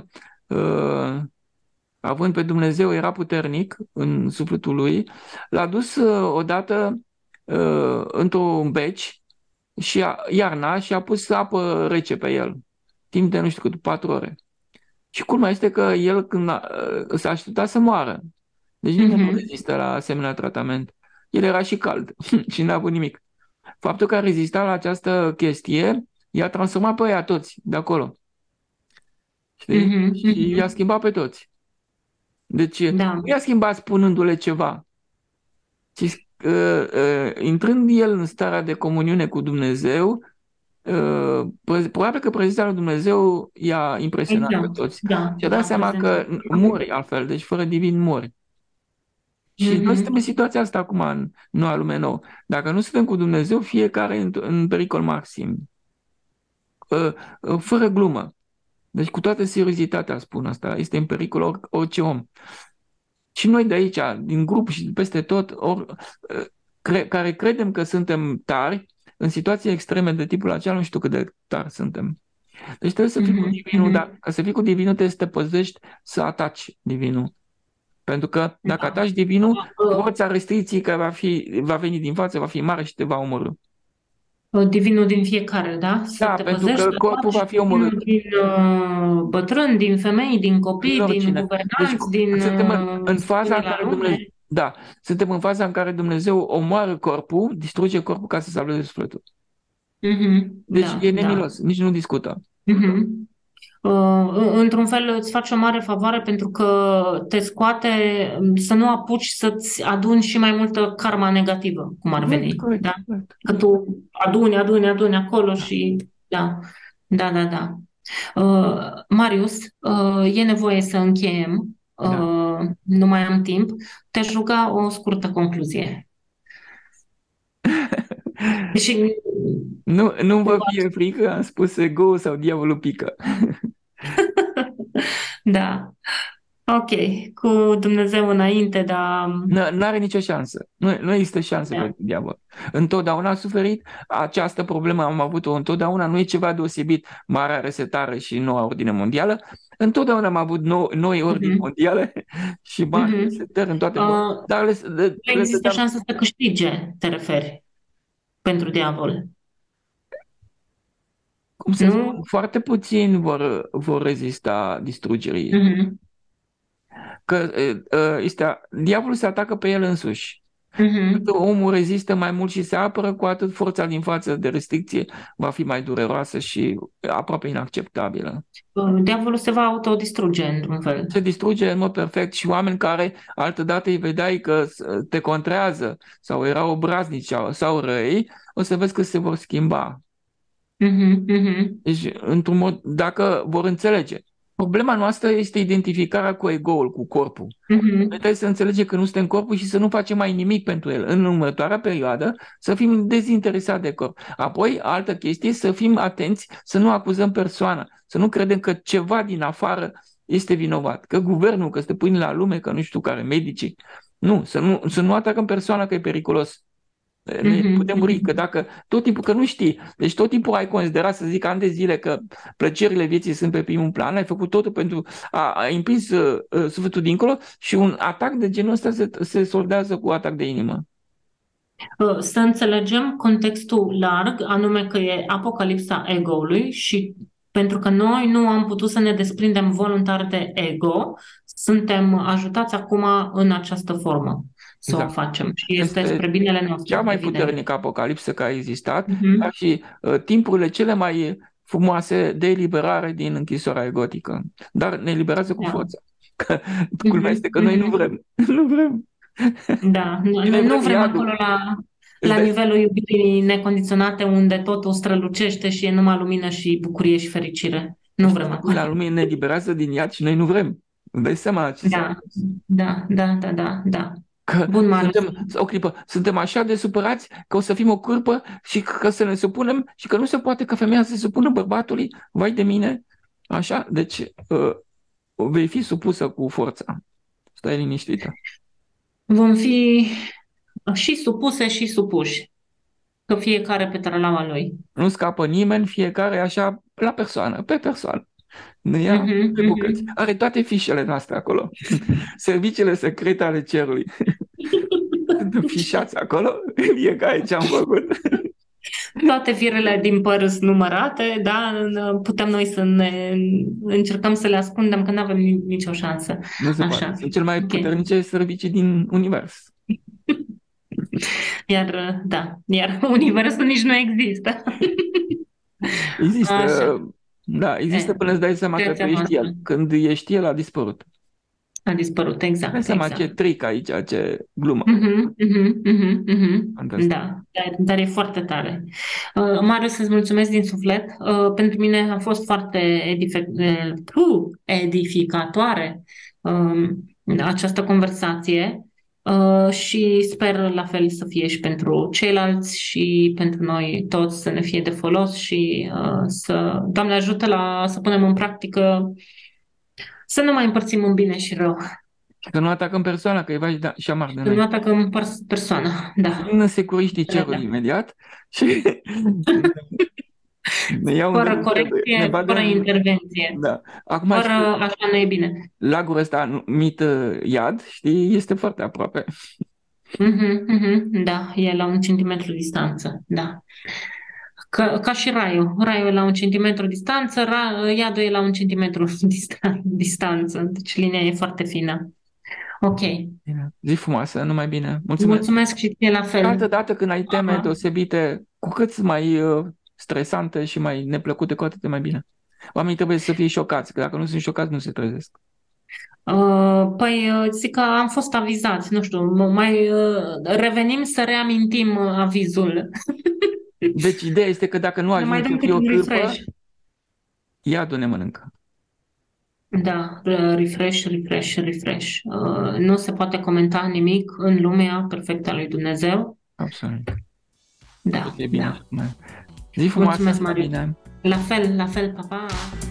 având pe Dumnezeu, era puternic în sufletul lui, l-a dus odată într-un beci și iarna și a pus apă rece pe el, timp de nu știu cât, 4 ore. Și culmea este că el când s-a așteptat să moară. Deci nimeni nu Mhm. rezistă la asemenea tratament. El era și cald și n-a avut nimic. Faptul că a rezistat la această chestie i-a transformat pe ăia toți de acolo. Știi? Mhm. Și i-a Mhm. schimbat pe toți. Deci nu Da. i-a schimbat spunându-le ceva, ci intrând el în starea de comuniune cu Dumnezeu, probabil că prezența lui Dumnezeu i-a impresionat pe Exact. toți. Da. Și-a dat Da. seama Prezența. că mori altfel, deci fără divin mori. Și noi suntem în Mhm. situația asta acum în noua lume nouă. Dacă nu suntem cu Dumnezeu, fiecare în pericol maxim. Fără glumă. Deci cu toată seriozitatea spun asta. Este în pericol orice om. Și noi de aici, din grup și peste tot, care credem că suntem tari, în situații extreme de tipul acela, nu știu cât de tari suntem. Deci trebuie să fii cu Mhm. divinul, Mhm. dar ca să fii cu divinul trebuie să te păzești să ataci divinul. Pentru că dacă Da. ataci divinul, Uh, forța restricției care va veni din față va fi mare și te va omorâ. Divinul din fiecare, da? Să Da, te pentru păzești, că să corpul va faci fi omorât. divinul din bătrâni, din femei, din Din copii, din oricine. Deci guvernanți, din suntem în faza în stângii la care lume. Dumnezeu, da, suntem în faza în care Dumnezeu omoară corpul, distruge corpul ca să salveze sufletul. Mhm. Deci e Da, da. nemilos, nici nu discută. Mhm. Într-un fel îți face o mare favoare pentru că te scoate să nu apuci să-ți aduni și mai multă karma negativă, cum ar Corect, veni, corect, da? corect, Că corect. tu aduni acolo Da, și da, da, da, da. Marius, e nevoie să încheiem. da. Nu mai am timp. Te-aș ruga o scurtă concluzie. Și Nu vă fie frică, am spus ego sau diavolul pică. da, ok, cu Dumnezeu înainte, dar Nu are nicio șansă. Nu există șansă da. pentru diavol. Întotdeauna a suferit. Această problemă am avut-o întotdeauna. Nu e ceva deosebit. Marea resetare și noua ordine mondială. Întotdeauna am avut noi ordini Mhm, mondiale și mari mhm. resetări în toate. Uh, Dar Nu le există dădeam. șansă să câștige, te referi, pentru diavol. Cum să spun, Nu? foarte puțini vor rezista distrugerii. Mhm. Că diavolul se atacă pe el însuși. Cât omul rezistă mai mult și se apără, cu atât forța din față de restricție va fi mai dureroasă și aproape inacceptabilă. Diavolul se va autodistruge într-un fel. Se distruge în mod perfect și oameni care altădată îi vedeai că te contrează sau erau obraznici sau răi, o să vezi că se vor schimba. Deci, într-un mod, dacă vor înțelege. Problema noastră este identificarea cu ego-ul, cu corpul. Noi trebuie să înțelegem că nu suntem corpul și să nu facem mai nimic pentru el. În următoarea perioadă să fim dezinteresați de corp. Apoi, altă chestie, să fim atenți, să nu acuzăm persoana, să nu credem că ceva din afară este vinovat, că guvernul, că stăpânii la lume, că nu știu care, medicii. Nu, să nu atacăm persoana că e periculos. Ne putem muri, că dacă tot timpul, că nu știi, deci tot timpul ai considerat, să zic, ani de zile că plăcerile vieții sunt pe primul plan, ai făcut totul pentru a împins sufletul dincolo și un atac de genul ăsta se soldează cu atac de inimă. Să înțelegem contextul larg, anume că e apocalipsa ego-ului și pentru că noi nu am putut să ne desprindem voluntar de ego, suntem ajutați acum în această formă să o facem și este spre binele nostru. Cea mai puternică apocalipsă care a existat, dar și timpurile cele mai frumoase de eliberare din închisoarea egotică. Dar ne eliberează cu forța. Culmea este că noi nu vrem. Nu vrem. Da, noi nu vrem acolo la nivelul iubirii necondiționate unde totul strălucește și e numai lumină și bucurie și fericire. Nu vrem acolo. La lumină ne liberează din iad și noi nu vrem. Îmi dai seama ce Da. Că o clipă, suntem așa de supărați că o să fim o cârpă și că să ne supunem și că nu se poate ca femeia să se supună bărbatului, vai de mine, așa, deci vei fi supusă cu forța. Stai liniștită. Vom fi și supuse și supuși, că fiecare pe trălaua lui. Nu scapă nimeni, fiecare așa, la persoană, pe persoană. Ne ia pe bucăți. Are toate fișele noastre acolo. Serviciile secrete ale cerului. Sunt fișați acolo, fiecare ce am făcut. Toate firele din păr sunt numărate, da? Putem noi să ne încercăm să le ascundem, că nu avem nicio șansă. Nu se poate. Sunt cel mai puternice servicii din univers. Iar universul nici nu există. Există. Da, există până îți dai seama că tu ești el. Când ești el, a dispărut. A dispărut, exact. Dai seama ce trick aici, ce glumă. Da, dar e foarte tare. Marius, îți mulțumesc din suflet. Pentru mine a fost foarte edificatoare această conversație și sper la fel să fie și pentru ceilalți și pentru noi toți să ne fie de folos și Doamne ajută să punem în practică să nu mai împărțim în bine și rău. Că nu atacăm persoana, că e vai și amar de noi. Că nu atacăm persoana, da. Nu securiștii cerul imediat și ne iau fără corecție, fără intervenție. Da. Acum, fără așa nu e bine. Lagul ăsta numit iad, știi, este foarte aproape. Da, e la 1 centimetru distanță, da. Ca și raiul. Raiul e la 1 centimetru distanță, iadul e la 1 centimetru distanță. Deci linia e foarte fină. Ok. Zi frumoasă, numai bine. Mulțumesc și ție la fel. Altă dată când ai teme deosebite, cu cât mai stresante și mai neplăcute, cu atât mai bine. Oamenii trebuie să fie șocați, că dacă nu sunt șocați, nu se trezesc. Păi zic că am fost avizați, nu știu, mai revenim să reamintim avizul. Deci ideea este că dacă nu ajungi să fii o cârpă, iadul ne mănâncă. Da, refresh. Nu se poate comenta nimic în lumea perfectă a lui Dumnezeu. Absolut. Da, Zi frumoasă. Mulțumesc, Mariu. La fel, pa, pa.